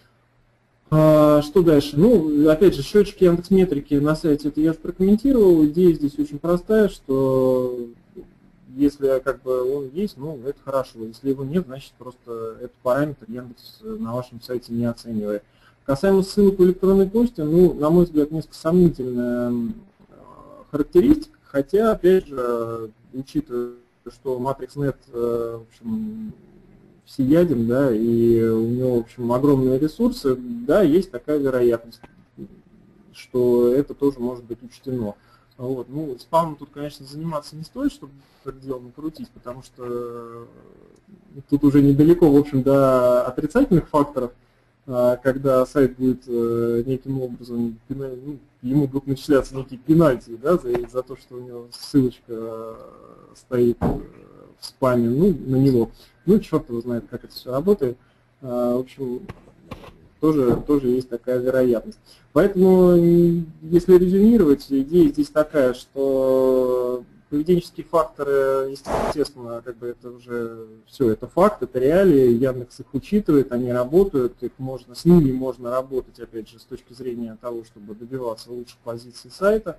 Что дальше? Ну, опять же, счетчики Яндекс.Метрики на сайте, это я уже прокомментировал. Идея здесь очень простая, что если как бы он есть, ну, это хорошо. Если его нет, значит, просто этот параметр Яндекс на вашем сайте не оценивает. Касаемо ссылок в электронной почте, ну, на мой взгляд, несколько сомнительная характеристика, хотя, опять же, учитывая, что MatrixNet, в общем, всеяден, да, и у него, в общем, огромные ресурсы, да, есть такая вероятность, что это тоже может быть учтено. Вот. Ну, спамом тут, конечно, заниматься не стоит, чтобы это дело накрутить, потому что тут уже недалеко, в общем, до отрицательных факторов, когда сайт будет неким образом, ну, ему будут начисляться некие пенальти, да, за, за то, что у него ссылочка стоит в спаме, ну, на него. Ну, черт его знает, как это все работает. В общем, тоже, тоже есть такая вероятность. Поэтому, если резюмировать, идея здесь такая, что поведенческие факторы, естественно, как бы это уже все, это факт, это реалии, Яндекс их учитывает, они работают, их можно, с ними можно работать, опять же, с точки зрения того, чтобы добиваться лучших позиций сайта.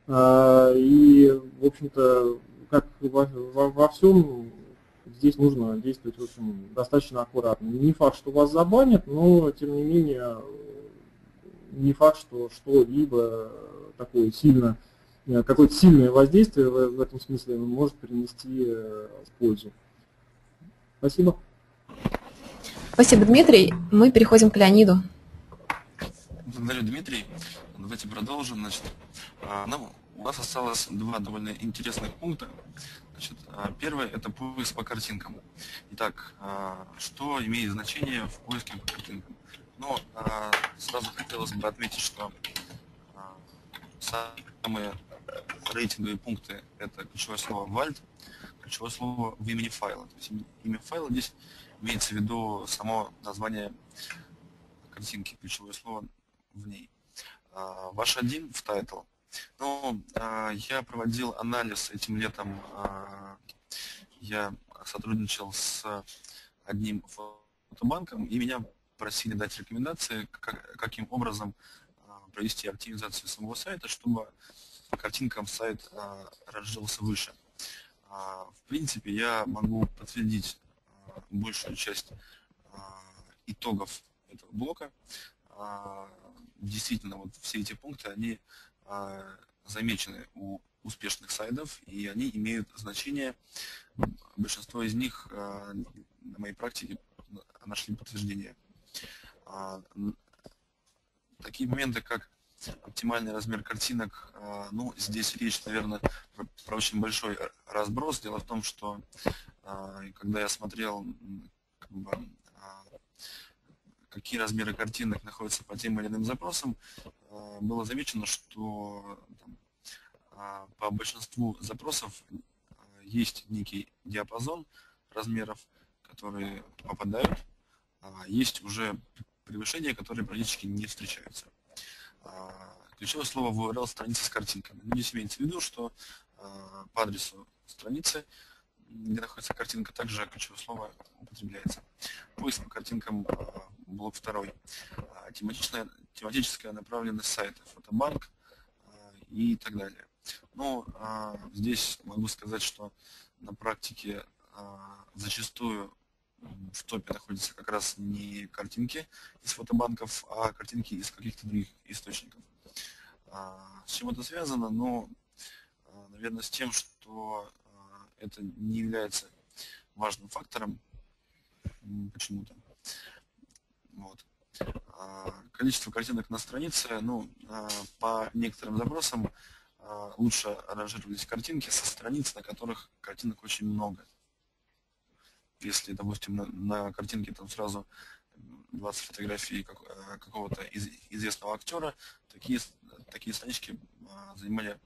И, в общем-то, как во, во, во всем, здесь нужно действовать, в общем, достаточно аккуратно. Не факт, что вас забанят, но, тем не менее, не факт, что что-либо такое сильно, какое-то сильное воздействие в, в этом смысле может принести пользу. Спасибо. Спасибо, Дмитрий. Мы переходим к Леониду. Благодарю, Дмитрий. Давайте продолжим. Значит, нам, у нас осталось два довольно интересных пункта. Значит, первый – это поиск по картинкам. Итак, что имеет значение в поиске по картинкам? Ну, сразу хотелось бы отметить, что самые рейтинговые пункты – это ключевое слово вальт, ключевое слово в имени файла. То есть имя файла здесь имеется в виду само название картинки, ключевое слово в ней. Ваш один в title. Ну, я проводил анализ этим летом, я сотрудничал с одним фотобанком, и меня просили дать рекомендации, как, каким образом провести оптимизацию самого сайта, чтобы по картинкам сайт разжился выше. В принципе, я могу подтвердить большую часть итогов этого блока. Действительно, вот все эти пункты, они замечены у успешных сайтов, и они имеют значение. Большинство из них на моей практике нашли подтверждение. Такие моменты, как оптимальный размер картинок, ну, здесь речь, наверное, про, про очень большой разброс. Дело в том, что когда я смотрел, как бы, какие размеры картинок находятся по тем или иным запросам, было замечено, что там, по большинству запросов есть некий диапазон размеров, которые попадают, а есть уже превышения, которые практически не встречаются. Ключевое слово в ю ар эл страницы с картинками. Здесь имеется в виду, что по адресу страницы, где находится картинка, также ключевое слово употребляется. Поиск по картинкам, блок второй. Тематичная, тематическая направленность сайта, фотобанк и так далее. Ну, здесь могу сказать, что на практике зачастую в топе находятся как раз не картинки из фотобанков, а картинки из каких-то других источников. С чем это связано? Ну, наверное, с тем, что это не является важным фактором почему-то. Вот. Количество картинок на странице, ну, по некоторым запросам лучше ранжировались картинки со страниц, на которых картинок очень много. Если, допустим, на, на картинке там сразу двадцать фотографий как, какого-то из, известного актера, такие, такие странички а, занимали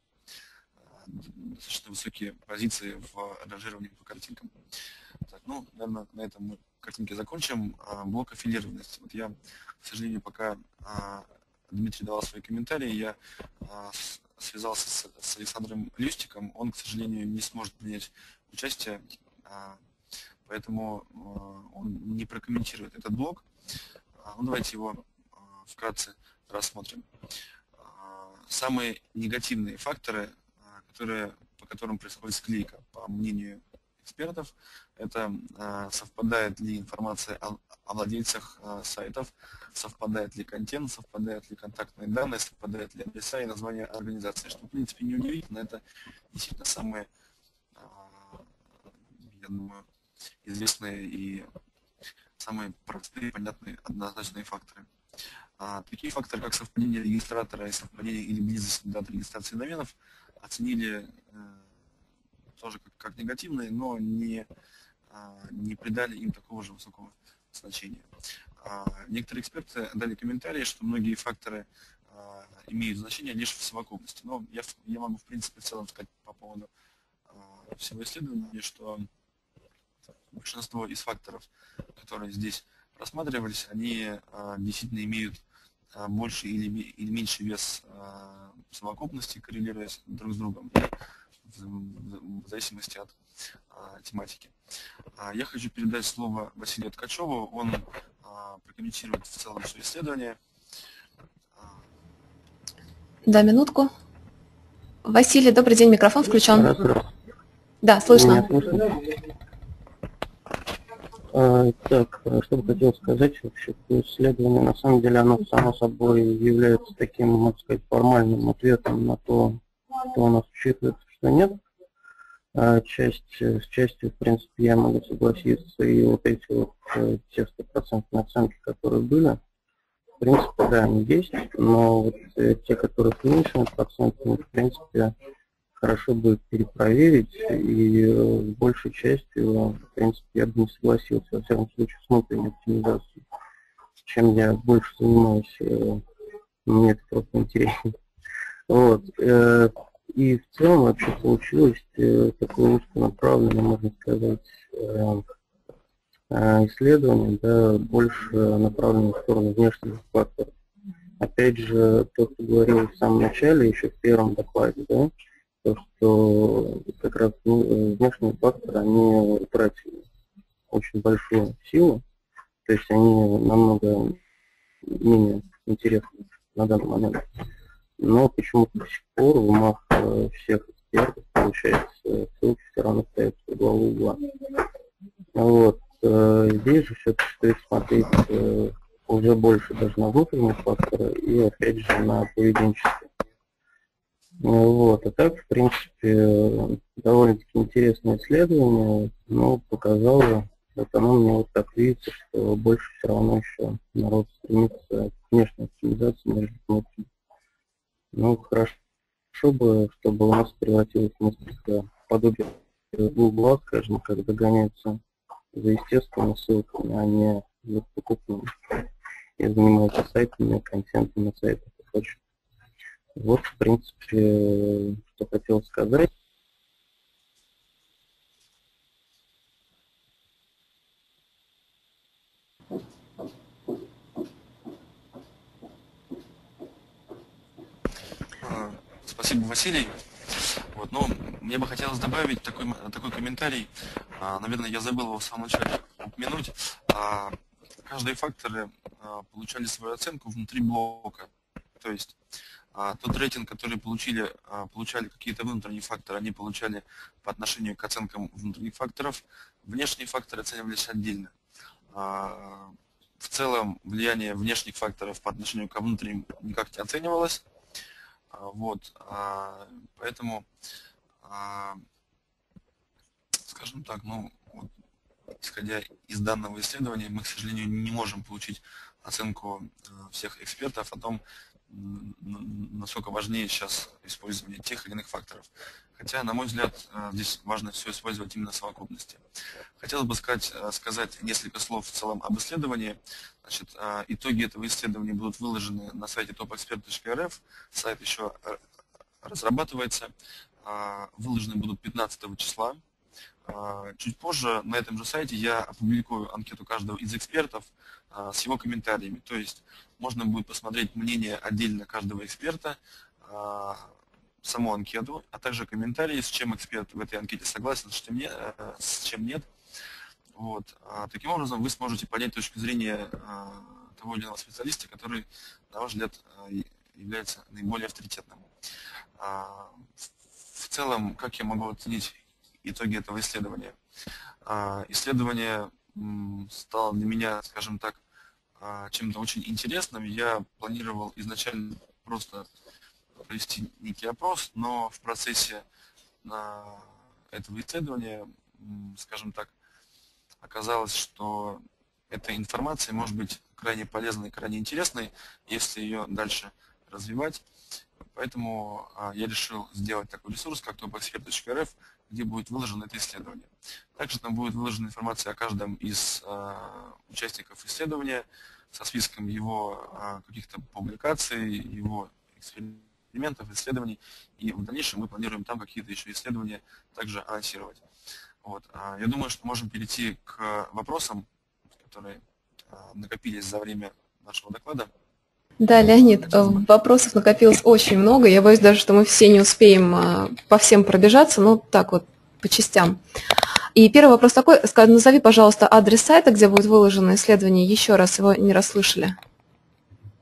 а, достаточно высокие позиции в ранжировании по картинкам. Так, ну, наверное, на этом мы картинки закончим. А, блок аффилированности. Вот я, к сожалению, пока а, Дмитрий давал свои комментарии, я а, с, связался с, с Александром Люстиком. Он, к сожалению, не сможет принять участие. А, Поэтому э, он не прокомментирует этот блок. А, ну, давайте его э, вкратце рассмотрим. А, самые негативные факторы, а, которые, по которым происходит склейка, по мнению экспертов, это а, совпадает ли информация о, о владельцах а, сайтов, совпадает ли контент, совпадают ли контактные данные, совпадают ли адреса и название организации. Что, в принципе, не удивительно, это действительно самые, а, я думаю, известные и самые простые, понятные, однозначные факторы. А, такие факторы, как совпадение регистратора и совпадение или близость дат регистрации доменов, оценили э, тоже как, как негативные, но не, а, не придали им такого же высокого значения. А, некоторые эксперты дали комментарии, что многие факторы а, имеют значение лишь в совокупности. Но я, я могу, в принципе, в целом сказать по поводу а, всего исследования, что большинство из факторов, которые здесь рассматривались, они а, действительно имеют а, больше или, или меньший вес а, совокупности, коррелируясь друг с другом, в, в, в зависимости от а, тематики. А, я хочу передать слово Василию Ткачеву, он а, прокомментирует в целом все исследование. Да, минутку. Василий, добрый день, микрофон включен. Здравствуйте. Да, слышно. Меня слышно? А, так, что бы хотел сказать, вообще, исследование, на самом деле, оно само собой является таким, можно сказать, формальным ответом на то, что у нас учитывается, что нет. А часть, с частью, в принципе, я могу согласиться, и вот эти вот те стопроцентные оценки, которые были, в принципе, да, они есть, но вот те, которые с меньшими процентами, в принципе, хорошо бы перепроверить, и большей частью, в принципе, я бы не согласился, во всяком случае, с внутренней оптимизацией. Чем я больше занимаюсь, мне это просто интереснее. Вот. И в целом вообще получилось такое узконаправленное, можно сказать, исследование, да, больше направлено в сторону внешних факторов. Опять же, то, что говорил в самом начале, еще в первом докладе, да, то, что как раз внешние факторы, они утратили очень большую силу, то есть они намного менее интересны на данный момент. Но почему-то до сих пор в умах всех экспертов, получается, ссылки все равно стоят во главу угла. Вот. Здесь же все-таки стоит смотреть уже больше даже на внутренние факторы и опять же на поведенческие. Вот. А так, в принципе, довольно-таки интересное исследование, но показало, вот оно мне вот так видится, что больше все равно еще народ стремится к внешней оптимизации, нежели к внутренней. Ну, хорошо бы, чтобы у нас превратилось в несколько подобие Гугла, скажем, как догоняются за естественными ссылками, а не за покупными. И занимаются сайтами, контентом на сайтах и прочее. Вот, в принципе, что хотел сказать. Спасибо, Василий. Вот, но мне бы хотелось добавить такой, такой комментарий. А, наверное, я забыл его в самом начале упомянуть. А, каждые факторы а, получали свою оценку внутри блока. То есть а, тот рейтинг, который получили, а, получали какие-то внутренние факторы, они получали по отношению к оценкам внутренних факторов. Внешние факторы оценивались отдельно. А, в целом влияние внешних факторов по отношению к внутренним никак не оценивалось. Вот, поэтому, скажем так, ну, вот, исходя из данного исследования, мы, к сожалению, не можем получить оценку всех экспертов о том, насколько важнее сейчас использование тех или иных факторов. Хотя, на мой взгляд, здесь важно все использовать именно в совокупности. Хотелось бы сказать, сказать несколько слов в целом об исследовании. Значит, итоги этого исследования будут выложены на сайте топ эксперт точка эр эф. Сайт еще разрабатывается. Выложены будут пятнадцатого числа. Чуть позже на этом же сайте я опубликую анкету каждого из экспертов с его комментариями. То есть можно будет посмотреть мнение отдельно каждого эксперта, саму анкету, а также комментарии, с чем эксперт в этой анкете согласен, с чем нет. С чем нет. Вот. Таким образом вы сможете понять точку зрения того или иного специалиста, который, на ваш взгляд, является наиболее авторитетным. В целом, как я могу оценить итоги этого исследования? Исследование стало для меня, скажем так, чем-то очень интересным. Я планировал изначально просто провести некий опрос, но в процессе этого исследования, скажем так, оказалось, что эта информация может быть крайне полезной, крайне интересной, если ее дальше развивать. Поэтому я решил сделать такой ресурс, как топ эксперт точка эр эф, где будет выложено это исследование. Также там будет выложена информация о каждом из участников исследования со списком его каких-то публикаций, его экспериментов, исследований. И в дальнейшем мы планируем там какие-то еще исследования также анонсировать. Вот. Я думаю, что можем перейти к вопросам, которые накопились за время нашего доклада. Да, Леонид, вопросов накопилось очень много. Я боюсь даже, что мы все не успеем по всем пробежаться, но так вот, по частям. И первый вопрос такой. Назови, пожалуйста, адрес сайта, где будет выложено исследование. Еще раз, его не расслышали.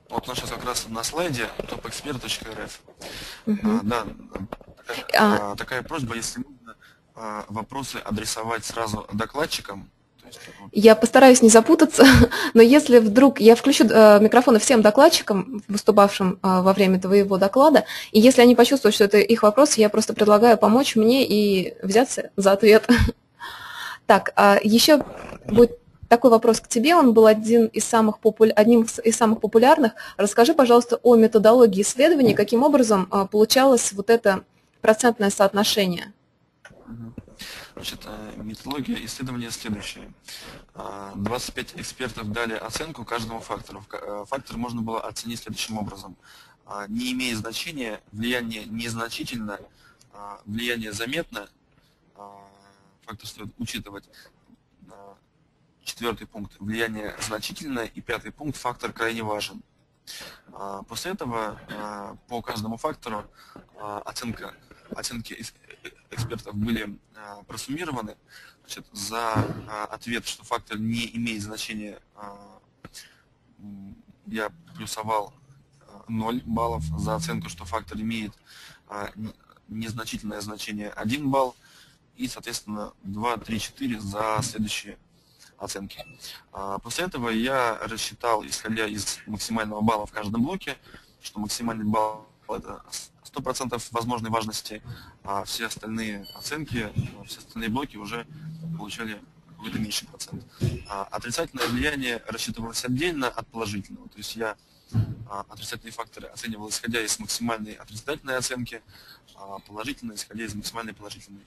Вот у нас сейчас как раз на слайде топ эксперт точка эр эф. Мгм. А, да, такая, А, а, такая просьба, если можно, а, вопросы адресовать сразу докладчикам. То есть, вот, Я постараюсь не запутаться, но если вдруг я включу э, микрофоны всем докладчикам, выступавшим э, во время твоего доклада, и если они почувствуют, что это их вопрос, я просто предлагаю помочь мне и взяться за ответ. Так, а еще будет такой вопрос к тебе, он был один из самых популя- одним из самых популярных. Расскажи, пожалуйста, о методологии исследований, каким образом э, получалось вот это процентное соотношение. мгм. Значит, э, методология исследования следующая. А, двадцать пять экспертов дали оценку каждому фактору. Ка- э, Фактор можно было оценить следующим образом. А, Не имея значения, влияние незначительно, а, влияние заметно, а, фактор стоит учитывать. А, Четвертый пункт – влияние значительное, и пятый пункт – фактор крайне важен. А, После этого а, по каждому фактору а, оценка, оценки эс- э- экспертов были а, просуммированы. Значит, за а, ответ, что фактор не имеет значения, а, м, я плюсовал а, ноль баллов. За оценку, что фактор имеет а, н- незначительное значение, один балл. И, соответственно, два, три, четыре за следующие оценки. А, После этого я рассчитал, исходя из максимального балла в каждом блоке, что максимальный балл – это сто процентов возможной важности, а все остальные оценки, а, все остальные блоки уже получали какой-то меньший процент. А Отрицательное влияние рассчитывалось отдельно от положительного. То есть я а, отрицательные факторы оценивал, исходя из максимальной отрицательной оценки, а положительные, исходя из максимальной положительной.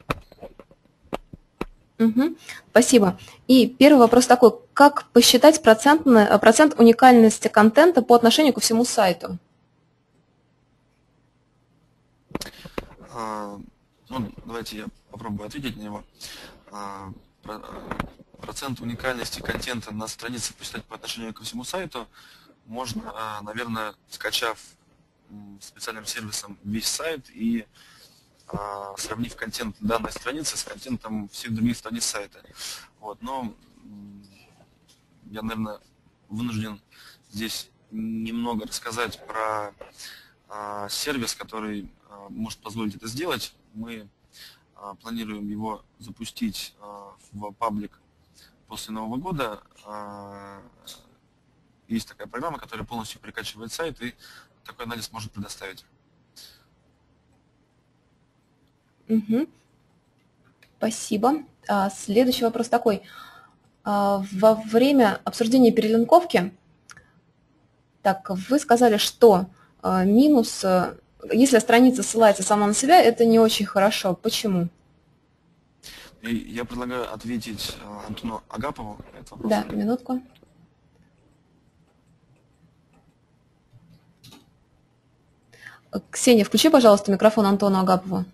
Мгм. Спасибо. И первый вопрос такой. Как посчитать процентный- э, процент уникальности контента по отношению ко всему сайту? А, Ну, давайте я попробую ответить на него. А, про- а, Процент уникальности контента на странице посчитать по отношению ко всему сайту можно, а, наверное, скачав м, специальным сервисом весь сайт и а, сравнив контент данной страницы с контентом всех других страниц сайта. Вот, но м, я, наверное, вынужден здесь немного рассказать про а, сервис, который а, может позволить это сделать. Мы а, планируем его запустить а, в паблик после Нового года. А, Есть такая программа, которая полностью перекачивает сайт и такой анализ может предоставить. Мгм. Спасибо. А, Следующий вопрос такой. А, Во время обсуждения перелинковки, так, вы сказали, что а, минус, а, если страница ссылается сама на себя, это не очень хорошо. Почему? И я предлагаю ответить а, Антону Агапову на этот вопрос. Да, минутку. Э, Ксения, включи, пожалуйста, микрофон Антону Агапову.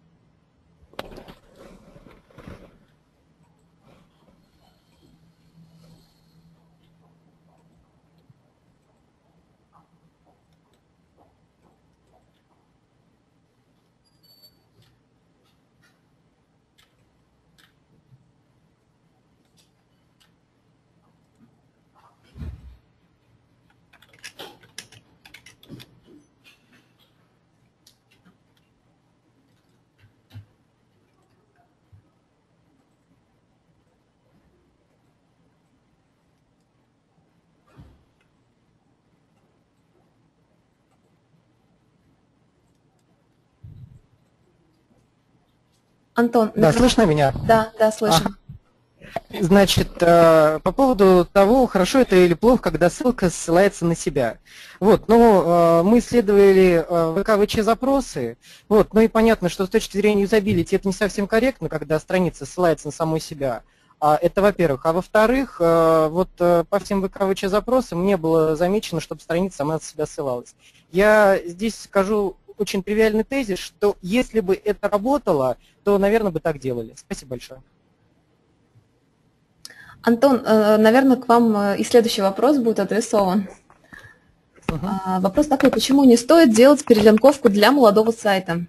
Антон, Да, микрофон. слышно меня? Да, да, слышим. Значит, э, по поводу того, хорошо это или плохо, когда ссылка ссылается на себя. Вот, ну, э, мы исследовали э, ВК-ВЧ-запросы, вот, ну и понятно, что с точки зрения юзабилити это не совсем корректно, когда страница ссылается на саму себя. А, это во-первых. А во-вторых, э, вот э, по всем ВК-ВЧ-запросам не было замечено, чтобы страница сама на себя ссылалась. Я здесь скажу очень тривиальный тезис, что если бы это работало, то, наверное, бы так делали. Спасибо большое. Антон, э, наверное, к вам э, и следующий вопрос будет адресован. Мгм. А, Вопрос такой, почему не стоит делать перелинковку для молодого сайта?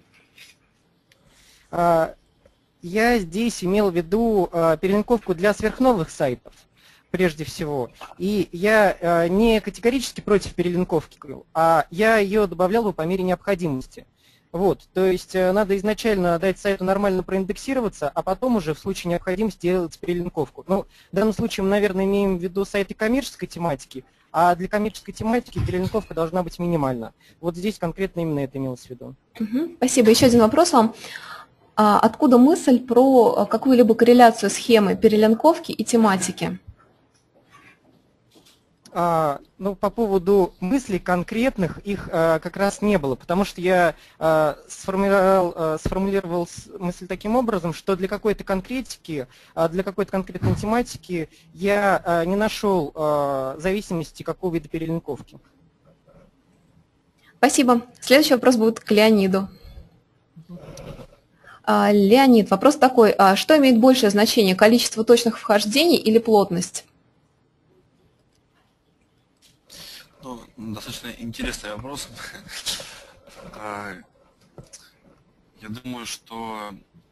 А, Я здесь имел в виду а, перелинковку для сверхновых сайтов. прежде всего. И я э, не категорически против перелинковки, а я ее добавлял бы по мере необходимости. Вот, то есть э, надо изначально дать сайту нормально проиндексироваться, а потом уже в случае необходимости делать перелинковку. Ну, в данном случае мы, наверное, имеем в виду сайты коммерческой тематики, а для коммерческой тематики перелинковка должна быть минимальна. Вот здесь конкретно именно это имелось в виду. Угу, спасибо. Еще один вопрос вам. А откуда мысль про какую-либо корреляцию схемы перелинковки и тематики? А, ну, по поводу мыслей конкретных их а, как раз не было, потому что я а, сформулировал, а, сформулировал мысль таким образом, что для какой-то конкретики, а, для какой-то конкретной тематики я а, не нашел а, зависимости какого вида перелинковки. Спасибо. Следующий вопрос будет к Леониду. А, Леонид, вопрос такой. А что имеет большее значение, количество точных вхождений или плотность? Ну, достаточно интересный вопрос. Я думаю, что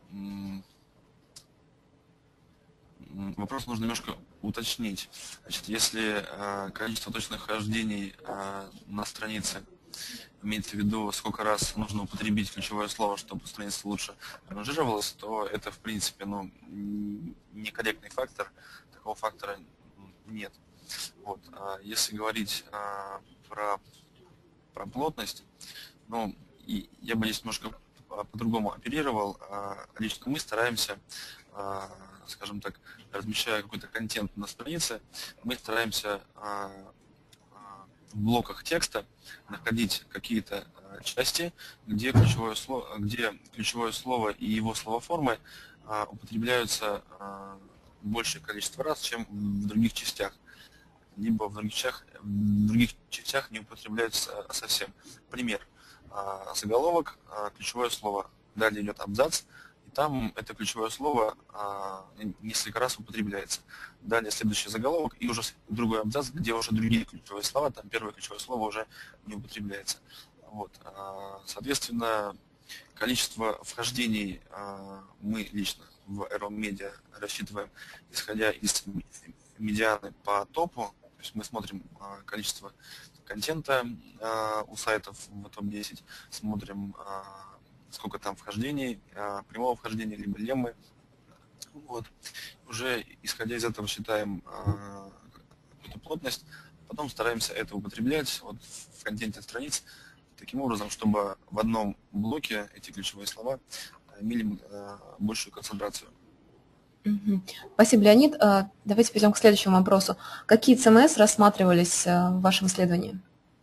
вопрос нужно немножко уточнить. Значит, если количество точных вхождений на странице имеется в виду, сколько раз нужно употребить ключевое слово, чтобы страница лучше ранжировалась, то это, в принципе, ну, некорректный фактор. Такого фактора нет. Вот. Если говорить а, про, про плотность, ну, и я бы здесь немножко по-другому оперировал. А, лично мы стараемся, а, скажем так, размещая какой-то контент на странице, мы стараемся а, а, в блоках текста находить какие-то а, части, где ключевое слово, где ключевое слово и его словоформы а, употребляются а, большее количество раз, чем в других частях. Либо в других частях, в других частях не употребляются совсем. Пример. Заголовок, ключевое слово. Далее идет абзац, и там это ключевое слово несколько раз употребляется. Далее следующий заголовок и уже другой абзац, где уже другие ключевые слова, там первое ключевое слово уже не употребляется. Вот. Соответственно, количество вхождений мы лично в Aeron Media рассчитываем, исходя из медианы по топу. То есть мы смотрим а, количество контента а, у сайтов в топ десять, смотрим, а, сколько там вхождений, а, прямого вхождения, либо леммы. Вот. Уже исходя из этого считаем а, какую-то плотность, потом стараемся это употреблять вот, в контенте страниц таким образом, чтобы в одном блоке эти ключевые слова имели а, большую концентрацию. Спасибо, Леонид. Давайте перейдем к следующему вопросу. Какие си эм эс рассматривались в вашем исследовании?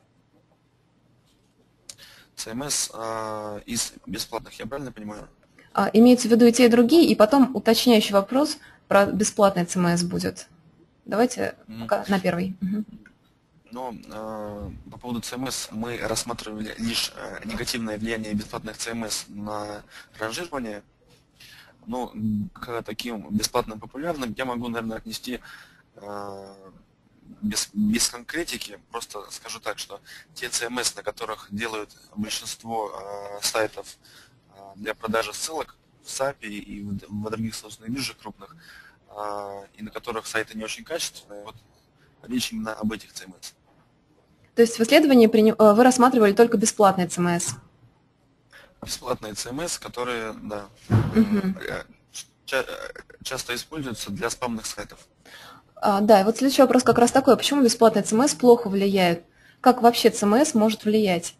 си эм эс а, из бесплатных, я правильно понимаю? А, имеются в виду и те, и другие, и потом уточняющий вопрос про бесплатный си эм эс будет. Давайте mm. пока на первый. Угу. Ну, э, по поводу си эм эс мы рассматривали лишь э, негативное влияние бесплатных си эм эс на ранжирование. Ну, к таким бесплатным популярным я могу, наверное, отнести э, без, без конкретики, просто скажу так, что те си эм эс, на которых делают большинство э, сайтов э, для продажи ссылок в сапи и в, в других собственных биржах крупных, э, и на которых сайты не очень качественные, вот речь именно об этих си эм эс. То есть в исследовании вы рассматривали только бесплатные си эм эс? Бесплатные си эм эс, которые, да, угу. ча- часто используются для спамных сайтов. А, да, и вот следующий вопрос как раз такой. Почему бесплатные си эм эс плохо влияют? Как вообще си эм эс может влиять?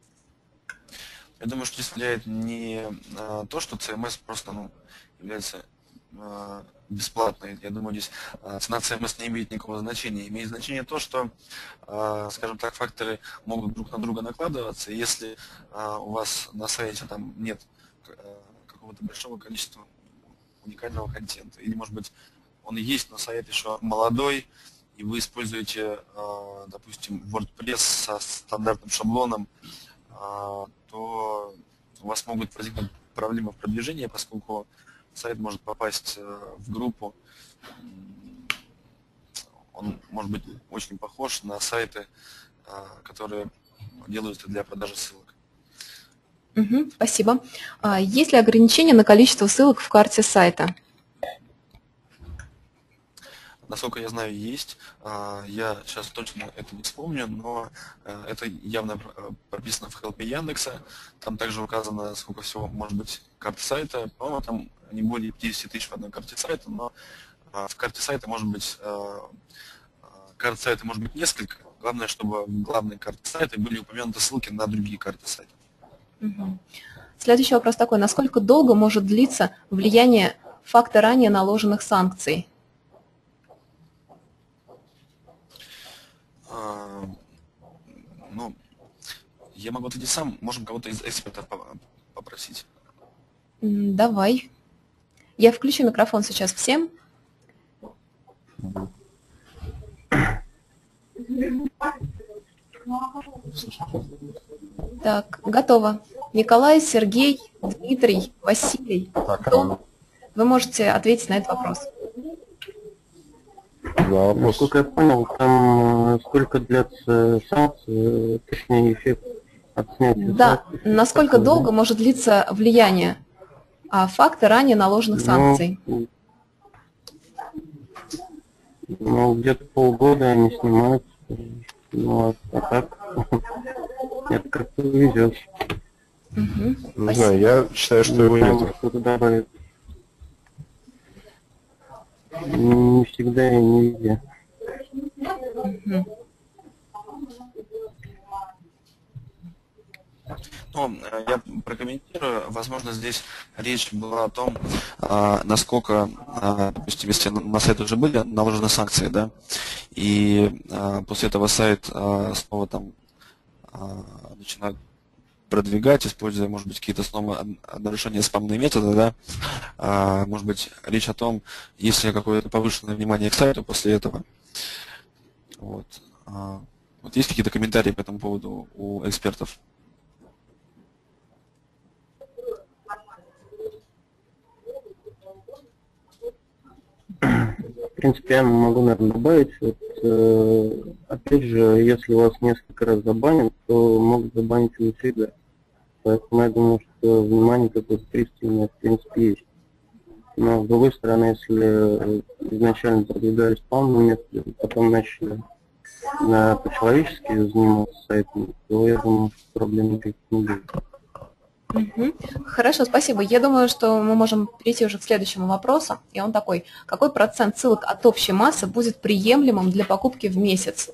Я думаю, что здесь влияет не а, то, что си эм эс просто ну, является а, бесплатной. Я думаю, здесь а, цена си эм эс не имеет никакого значения. Имеет значение то, что, а, скажем так, факторы могут друг на друга накладываться. И если а, у вас на сайте там нет а, какого-то большого количества уникального контента, или, может быть, он есть, но сайт еще молодой, и вы используете, а, допустим, WordPress со стандартным шаблоном, а, то у вас могут возникнуть проблемы в продвижении, поскольку сайт может попасть в группу, он может быть очень похож на сайты, которые делаются для продажи ссылок. Угу, спасибо. А есть ли ограничения на количество ссылок в карте сайта? насколько я знаю, есть. А, Я сейчас точно это не вспомню, но э, это явно пр- прописано в хелпе Яндекса. Там также указано, сколько всего может быть карт сайта. По-моему, там не более пятьдесят тысяч в одной карте сайта, но а, в карте сайта может быть э, э, карт сайта может быть несколько. Главное, чтобы в главной карте сайта были упомянуты ссылки на другие карты сайта. Мгм. Следующий вопрос такой. Насколько долго может длиться влияние факта ранее наложенных санкций? А, Ну, я могу ответить сам, можем кого-то из экспертов по- попросить. М, Давай. Я включу микрофон сейчас всем. Так, готово. Николай, Сергей, Дмитрий, Василий. Кто? Вы можете ответить на этот вопрос. Да, вопрос. Насколько я понял, там э, сколько длятся санкции, э, точнее эффект от снятия Да, санкций. насколько Такое, да? долго может длиться влияние а, факта ранее наложенных санкций? Ну, ну, где-то полгода они снимают. Ну, а, а так, это как-то везет. Мгм, Не спасибо. знаю, я считаю, что его Там нет. что-то добавить. Не всегда и не везде. Мгм. Ну, э, я прокомментирую. Возможно, здесь речь была о том, а, насколько, а, допустим, если на на сайт уже были наложены санкции, да, и а, после этого сайт а, снова там а, начинают продвигать, используя, может быть, какие-то снова об- нарушения спамные методы, да, А, может быть, речь о том, есть ли какое-то повышенное внимание к сайту после этого. Вот. А, Вот есть какие-то комментарии по этому поводу у экспертов? В принципе, я могу, наверное, добавить. Вот, э, опять же, если вас несколько раз забанят, то могут забанить и навсегда. Поэтому я думаю, что внимание какое-то пристальное, в принципе, есть. Но, с другой стороны, если изначально продвигали спамные методы, потом начали на по-человечески заниматься сайтом, то я думаю, что проблем никаких не будет. Мгм. Хорошо, спасибо. Я думаю, что мы можем перейти уже к следующему вопросу. И он такой. Какой процент ссылок от общей массы будет приемлемым для покупки в месяц?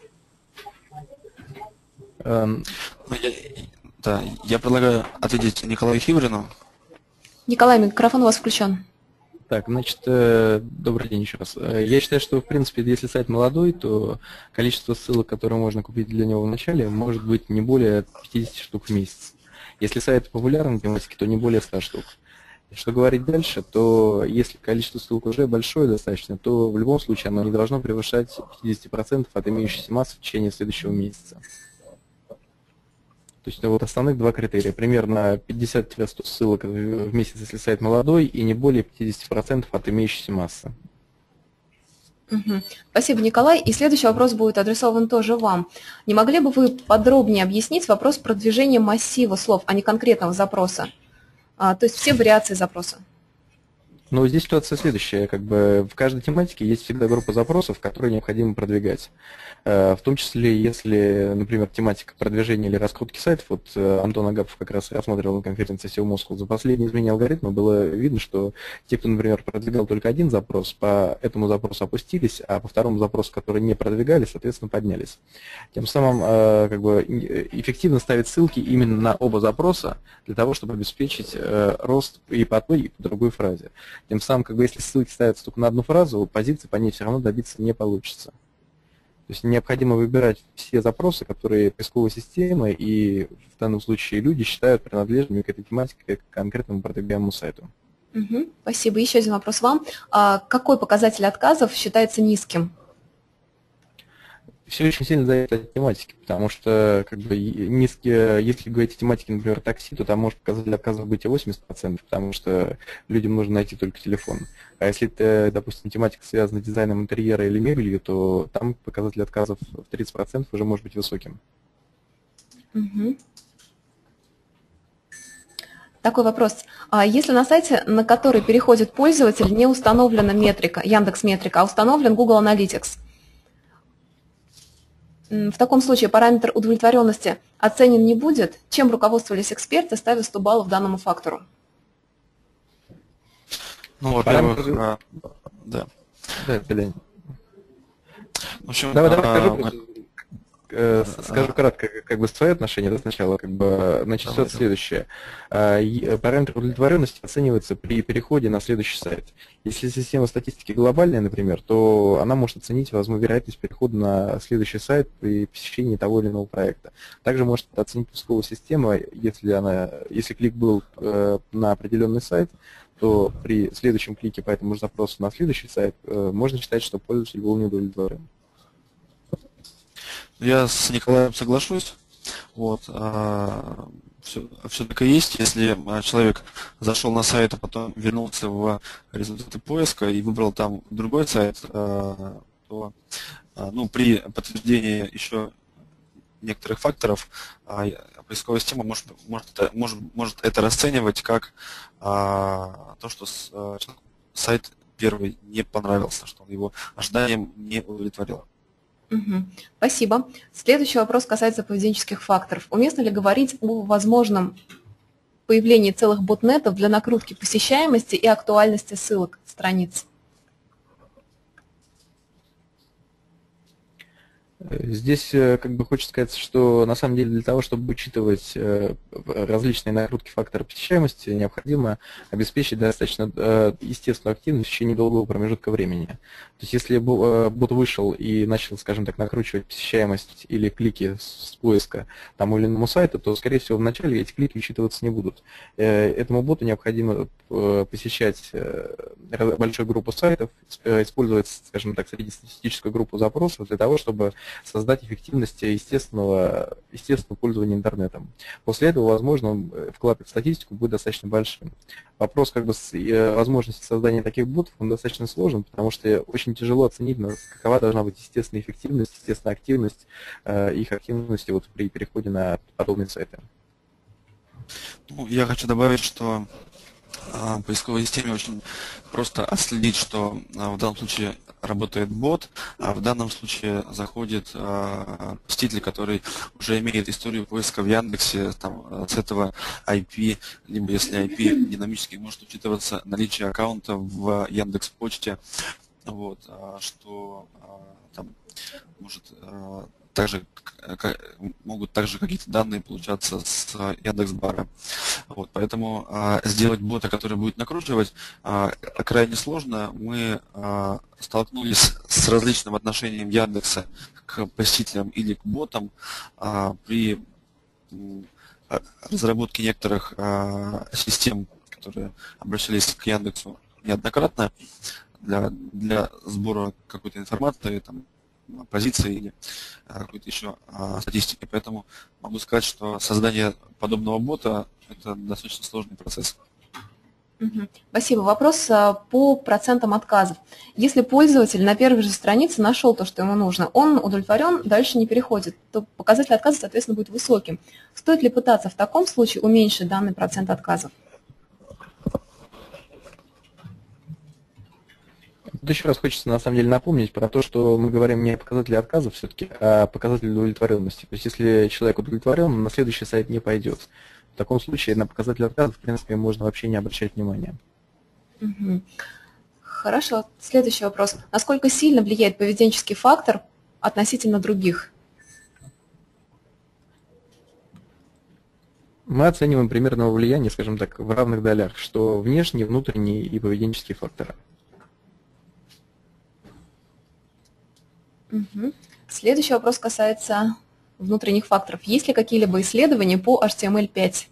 Эм, Ну, я, да, я предлагаю ответить Николаю Хиврину. Николай, микрофон у вас включен. Так, значит, э, добрый день еще раз. Э, Я считаю, что, в принципе, если сайт молодой, то количество ссылок, которые можно купить для него в начале, может быть не более пятидесяти штук в месяц. Если сайт популярной тематики, то не более ста штук. Что говорить дальше, то если количество ссылок уже большое достаточно, то в любом случае оно не должно превышать пятьдесят процентов от имеющейся массы в течение следующего месяца. То есть вот основных два критерия. Примерно пятьдесят-сто ссылок в месяц, если сайт молодой, и не более пятьдесят процентов от имеющейся массы. Мгм. Спасибо, Николай. И следующий вопрос будет адресован тоже вам. Не могли бы вы подробнее объяснить вопрос продвижения массива слов, а не конкретного запроса? А, то есть все вариации запроса. Но здесь ситуация следующая. Как бы в каждой тематике есть всегда группа запросов, которые необходимо продвигать. Э, В том числе, если, например, тематика продвижения или раскрутки сайтов, вот э, Антон Агапов как раз рассматривал на конференции сео Moscow, за последние изменения алгоритма было видно, что те, кто, например, продвигал только один запрос, по этому запросу опустились, а по второму запросу, который не продвигали, соответственно, поднялись. Тем самым э, как бы и- эффективно ставить ссылки именно на оба запроса для того, чтобы обеспечить э, рост и по той, и по другой фразе. Тем самым, как бы, если ссылки ставятся только на одну фразу, позиции по ней все равно добиться не получится. То есть необходимо выбирать все запросы, которые поисковая система и в данном случае люди считают принадлежными к этой тематике, к конкретному продвигаемому сайту. Мгм. Спасибо. Еще один вопрос вам. А какой показатель отказов считается низким? Все очень сильно зависит от тематики, потому что как бы, и- низкие, если говорить о тематике, например, такси, то там может показатель отказов быть и восемьдесят процентов, потому что людям нужно найти только телефон. А если это, допустим, тематика связана с дизайном интерьера или мебелью, то там показатель отказов в тридцать процентов уже может быть высоким. Мгм. такой вопрос. А если на сайте, на который переходит пользователь, не установлена метрика, Яндекс.Метрика, а установлен Google Analytics, в таком случае параметр удовлетворенности оценен не будет? Чем руководствовались эксперты, ставя сто баллов данному фактору? Ну, во-первых, Параметр- а, да. Да, Лень. В общем, Давай, давай, а, скажу, э, скажу кратко, как как бы свои отношения, да, сначала, как бы, значит, Давай, ситуация следующая. А, и Параметр удовлетворенности оценивается при переходе на следующий сайт. Если система статистики глобальная, например, то она может оценить возможную вероятность перехода на следующий сайт при посещении того или иного проекта. Также может оценить поисковая система, если, она, если клик был э, на определенный сайт, то при следующем клике по этому же запросу на следующий сайт э, можно считать, что пользователь был не удовлетворен. я с Николаем соглашусь. Вот, а, все, все так и есть. Если а, человек зашел на сайт, а потом вернулся в результаты поиска и выбрал там другой сайт, а, то а, ну, при подтверждении еще некоторых факторов а, поисковая система может, может, это, может, может это расценивать как а, то, что с, а, сайт первый не понравился, что он его ожиданиям не удовлетворил. Угу. Спасибо. Следующий вопрос касается поведенческих факторов. Уместно ли говорить о возможном появлении целых ботнетов для накрутки посещаемости и актуальности ссылок страниц? Здесь э, как бы хочется сказать, что на самом деле для того, чтобы учитывать э, различные накрутки фактора посещаемости, необходимо обеспечить достаточно э, естественную активность в течение долгого промежутка времени. То есть если бо- э, бот вышел и начал, скажем так, накручивать посещаемость или клики с поиска тому или иному сайту, то, скорее всего, вначале эти клики учитываться не будут. Э, этому боту необходимо э, посещать э, большую группу сайтов, э, использовать, скажем так, среднестатистическую группу запросов для того, чтобы создать эффективность естественного, естественного пользования интернетом. После этого, возможно, вклад в статистику будет достаточно большим. Вопрос как бы с э, возможности создания таких ботов, он достаточно сложен, потому что очень тяжело оценить, какова должна быть естественная эффективность, естественная активность э, их активности вот при переходе на подобные сайты. Ну, я хочу добавить, что а, поисковой системе очень просто отследить, что а, в данном случае работает бот, а в данном случае заходит а, посетитель, который уже имеет историю поиска в Яндексе, там, с этого ай пи, либо если ай пи динамически может учитываться наличие аккаунта в Яндекс.Почте, вот, а, что а, там может а, также могут также какие-то данные получаться с Яндекс.Бара. Вот, поэтому а, сделать бота, который будет накручивать, а, крайне сложно. Мы а, столкнулись с различным отношением Яндекса к посетителям или к ботам а, при м, разработке некоторых а, систем, которые обращались к Яндексу неоднократно для, для сбора какой-то информации, там, позиции или а, какой-то еще а, статистики. Поэтому могу сказать, что создание подобного бота – это достаточно сложный процесс. Угу. Спасибо. Вопрос а, по процентам отказов. Если пользователь на первой же странице нашел то, что ему нужно, он удовлетворен, дальше не переходит, то показатель отказа, соответственно, будет высоким. Стоит ли пытаться в таком случае уменьшить данный процент отказов? Тут еще раз хочется на самом деле напомнить про то, что мы говорим не о показателе отказа все-таки, а о показателе удовлетворенности. То есть если человек удовлетворен, на следующий сайт не пойдет. В таком случае на показатель отказа, в принципе, можно вообще не обращать внимания. Угу. Хорошо. Следующий вопрос. Насколько сильно влияет поведенческий фактор относительно других? Мы оцениваем примерное влияние, скажем так, в равных долях, что внешние, внутренние и поведенческие факторы. Угу. Следующий вопрос касается внутренних факторов. Есть ли какие-либо исследования по эйч ти эм эль пять?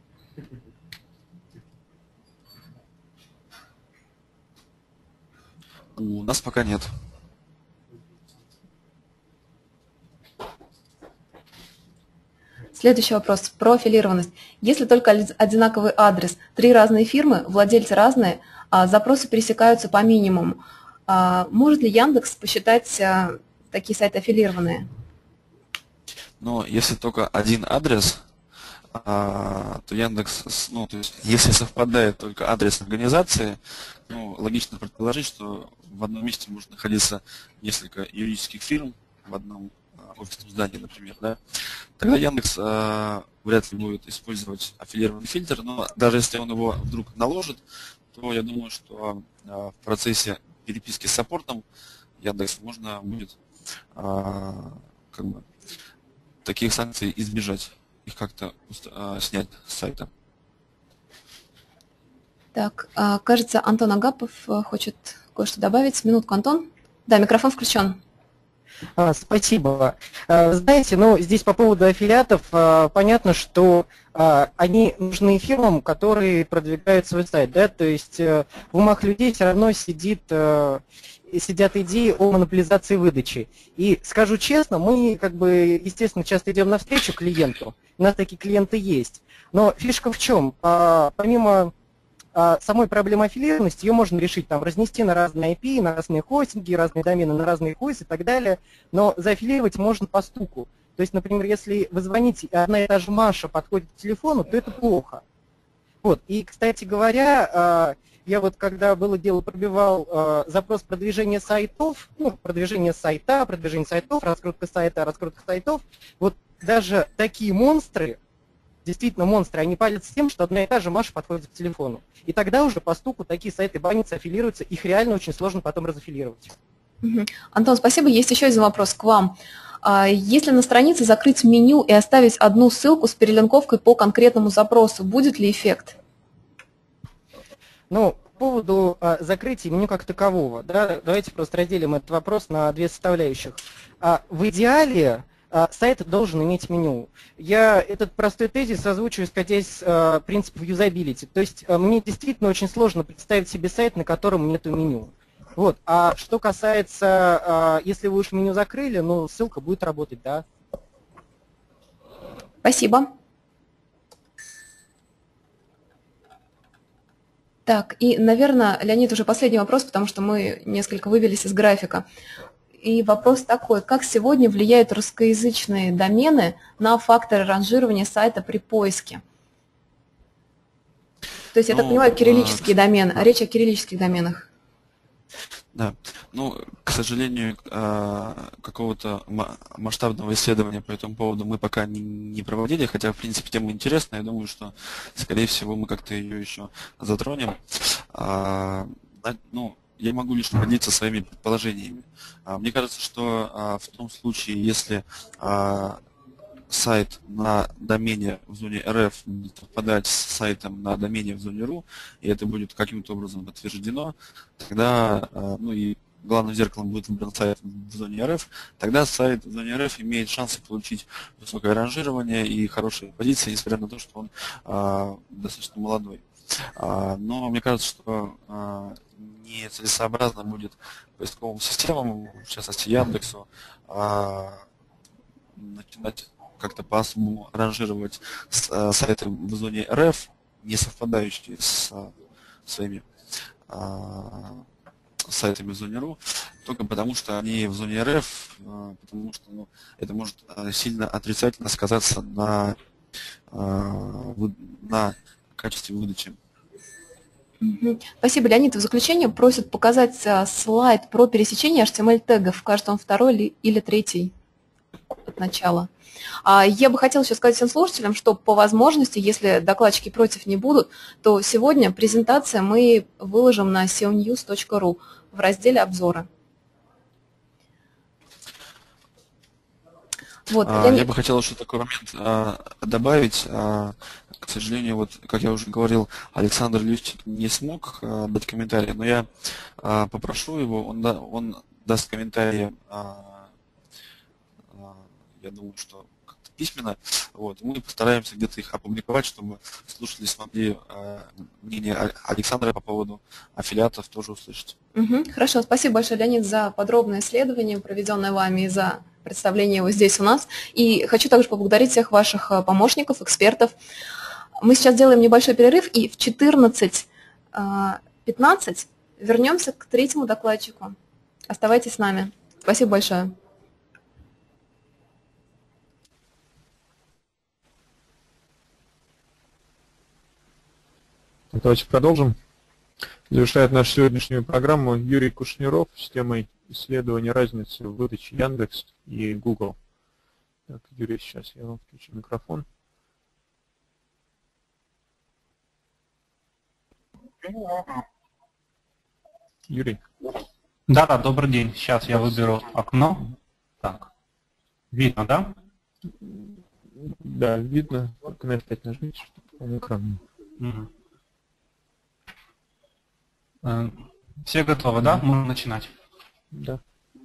У нас пока нет. Следующий вопрос. Про аффилированность. Если только одинаковый адрес, три разные фирмы, владельцы разные, а запросы пересекаются по минимуму, а может ли Яндекс посчитать а, такие сайты аффилированные? Но если только один адрес, а, то Яндекс, с- ну, то есть, если совпадает только адрес организации, ну, логично предположить, что в одном месте может находиться несколько юридических фирм в одном а, офисном здании, например, да, тогда Яндекс а, вряд ли будет использовать аффилированный фильтр, но даже если он его вдруг наложит, то я думаю, что а, в процессе переписки с саппортом Яндекс можно будет а, как бы таких санкций избежать, их как-то уст- а, снять с сайта. Так, а, кажется, Антон Агапов а, хочет кое-что добавить. Минутку, Антон. Да, микрофон включен. А, спасибо. А, Знаете, ну, здесь по поводу аффилиатов, а, понятно, что а, они нужны фирмам, которые продвигают свой сайт, да, то есть э, в умах людей все равно сидит, э, сидят идеи о монополизации выдачи. И скажу честно, мы, как бы, естественно, часто идем навстречу клиенту, у нас такие клиенты есть, но фишка в чем? А, Помимо а, самой проблемы аффилированности, ее можно решить, там, разнести на разные ай пи, на разные хостинги, разные домены, на разные хойс и так далее, но зааффилировать можно по стуку. То есть, например, если вы звоните, и одна и та же Маша подходит к телефону, то это плохо. Вот. И, кстати говоря, а, я вот когда было дело, пробивал а, запрос продвижения сайтов, ну, продвижение сайта, продвижение сайтов, раскрутка сайта, раскрутка сайтов, вот даже такие монстры, действительно монстры, они палятся тем, что одна и та же Маша подходит к телефону. И тогда уже по стуку такие сайты банятся, аффилируются, их реально очень сложно потом разаффилировать. Мгм. Антон, спасибо. Есть еще один вопрос к вам. А, Если на странице закрыть меню и оставить одну ссылку с перелинковкой по конкретному запросу, будет ли эффект? Ну, по поводу а, закрытия меню как такового, да, давайте просто разделим этот вопрос на две составляющих. А, в идеале а, сайт должен иметь меню. Я этот простой тезис озвучиваю, исходя из а, принципов юзабилити. То есть а, мне действительно очень сложно представить себе сайт, на котором нет меню. Вот. А что касается, а, если вы уж меню закрыли, ну, ссылка будет работать, да. Спасибо. Так, и, наверное, Леонид, уже последний вопрос, потому что мы несколько выбились из графика. И вопрос такой, как сегодня влияют русскоязычные домены на факторы ранжирования сайта при поиске? То есть, я так Ну, понимаю, а, кириллические к- домены, а речь о кириллических доменах. Да, ну, к сожалению, а, какого-то ма- масштабного исследования по этому поводу мы пока не, не проводили, хотя, в принципе, тема интересная, я думаю, что, скорее всего, мы как-то ее еще затронем. А, на- Ну, я могу лишь поделиться своими предположениями. А, Мне кажется, что а, в том случае, если а, сайт на домене в зоне эр эф будет совпадать с сайтом на домене в зоне ру, и это будет каким-то образом подтверждено, тогда, э, ну и главным зеркалом будет выбран сайт в зоне эр эф, тогда сайт в зоне эр эф имеет шансы получить высокое ранжирование и хорошие позиции, несмотря на то, что он а, достаточно молодой. А, но мне кажется, что а, нецелесообразно будет поисковым системам, в частности Яндексу, а, начинать как-то по-особому ранжировать с- э, сайты в зоне эр эф, не совпадающие с а, своими а, сайтами в зоне ру, только потому что они в зоне эр эф, а, потому что ну, это может а, сильно отрицательно сказаться на, а, вы- на качестве выдачи. Мгм. Спасибо, Леонид. В заключение просят показать а, слайд про пересечение эйч ти эм эль-тегов. Кажется, он второй ли- или третий от начала. А Я бы хотела еще сказать всем слушателям, что по возможности, если докладчики против не будут, то сегодня презентация мы выложим на сео ньюс точка ру в разделе «Обзоры». Вот, А, Я Леонид, бы хотел еще такой момент а, добавить. А, К сожалению, вот, как я уже говорил, Александр Лютик не смог а, дать комментарий, но я а, попрошу его, он, да- он даст комментарий, а, а, я думаю, что как-то письменно. Вот, мы постараемся где-то их опубликовать, чтобы слушатели смогли а, мнение А- Александра по поводу аффилиатов тоже услышать. Мгм. Хорошо, спасибо большое, Леонид, за подробное исследование, проведенное вами, и за представление его здесь у нас. И хочу также поблагодарить всех ваших а, помощников, экспертов. Мы сейчас делаем небольшой перерыв, и в четырнадцать пятнадцать вернемся к третьему докладчику. Оставайтесь с нами. Спасибо большое. Давайте продолжим. Завершает нашу сегодняшнюю программу Юрий Кушниров с темой исследования разницы в выдаче Яндекс и Google. Так, Юрий, сейчас я вам включу микрофон. Юрий. Да, да, добрый день. Сейчас я выберу окно. Так. Видно, да? Да, видно. Только на эф пять нажмите, чтобы по экрану. Угу. Все готовы, да? Можно начинать. Да.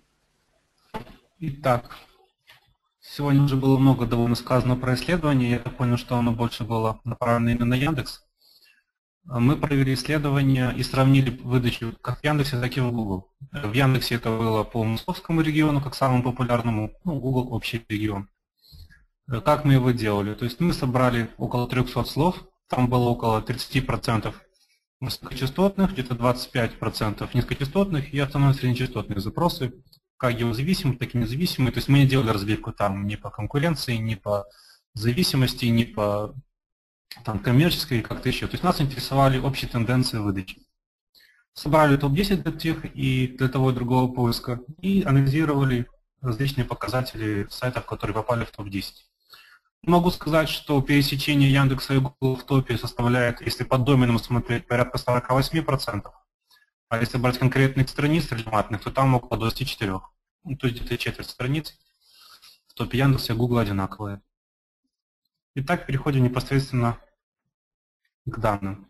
Итак, сегодня уже было много довольно сказано про исследование. Я так понял, что оно больше было направлено именно на Яндекс. Мы провели исследование и сравнили выдачу как в Яндексе, так и в Google. В Яндексе это было по московскому региону, как самому популярному, ну, Google общий регион. Как мы его делали? То есть мы собрали около трёхсот слов, там было около тридцать процентов высокочастотных, где-то двадцать пять процентов низкочастотных и основные среднечастотные запросы, как геозависимые, так и независимые. То есть мы не делали разбивку там ни по конкуренции, ни по зависимости, ни по там, коммерческой, как-то еще. То есть нас интересовали общие тенденции выдачи. Собрали топ десять для тех и для того и другого поиска и анализировали различные показатели сайтов, которые попали в топ десять. Могу сказать, что пересечение Яндекса и Google в топе составляет, если по доменам смотреть, порядка сорок восемь процентов. А если брать конкретных страниц релевантных, то там около двадцати четырёх. Ну, то есть где-то четверть страниц в топе Яндекса и Google одинаковые. Итак, переходим непосредственно к данным.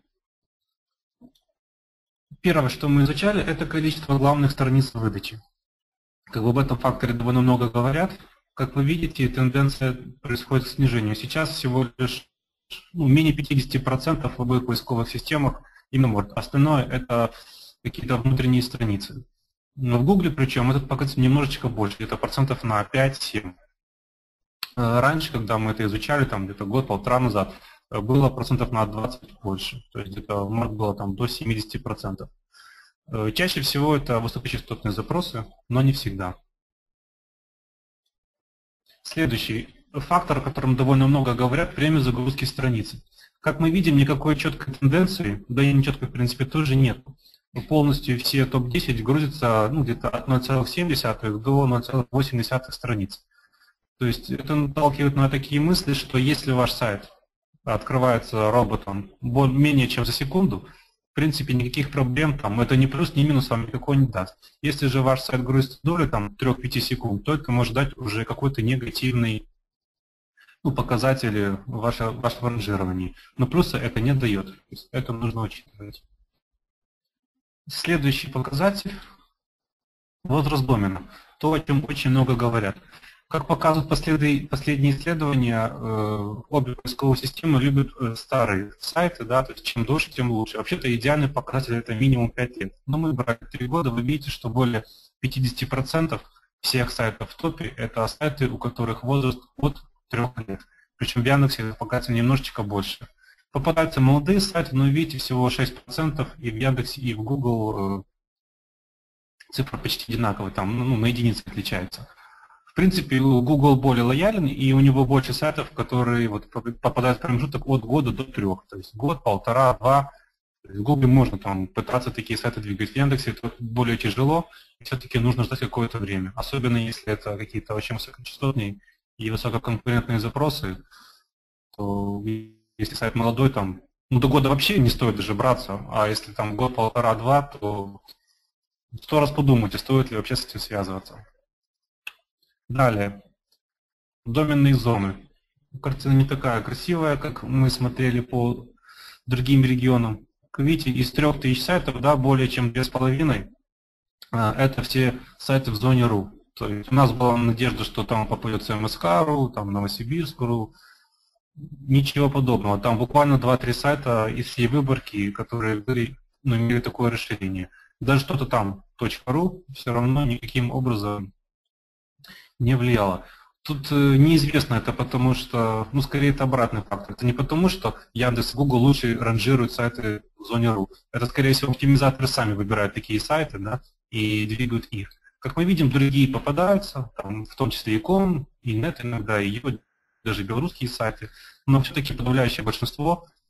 Первое, что мы изучали, это количество главных страниц выдачи. Как бы об этом факторе довольно много говорят. Как вы видите, тенденция происходит к снижению. Сейчас всего лишь ну, менее пятидесяти процентов в обоих поисковых системах именно может. Остальное это какие-то внутренние страницы. Но в Google причем этот показатель немножечко больше, где-то процентов на пять-семь. Раньше, когда мы это изучали, там где-то год-полтора назад, было процентов на двадцать больше. То есть где-то может было там до семидесяти процентов. Чаще всего это высокочастотные запросы, но не всегда. Следующий фактор, о котором довольно много говорят, время загрузки страницы. Как мы видим, никакой четкой тенденции, да и нечеткой в принципе тоже нет. Полностью все топ десять грузятся ну, где-то от ноль целых семь десятых до ноль целых восемь десятых страниц. То есть это наталкивает на такие мысли, что если ваш сайт открывается роботом менее чем за секунду, в принципе никаких проблем там, это ни плюс, ни минус вам никакой не даст. Если же ваш сайт грузится долей там трёх-пяти секунд, то это может дать уже какой-то негативный ну, показатель ваше, вашего ранжирования. Но плюса это не дает. То есть это нужно учитывать. Следующий показатель – возраст домена. То, о чем очень много говорят. Как показывают последние, последние исследования, э, обе поисковые системы любят э, старые сайты, да, то есть чем дольше, тем лучше. Вообще-то идеальный показатель это минимум пять лет. Но мы брали три года, вы видите, что более пятидесяти процентов всех сайтов в топе это сайты, у которых возраст от трёх лет. Причем в Яндексе этот показатель немножечко больше. Попадаются молодые сайты, но видите, всего шесть процентов и в Яндексе, и в Google э, цифра почти одинаковая, там ну, на единицы отличается. В принципе, Google более лоялен, и у него больше сайтов, которые вот попадают в промежуток от года до трех. То есть год, полтора, два. В Google можно там пытаться такие сайты двигать. В Яндексе это более тяжело, и все-таки нужно ждать какое-то время. Особенно если это какие-то очень высокочастотные и высококонкурентные запросы, то если сайт молодой, там, ну до года вообще не стоит даже браться, а если там год, полтора, два, то сто раз подумайте, стоит ли вообще с этим связываться. Далее. Доменные зоны. Картина не такая красивая, как мы смотрели по другим регионам. Как видите, из трёх тысяч сайтов, да, более чем две с половиной, это все сайты в зоне ру. То есть у нас была надежда, что там попадется эм эс ка точка ру, там Новосибирск точка ру. Ничего подобного. Там буквально два-три сайта из всей выборки, которые были, ну, имели такое расширение. Даже что-то там .ру все равно никаким образом не влияло. Тут э, неизвестно это потому, что, ну, скорее это обратный фактор. Это не потому, что Яндекс и Google лучше ранжируют сайты в зоне ру. Это, скорее всего, оптимизаторы сами выбирают такие сайты, да, и двигают их. Как мы видим, другие попадаются, там, в том числе и ком, и нет иногда, и его, даже белорусские сайты. Но все-таки подавляющее большинство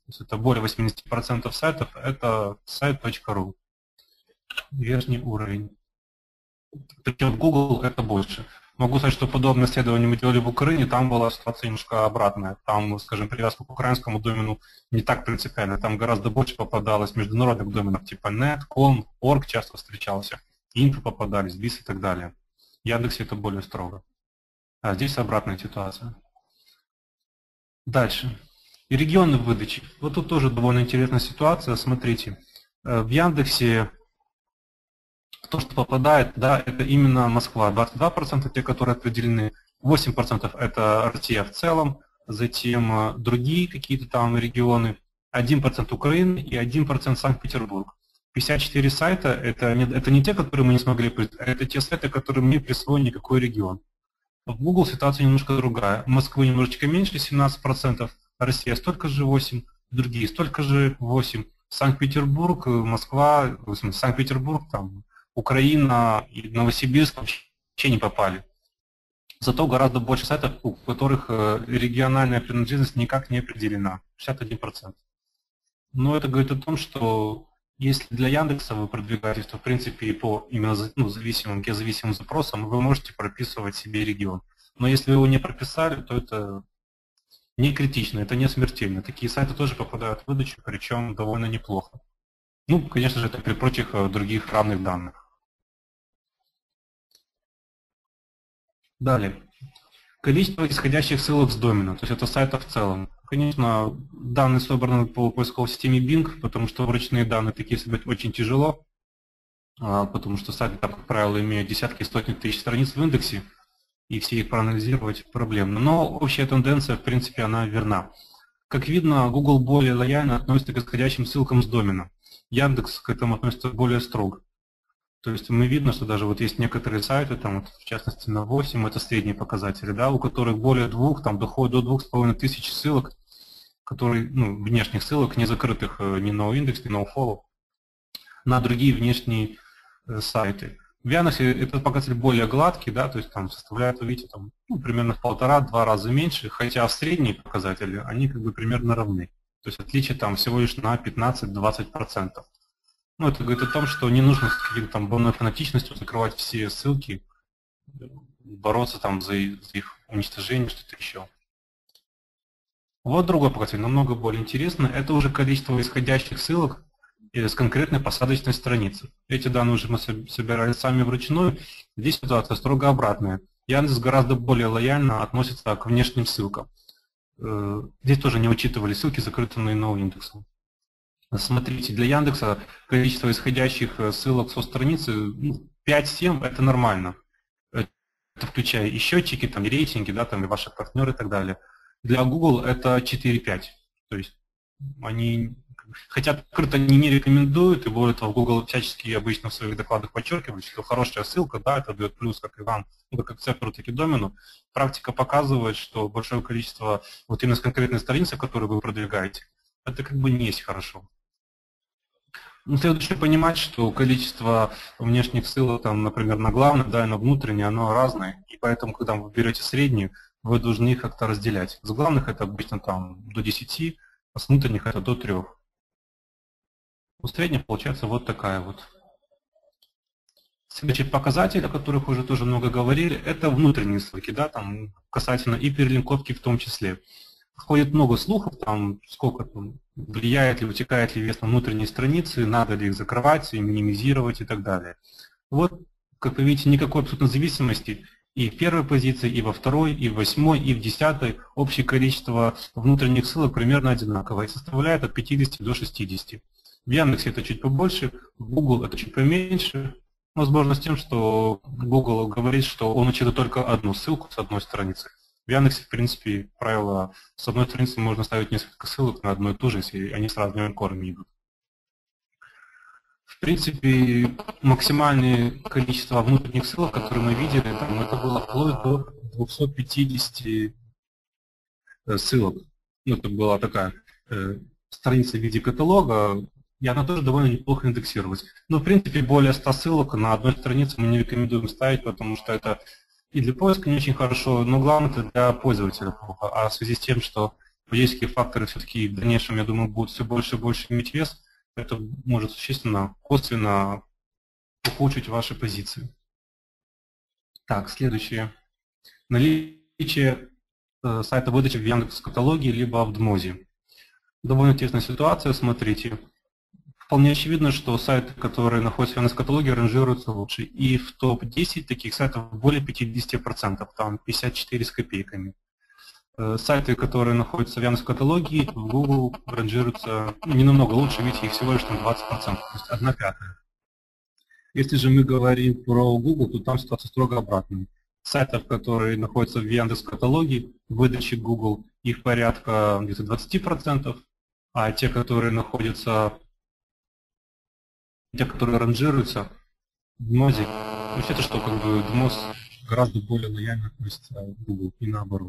есть это более восьмидесяти процентов сайтов, это сайт точка ру. Верхний уровень. Причем в Google это больше. Могу сказать, что подобное исследование мы делали в Украине, там была ситуация немножко обратная. Там, скажем, привязка к украинскому домену не так принципиально. Там гораздо больше попадалось международных доменов, типа нет, ком, орг часто встречался, инфо попадались, бис и так далее. В Яндексе это более строго. А здесь обратная ситуация. Дальше. И регионы выдачи. Вот тут тоже довольно интересная ситуация. Смотрите, в Яндексе то, что попадает, да, это именно Москва. двадцать два процента те, которые определены, восемь процентов это Россия в целом, затем другие какие-то там регионы, один процент Украины и один процент Санкт-Петербург. пятьдесят четыре сайта это не, это не те, которые мы не смогли присвоить, а это те сайты, которые не присвоили никакой регион. В Google ситуация немножко другая. Москвы немножечко меньше, семнадцать процентов, Россия столько же восемь процентов, другие столько же восемь процентов, Санкт-Петербург, Москва, Санкт-Петербург, там, Украина и Новосибирск вообще не попали. Зато гораздо больше сайтов, у которых региональная принадлежность никак не определена. шестьдесят один процент. Но это говорит о том, что если для Яндекса вы продвигаетесь, то в принципе по именно ну, зависимым, геозависимым запросам вы можете прописывать себе регион. Но если вы его не прописали, то это не критично, это не смертельно. Такие сайты тоже попадают в выдачу, причем довольно неплохо. Ну, конечно же, это при прочих других равных данных. Далее. Количество исходящих ссылок с домена, то есть это сайта в целом. Конечно, данные собраны по поисковой системе Bing, потому что вручные данные такие собрать очень тяжело, потому что сайты, там, как правило, имеют десятки, сотни тысяч страниц в индексе, и все их проанализировать проблемно. Но общая тенденция, в принципе, она верна. Как видно, Google более лояльно относится к исходящим ссылкам с домена. Яндекс к этому относится более строго. То есть мы видно, что даже вот есть некоторые сайты, там, вот, в частности на восемь, это средние показатели, да, у которых более двух, там доходит до двух с половиной тысяч ссылок, которые, ну, внешних ссылок, не закрытых ни NoIndex, ни NoFollow, на другие внешние э, сайты. В Яндексе этот показатель более гладкий, да, то есть там составляет, вы видите, там, ну, примерно в полтора-два раза меньше, хотя в средние показатели они как бы примерно равны. То есть отличие там всего лишь на пятнадцать-двадцать процентов. Ну, это говорит о том, что не нужно с какой-то там банной фанатичностью закрывать все ссылки, бороться там за, за их уничтожение, что-то еще. Вот другой показатель, намного более интересный. Это уже количество исходящих ссылок с конкретной посадочной страницы. Эти данные уже мы собирали сами вручную. Здесь ситуация строго обратная. Яндекс гораздо более лояльно относится к внешним ссылкам. Здесь тоже не учитывали ссылки, закрытые NoIndex. Смотрите, для Яндекса количество исходящих ссылок со страницы ну, пять-семь это нормально. Это включая и счетчики, там, и рейтинги, да, там, и ваши партнеры и так далее. Для Google это четыре-пять. То есть они, хотя открыто они не рекомендуют, и более того, Google всячески обычно в своих докладах подчеркивает, что хорошая ссылка, да, это дает плюс как и вам, ну, как акцептору, так и домену. Практика показывает, что большое количество вот именно с конкретной страницы, которую вы продвигаете, это как бы не есть хорошо. Ну, следует понимать, что количество внешних ссылок, там, например, на главное, да, и на внутреннее, оно разное. И поэтому, когда вы берете среднюю, вы должны их как-то разделять. С главных это обычно там до десяти, а с внутренних это до трёх. У средних получается вот такая вот. Следующий показатель, о которых уже тоже много говорили, это внутренние ссылки, да, там касательно и перелинковки в том числе. Ходит много слухов, там, сколько там, влияет ли, утекает ли вес на внутренние страницы, надо ли их закрывать, и минимизировать и так далее. Вот, как вы видите, никакой абсолютной зависимости и в первой позиции, и во второй, и в восьмой, и в десятой. Общее количество внутренних ссылок примерно одинаковое и составляет от пятидесяти до шестидесяти. В Яндексе это чуть побольше, в Google это чуть поменьше. Возможно, с тем, что Google говорит, что он учитывает только одну ссылку с одной страницы. В Яндексе, в принципе, правило, с одной страницы можно ставить несколько ссылок на одну и ту же, если они с разными анкорами идут. В принципе, максимальное количество внутренних ссылок, которые мы видели, там, это было вплоть до двухсот пятидесяти ссылок. Ну, это была такая э, страница в виде каталога, и она тоже довольно неплохо индексировалась. Но, в принципе, более ста ссылок на одной странице мы не рекомендуем ставить, потому что это и для поиска не очень хорошо, но главное это для пользователя плохо. А в связи с тем, что поведенческие факторы все-таки в дальнейшем, я думаю, будут все больше и больше иметь вес, это может существенно, косвенно ухудшить ваши позиции. Так, следующее. Наличие э, сайта выдачи в Яндекс.Каталоге либо в Дмозе. Довольно интересная ситуация, смотрите. Вполне очевидно, что сайты, которые находятся в Яндекс.Каталоге, ранжируются лучше. И в топ десять таких сайтов более пятидесяти процентов, там пятьдесят четыре с копейками. Э, сайты, которые находятся в Яндекс.Каталоге, в Google ранжируются ну, не намного лучше, видите, их всего лишь там двадцать процентов, то есть одна пятая. Если же мы говорим про Google, то там ситуация строго обратная. Сайтов, которые находятся в Яндекс.Каталоге, выдачи Google, их порядка где-то двадцати процентов, а те, которые находятся, те, которые ранжируются в Дмозе, то есть это что, как бы Дмоз гораздо более лояльно относится к Google и наоборот.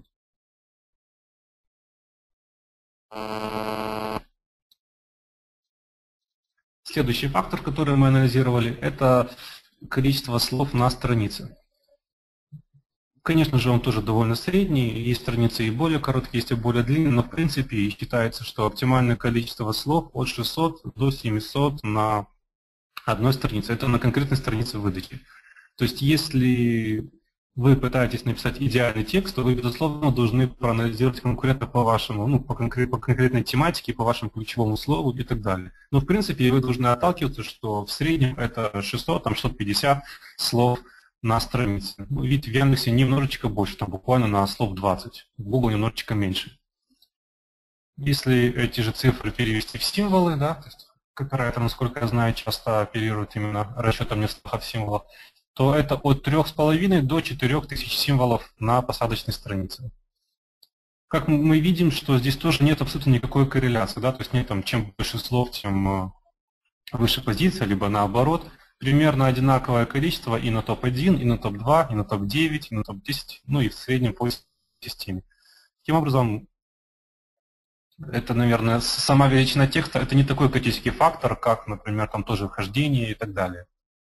Следующий фактор, который мы анализировали, это количество слов на странице. Конечно же, он тоже довольно средний, есть страницы и более короткие, есть и более длинные, но в принципе считается, что оптимальное количество слов от шестисот до семисот на одной странице. Это на конкретной странице выдачи. То есть если вы пытаетесь написать идеальный текст, то вы, безусловно, должны проанализировать конкурента по вашему, ну, по, конкрет, по конкретной тематике, по вашему ключевому слову и так далее. Но в принципе вы должны отталкиваться, что в среднем это шестьсот, там, шестьсот пятьдесят слов на странице. Ну, видите, в Яндексе немножечко больше, там буквально на слов двадцать, в Google немножечко меньше. Если эти же цифры перевести в символы, да, то есть копирайтер, насколько я знаю, часто оперирует именно расчетом нескольких символов, то это от трёх с половиной до четырёх тысяч символов на посадочной странице. Как мы видим, что здесь тоже нет абсолютно никакой корреляции, да, то есть нет там, чем больше слов, тем выше позиция, либо наоборот. Примерно одинаковое количество и на топ один, и на топ два, и на топ девять, и на топ десять, ну и в среднем по системе. Таким образом, это, наверное, сама величина текста, это не такой критический фактор, как, например, там тоже вхождение и так далее.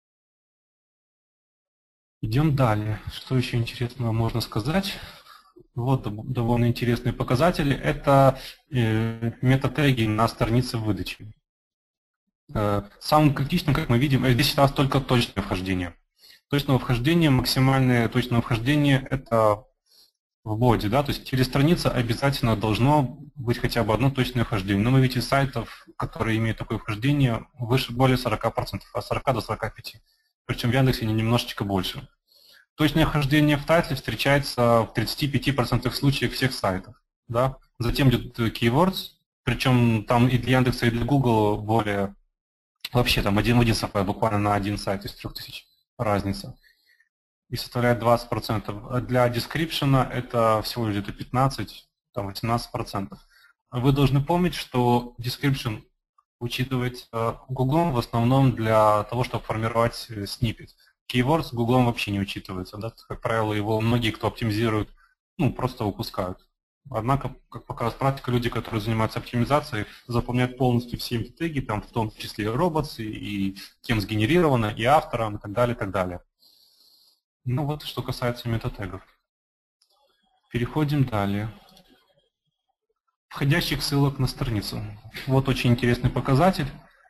Идем далее. Что еще интересного можно сказать? Вот довольно интересные показатели. Это метатеги на странице выдачи. Самым критичным, как мы видим, здесь считалось только точное вхождение. Точное вхождение, максимальное точное вхождение – это в боди, да, то есть через страницу обязательно должно быть хотя бы одно точное вхождение. Но мы видим сайтов, которые имеют такое вхождение, выше более сорока процентов, от сорока до сорока пяти процентов. Причем в Яндексе немножечко больше. Точное вхождение в тайтле встречается в тридцати пяти процентах случаев всех сайтов. Да? Затем идет keywords, причем там и для Яндекса, и для Google более, вообще там один в один совпадает, буквально на один сайт из трех тысяч разница. И составляет двадцать процентов. А для description это всего лишь где-то пятнадцать, там восемнадцать процентов. Вы должны помнить, что description учитывается Google в основном для того, чтобы формировать сниппет. Keywords Google вообще не учитывается. Да? Как правило, его многие, кто оптимизирует, ну, просто упускают. Однако, как показывает практика, люди, которые занимаются оптимизацией, запоминают полностью все эти теги, там, в том числе и robots, и кем сгенерировано, и автором, и так далее, и так далее. Ну вот, что касается метатегов. Переходим далее. Входящих ссылок на страницу. Вот очень интересный показатель.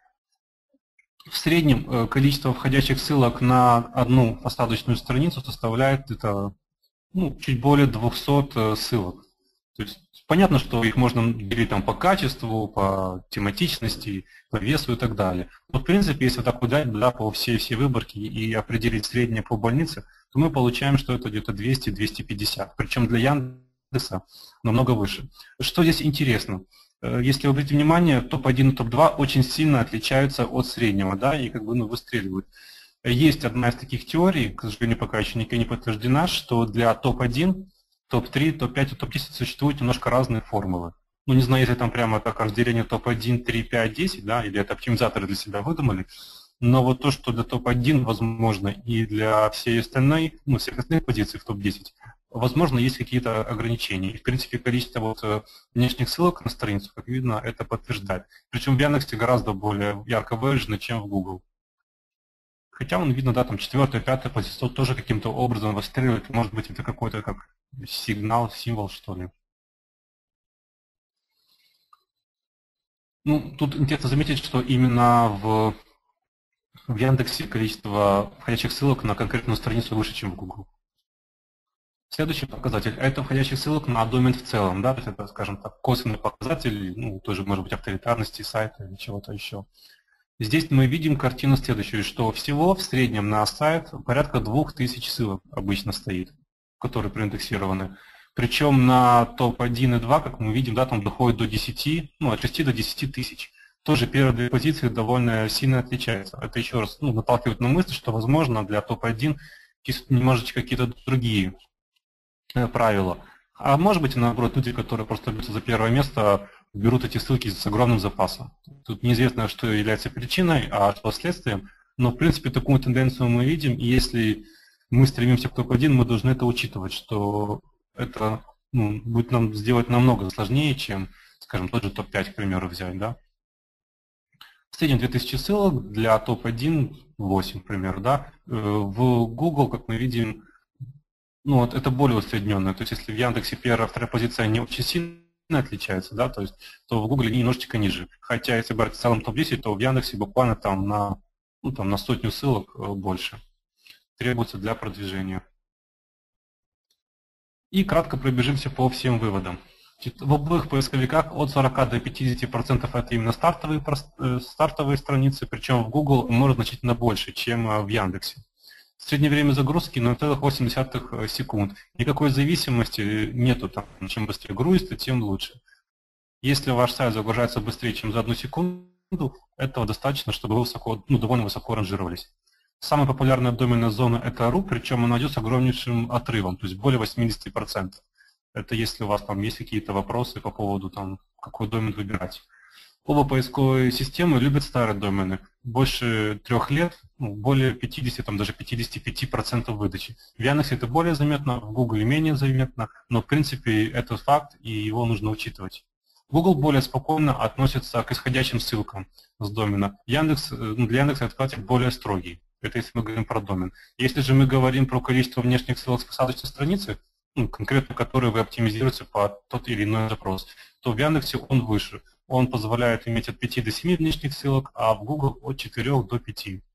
В среднем количество входящих ссылок на одну посадочную страницу составляет это, ну, чуть более двухсот ссылок. То есть понятно, что их можно делить там по качеству, по тематичности, по весу и так далее. Но в принципе, если так удать, да, по всей всей выборке и определить среднее по больнице, то мы получаем, что это где-то двести — двести пятьдесят. Причем для Яндекса намного выше. Что здесь интересно? Если вы обратите внимание, топ один и топ два очень сильно отличаются от среднего, да, и как бы, ну, выстреливают. Есть одна из таких теорий, к сожалению, пока еще никак не подтверждена, что для топ один, топ три, топ пять и топ десять существуют немножко разные формулы. Ну, не знаю, если там прямо так разделение топ один, три, пять, десять, да, или это оптимизаторы для себя выдумали, но вот то, что для топ один возможно и для всей остальной, ну, всех остальных позиций в топ десять, возможно, есть какие-то ограничения. И, в принципе, количество вот внешних ссылок на страницу, как видно, это подтверждает. Причем в Яндексе гораздо более ярко выражено, чем в Google. Хотя он, видно, да, там четвертая, пятая позиция тоже каким-то образом выстреливает. Может быть, это какой-то как сигнал, символ, что ли. Ну, тут интересно заметить, что именно в, в Яндексе количество входящих ссылок на конкретную страницу выше, чем в Google. Следующий показатель – это входящих ссылок на домен в целом, да, то есть это, скажем так, косвенный показатель, ну, тоже может быть авторитарности сайта или чего-то еще. Здесь мы видим картину следующую, что всего в среднем на сайт порядка двух тысяч ссылок обычно стоит, которые проиндексированы. Причем на топ один и два, как мы видим, да, там доходит до десяти, ну, от шести до десяти тысяч. Тоже первые две позиции довольно сильно отличаются. Это еще раз, ну, наталкивает на мысль, что, возможно, для топ один есть немножечко какие-то другие правила. А может быть, наоборот, люди, которые просто берутся за первое место, берут эти ссылки с огромным запасом. Тут неизвестно, что является причиной, а что следствием. Но, в принципе, такую тенденцию мы видим. И если мы стремимся к топ один, мы должны это учитывать, что это, ну, будет нам сделать намного сложнее, чем, скажем, тот же топ пять, к примеру, взять. Да? В среднем две тысячи ссылок, для топ один восемь, к примеру. Да? В Google, как мы видим, ну, вот это более усредненное. То есть, если в Яндексе первая, вторая позиция не очень сильно отличается, да, то есть, то в Google они немножечко ниже. Хотя, если брать в целом топ десять, то в Яндексе буквально там на, ну, там на сотню ссылок больше требуется для продвижения. И кратко пробежимся по всем выводам. В обоих поисковиках от сорока до пятидесяти процентов это именно стартовые, стартовые страницы, причем в Google может значительно больше, чем в Яндексе. Среднее время загрузки ноль целых восемь десятых секунд. Никакой зависимости нету. Там, чем быстрее грузится, тем лучше. Если ваш сайт загружается быстрее, чем за одну секунду, этого достаточно, чтобы вы высоко, ну, довольно высоко ранжировались. Самая популярная доменная зона – это ру, причем она идет с огромнейшим отрывом, то есть более восьмидесяти процентов. Это если у вас там есть какие-то вопросы по поводу, там, какой домен выбирать. Оба поисковые системы любят старые домены. Больше трех лет, ну, более пятидесяти, там, даже пятидесяти пяти процентов выдачи. В Яндексе это более заметно, в Google менее заметно, но в принципе это факт и его нужно учитывать. Google более спокойно относится к исходящим ссылкам с домена. Яндекс, ну, для Яндекса этот фактор более строгий. Это если мы говорим про домен. Если же мы говорим про количество внешних ссылок с посадочной страницы, ну, конкретно которые вы оптимизируете под тот или иной запрос, то в Яндексе он выше. Он позволяет иметь от пяти до семи внешних ссылок, а в Google от четырёх до пяти.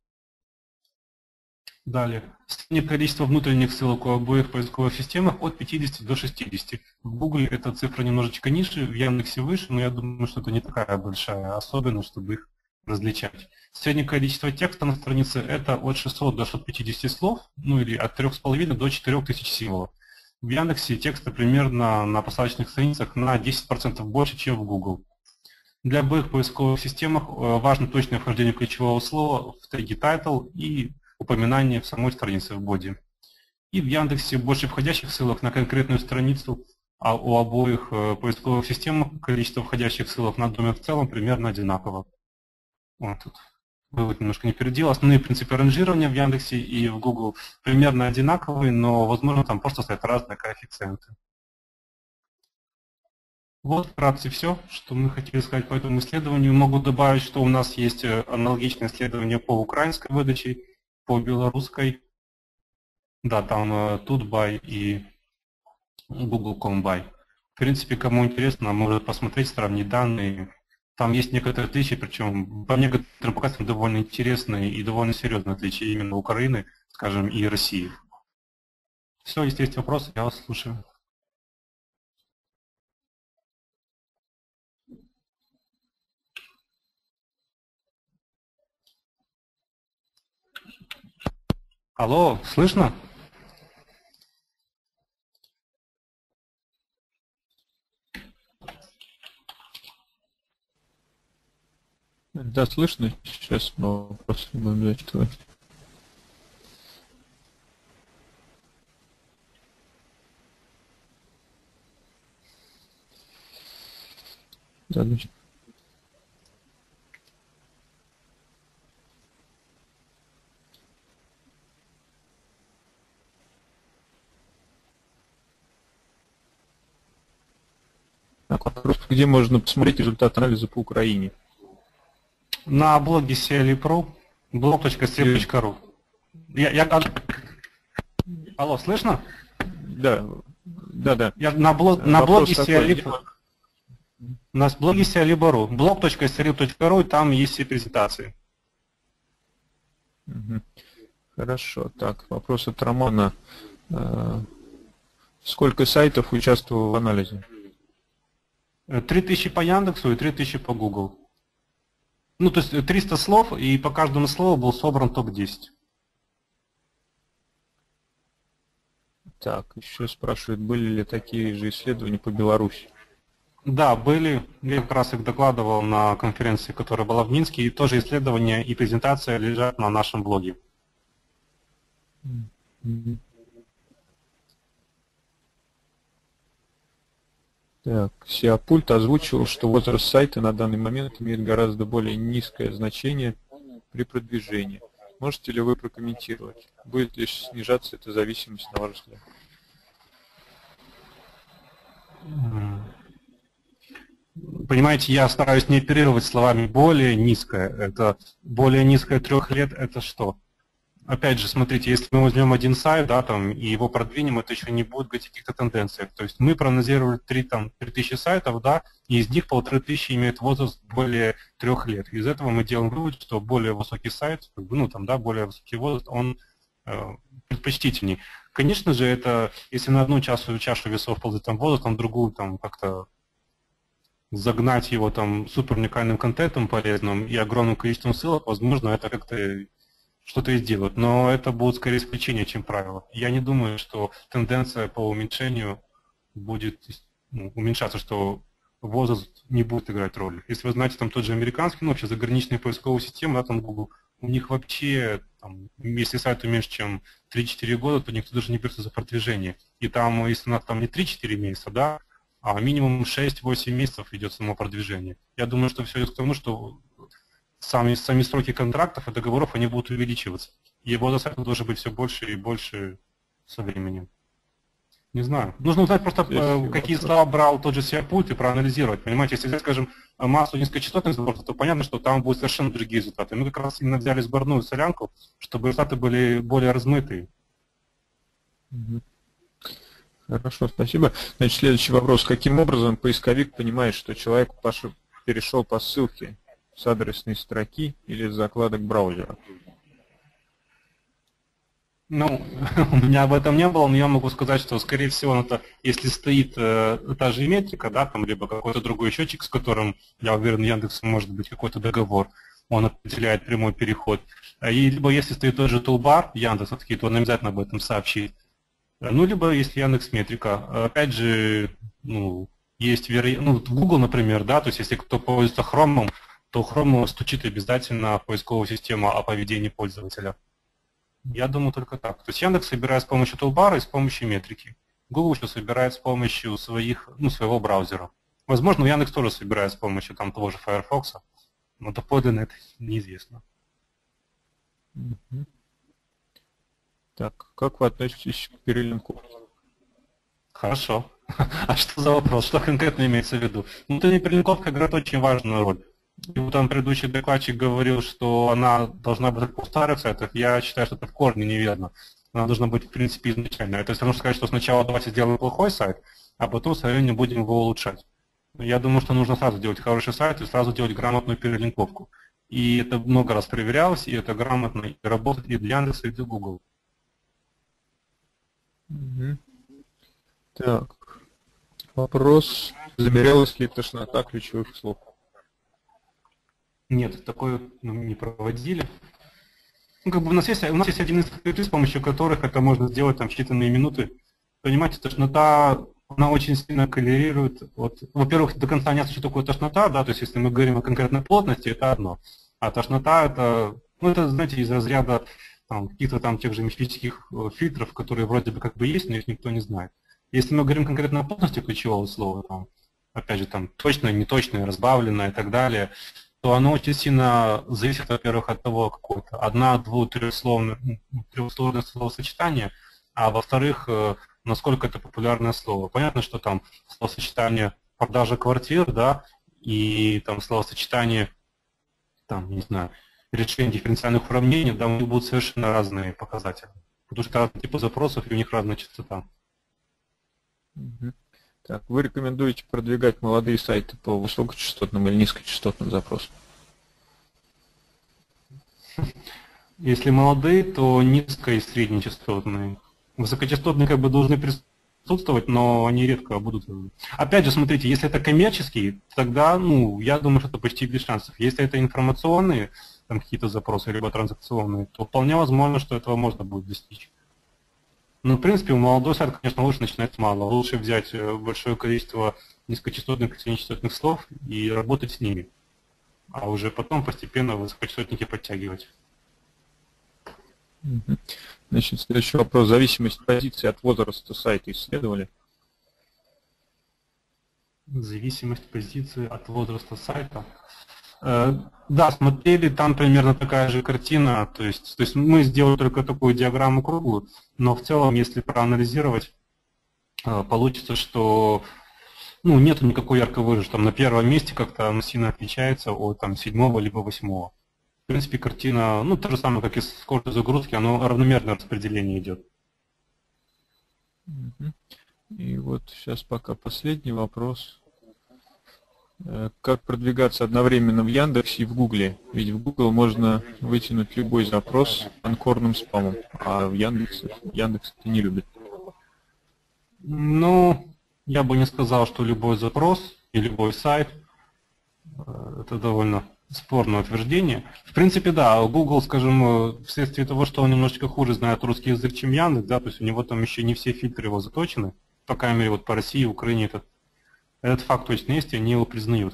Далее. Среднее количество внутренних ссылок у обоих поисковых системах от пятидесяти до шестидесяти. В Google эта цифра немножечко ниже, в Яндексе выше, но я думаю, что это не такая большая особенность, чтобы их различать. Среднее количество текста на странице это от шестисот до шестисот пятидесяти слов, ну или от трёх с половиной до четырёх тысяч символов. В Яндексе текста примерно на посадочных страницах на десять процентов больше, чем в Google. Для обоих поисковых системах важно точное вхождение ключевого слова в теге title и упоминание в самой странице в боди. И в Яндексе больше входящих ссылок на конкретную страницу, а у обоих поисковых систем количество входящих ссылок на домен в целом примерно одинаково. Вот тут вывод немножко не переделал. Основные принципы ранжирования в Яндексе и в Google примерно одинаковые, но возможно там просто стоят разные коэффициенты. Вот вкратце все, что мы хотели сказать по этому исследованию. Могу добавить, что у нас есть аналогичное исследование по украинской выдаче, по белорусской. Да, там Tutbuy и Google точка ком точка бай. В принципе, кому интересно, может посмотреть, сравнить данные. Там есть некоторые отличия, причем по некоторым показателям довольно интересные и довольно серьезные отличия именно Украины, скажем, и России. Все, если есть вопросы, я вас слушаю. Алло, слышно? Да, слышно. Сейчас мы вопросы будем зачитывать. Да, значит. Так, вопрос, где можно посмотреть результат анализа по Украине? На блоге си эл и про, блог точка стрим точка ру. Я, я... Алло, слышно? Да, да, да. Я на, блог, на блоге си эл и про. У нас блоги эс и эл точка ру, блог точка эс и эл точка ру, там есть все презентации. Угу. Хорошо. Так, вопрос от Романа. Сколько сайтов участвовало в анализе? три тысячи по Яндексу и три тысячи по Google. Ну, то есть триста слов, и по каждому слову был собран топ десять. Так, еще спрашивают, были ли такие же исследования по Беларуси? Да, были. Я как раз их докладывал на конференции, которая была в Минске, и тоже исследования и презентация лежат на нашем блоге. Так, Сиапульт озвучил, что возраст сайта на данный момент имеет гораздо более низкое значение при продвижении. Можете ли вы прокомментировать? Будет ли снижаться эта зависимость, на ваш взгляд? Понимаете, я стараюсь не оперировать словами «более низкое». Это более низкое трех лет – это что? Опять же, смотрите, если мы возьмем один сайт, да, там, и его продвинем, это еще не будет говорить о каких-то тенденциях. То есть мы проанализировали три, там, три тысячи сайтов, да, и из них полторы тысячи имеют возраст более трех лет. Из этого мы делаем вывод, что более высокий сайт, ну, там, да, более высокий возраст, он э, предпочтительней. Конечно же, это, если на одну чашу, чашу весов положить там возраст, на другую там как-то загнать его там супер уникальным контентом полезным и огромным количеством ссылок, возможно, это как-то что-то и сделают. Но это будет скорее исключение, чем правило. Я не думаю, что тенденция по уменьшению будет ну, уменьшаться, что возраст не будет играть роль. Если вы знаете, там тот же американский, ну, вообще заграничные поисковые системы, да, там Google, у них вообще, там, если сайт меньше, чем три-четыре года, то никто даже не берется за продвижение. И там, если у нас там не три-четыре месяца, да, а минимум шесть-восемь месяцев идет само продвижение. Я думаю, что все идет к тому, что сами, сами сроки контрактов и договоров, они будут увеличиваться. И возраст сайта должен быть все больше и больше со временем. Не знаю. Нужно узнать просто, э, какие слова брал тот же Сиапульт и проанализировать. Понимаете, если взять, скажем, массу низкочастотных запросов, то понятно, что там будут совершенно другие результаты. Мы как раз именно взяли сборную солянку, чтобы результаты были более размытые. Хорошо, спасибо. Значит, следующий вопрос. Каким образом поисковик понимает, что человек перешел по ссылке с адресной строки или с закладок браузера? Ну, у меня об этом не было, но я могу сказать, что, скорее всего, это, если стоит э, та же метрика, да, там, либо какой-то другой счетчик, с которым, я уверен, Яндекс может быть какой-то договор, он определяет прямой переход. И либо если стоит тот же тулбар Яндекс, то он обязательно об этом сообщит. Ну, либо если Яндекс метрика. Опять же, ну, есть вероятность, ну, Google, например, да, то есть если кто пользуется Chrome, то Chrome стучит обязательно в поисковую систему о поведении пользователя. Я думаю только так. То есть Яндекс собирает с помощью тулбара и с помощью метрики. Google еще собирает с помощью своих, ну, своего браузера. Возможно, Яндекс тоже собирает с помощью там того же Firefox, но доподлинно это неизвестно. Mm-hmm. Так, как вы относитесь к перелинковке? Хорошо. А что за вопрос? Что конкретно имеется в виду? Ну, то не перелинковка играет очень важную роль. И вот там предыдущий докладчик говорил, что она должна быть у старых сайтов. Я считаю, что это в корне неверно. Она должна быть, в принципе, изначально. Это все равно сказать, что сначала давайте сделаем плохой сайт, а потом со временем будем его улучшать. Я думаю, что нужно сразу делать хороший сайт и сразу делать грамотную перелинковку. И это много раз проверялось, и это грамотно и работает и для Яндекса, и для Google. Угу. Так, вопрос. Замерялась ли тошнота ключевых слов? Нет, такое ну, не проводили. Ну, как бы у нас есть, у нас есть один из критерий, с помощью которых это можно сделать там в считанные минуты. Понимаете, тошнота, она очень сильно коррелирует. Вот, во-первых, до конца не ясно, что такое тошнота, да, то есть если мы говорим о конкретной плотности, это одно. А тошнота это, ну это, знаете, из разряда там, каких-то там тех же мифических фильтров, которые вроде бы как бы есть, но их никто не знает. Если мы говорим конкретно о плотности ключевого слова, там, опять же, там точное, неточное, разбавленное и так далее, то оно очень сильно зависит, во-первых, от того, какое-то одна, двух, трехсловное, трехсложное словосочетание, а во-вторых, насколько это популярное слово. Понятно, что там словосочетание продажа квартир, да, и там словосочетание, там, не знаю, решение дифференциальных уравнений, да, у них будут совершенно разные показатели. Потому что разные типы запросов, и у них разная частота. Угу. Так, вы рекомендуете продвигать молодые сайты по высокочастотным или низкочастотным запросам? Если молодые, то низко- и среднечастотные. Высокочастотные как бы должны присутствовать, но они редко будут. Опять же, смотрите, если это коммерческие, тогда, ну, я думаю, что это почти без шансов. Если это информационные, там какие-то запросы, либо транзакционные, то вполне возможно, что этого можно будет достичь. Ну, в принципе, у молодой сайт, конечно, лучше начинать с малого. Лучше взять большое количество низкочастотных и среднечастотных слов и работать с ними. А уже потом постепенно высокочастотники подтягивать. Значит, следующий вопрос. Зависимость позиции от возраста сайта исследовали? Зависимость позиции от возраста сайта. Э, да, смотрели, там примерно такая же картина. То есть, то есть мы сделали только такую диаграмму круглую, но в целом, если проанализировать, э, получится, что ну, нету никакой ярко выраженной. Там на первом месте как-то оно сильно отличается от там, седьмого либо восьмого. В принципе, картина, ну, то же самое, как и с скоростью загрузки, оно равномерное распределение идет. И вот сейчас пока последний вопрос. Как продвигаться одновременно в Яндексе и в Гугле? Ведь в Google можно вытянуть любой запрос анкорным спамом, а в Яндексе Яндекс это не любит. Ну, я бы не сказал, что любой запрос и любой сайт это довольно спорное утверждение. В принципе, да, Google, скажем, вследствие того, что он немножечко хуже знает русский язык, чем Яндекс, да, то есть у него там еще не все фильтры его заточены, по крайней мере, вот по России, Украине этот, этот факт точно есть, и они его признают.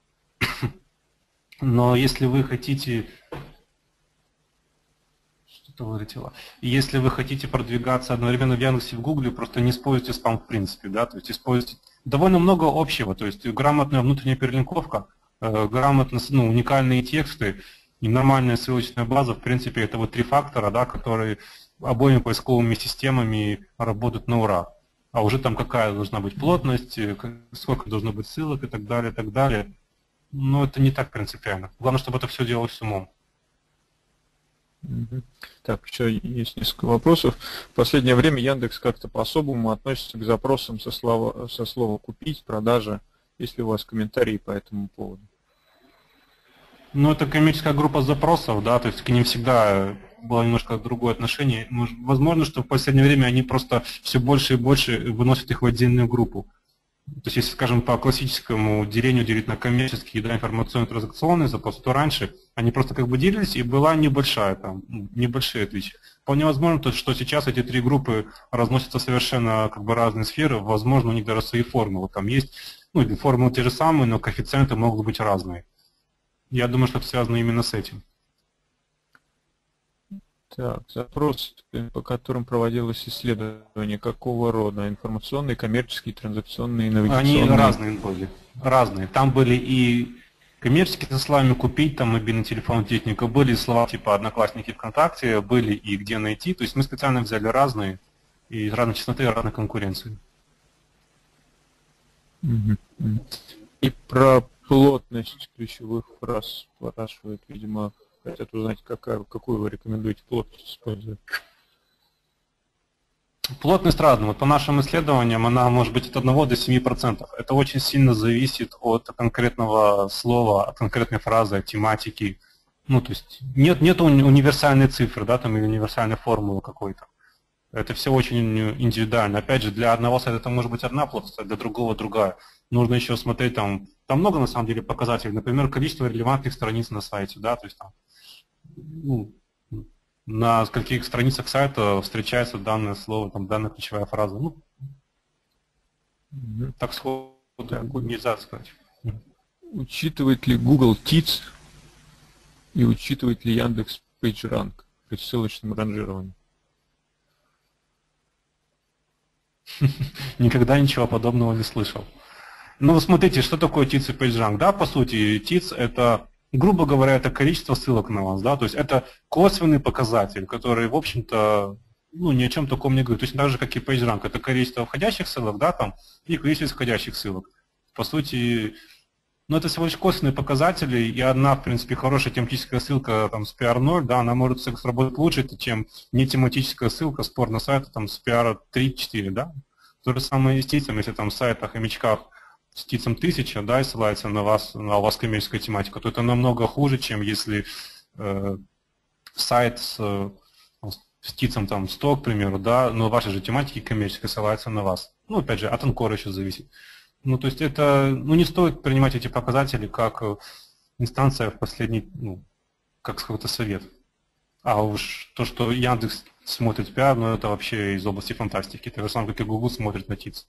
Но если вы хотите... Что-то вылетело. Если вы хотите продвигаться одновременно в Яндексе и в Гугле, просто не используйте спам в принципе, да, то есть используйте довольно много общего, то есть грамотная внутренняя перелинковка, грамотно, ну, уникальные тексты и нормальная ссылочная база, в принципе, это вот три фактора, да, которые обоими поисковыми системами работают на ура. А уже там какая должна быть плотность, сколько должно быть ссылок и так далее, и так далее. Но это не так принципиально. Главное, чтобы это все делалось с умом. Так, еще есть несколько вопросов. В последнее время Яндекс как-то по-особому относится к запросам со слова, со слова «купить», «продажа». Есть ли у вас комментарии по этому поводу? Ну, это коммерческая группа запросов, да, то есть к ним всегда было немножко другое отношение. Возможно, что в последнее время они просто все больше и больше выносят их в отдельную группу. То есть, если, скажем, по классическому делению делить на коммерческие, да, информационно-транзакционные запросы, то раньше они просто как бы делились, и была небольшая, там, небольшие отличия. Вполне возможно, то, что сейчас эти три группы разносятся совершенно как бы разные сферы, возможно, у них даже свои формулы. Там есть, ну, формулы те же самые, но коэффициенты могут быть разные. Я думаю, что это связано именно с этим. Так, запрос, по которым проводилось исследование, какого рода? Информационные, коммерческие, транзакционные, инновационные? Они разные были, разные. Там были и коммерческие со словами «купить», там мобильный телефон техника, были слова типа «Одноклассники ВКонтакте», были и «Где найти». То есть мы специально взяли разные, и разной частоты, и разной конкуренции. И про плотность ключевых фраз спрашивают, видимо, хотят узнать, какая, какую вы рекомендуете плотность использовать. Плотность разная. Вот по нашим исследованиям она может быть от одного до семи процентов. Это очень сильно зависит от конкретного слова, от конкретной фразы, от тематики. Ну, то есть нет, нет универсальной цифры, да, там, или универсальной формулы какой-то. Это все очень индивидуально. Опять же, для одного сайта это может быть одна плотность, а для другого другая. Нужно еще смотреть, там, там много на самом деле показателей. Например, количество релевантных страниц на сайте, да, то есть там, ну, на скольких страницах сайта встречается данное слово, там, данная ключевая фраза. Ну, mm-hmm. Так сходу так, нельзя сказать. Учитывает ли Google тиц и учитывает ли Яндекс PageRank при ссылочном ранжировании? Никогда ничего подобного не слышал. Ну, смотрите, что такое тиц и PageRank. Да, по сути, тиц это, грубо говоря, это количество ссылок на вас, да, то есть это косвенный показатель, который, в общем-то, ну, ни о чем таком не говорит. То есть так же, как и PageRank, это количество входящих ссылок, да, там, и количество исходящих ссылок. По сути, ну, это всего лишь косвенные показатели, и одна, в принципе, хорошая тематическая ссылка там, с пи ар ноль, да, она может сработать лучше, чем не тематическая ссылка с порно-сайта там, с пи ар три-четыре, да. То же самое и с ТИЦем, если там сайт о хомячках с ТИЦем тысяча, да, и ссылается на вас, на у вас коммерческая тематика, то это намного хуже, чем если э, сайт с, с ТИЦем там сто, к примеру, да, но ваши же тематики коммерческие ссылаются на вас. Ну, опять же, от анкора еще зависит. Ну, то есть это, ну, не стоит принимать эти показатели как инстанция в последний, ну, как какой-то совет. А уж то, что Яндекс смотрит пиар, ну, это вообще из области фантастики. Так же самое, как и Google смотрит на ТИЦ.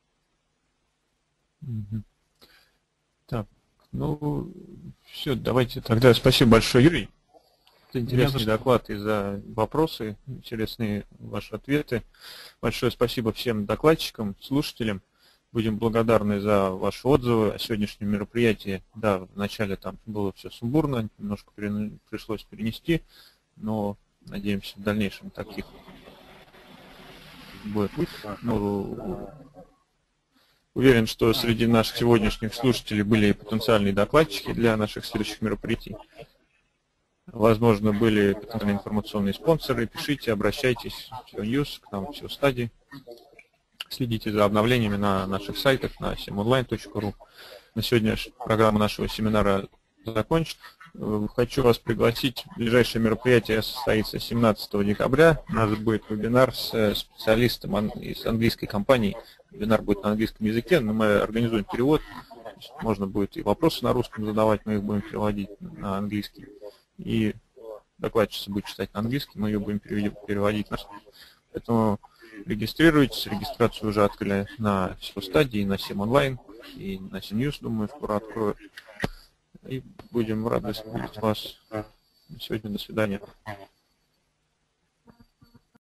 Мгм. Так, ну, все, давайте тогда спасибо большое, Юрий. За интересный что. доклад и за вопросы, интересные ваши ответы. Большое спасибо всем докладчикам, слушателям. Будем благодарны за ваши отзывы о сегодняшнем мероприятии. Да, вначале там было все сумбурно, немножко перен- пришлось перенести, но надеемся в дальнейшем таких будет. Ну, уверен, что среди наших сегодняшних слушателей были и потенциальные докладчики для наших следующих мероприятий. Возможно, были потенциальные информационные спонсоры. Пишите, обращайтесь в Все News, к нам в Все Study. Следите за обновлениями на наших сайтах на сем онлайн точка ру. На сегодня программа нашего семинара закончена. Хочу вас пригласить. Ближайшее мероприятие состоится семнадцатого декабря. У нас будет вебинар с специалистом из английской компании. Вебинар будет на английском языке, но мы организуем перевод. Можно будет и вопросы на русском задавать, мы их будем переводить на английский. И докладчица будет читать на английском, мы ее будем переводить на русский. Поэтому регистрируйтесь, регистрацию уже открыли на Все Study, и на сем онлайн, и на сем News, думаю, скоро откроют. И будем рады видеть вас. Сегодня до свидания.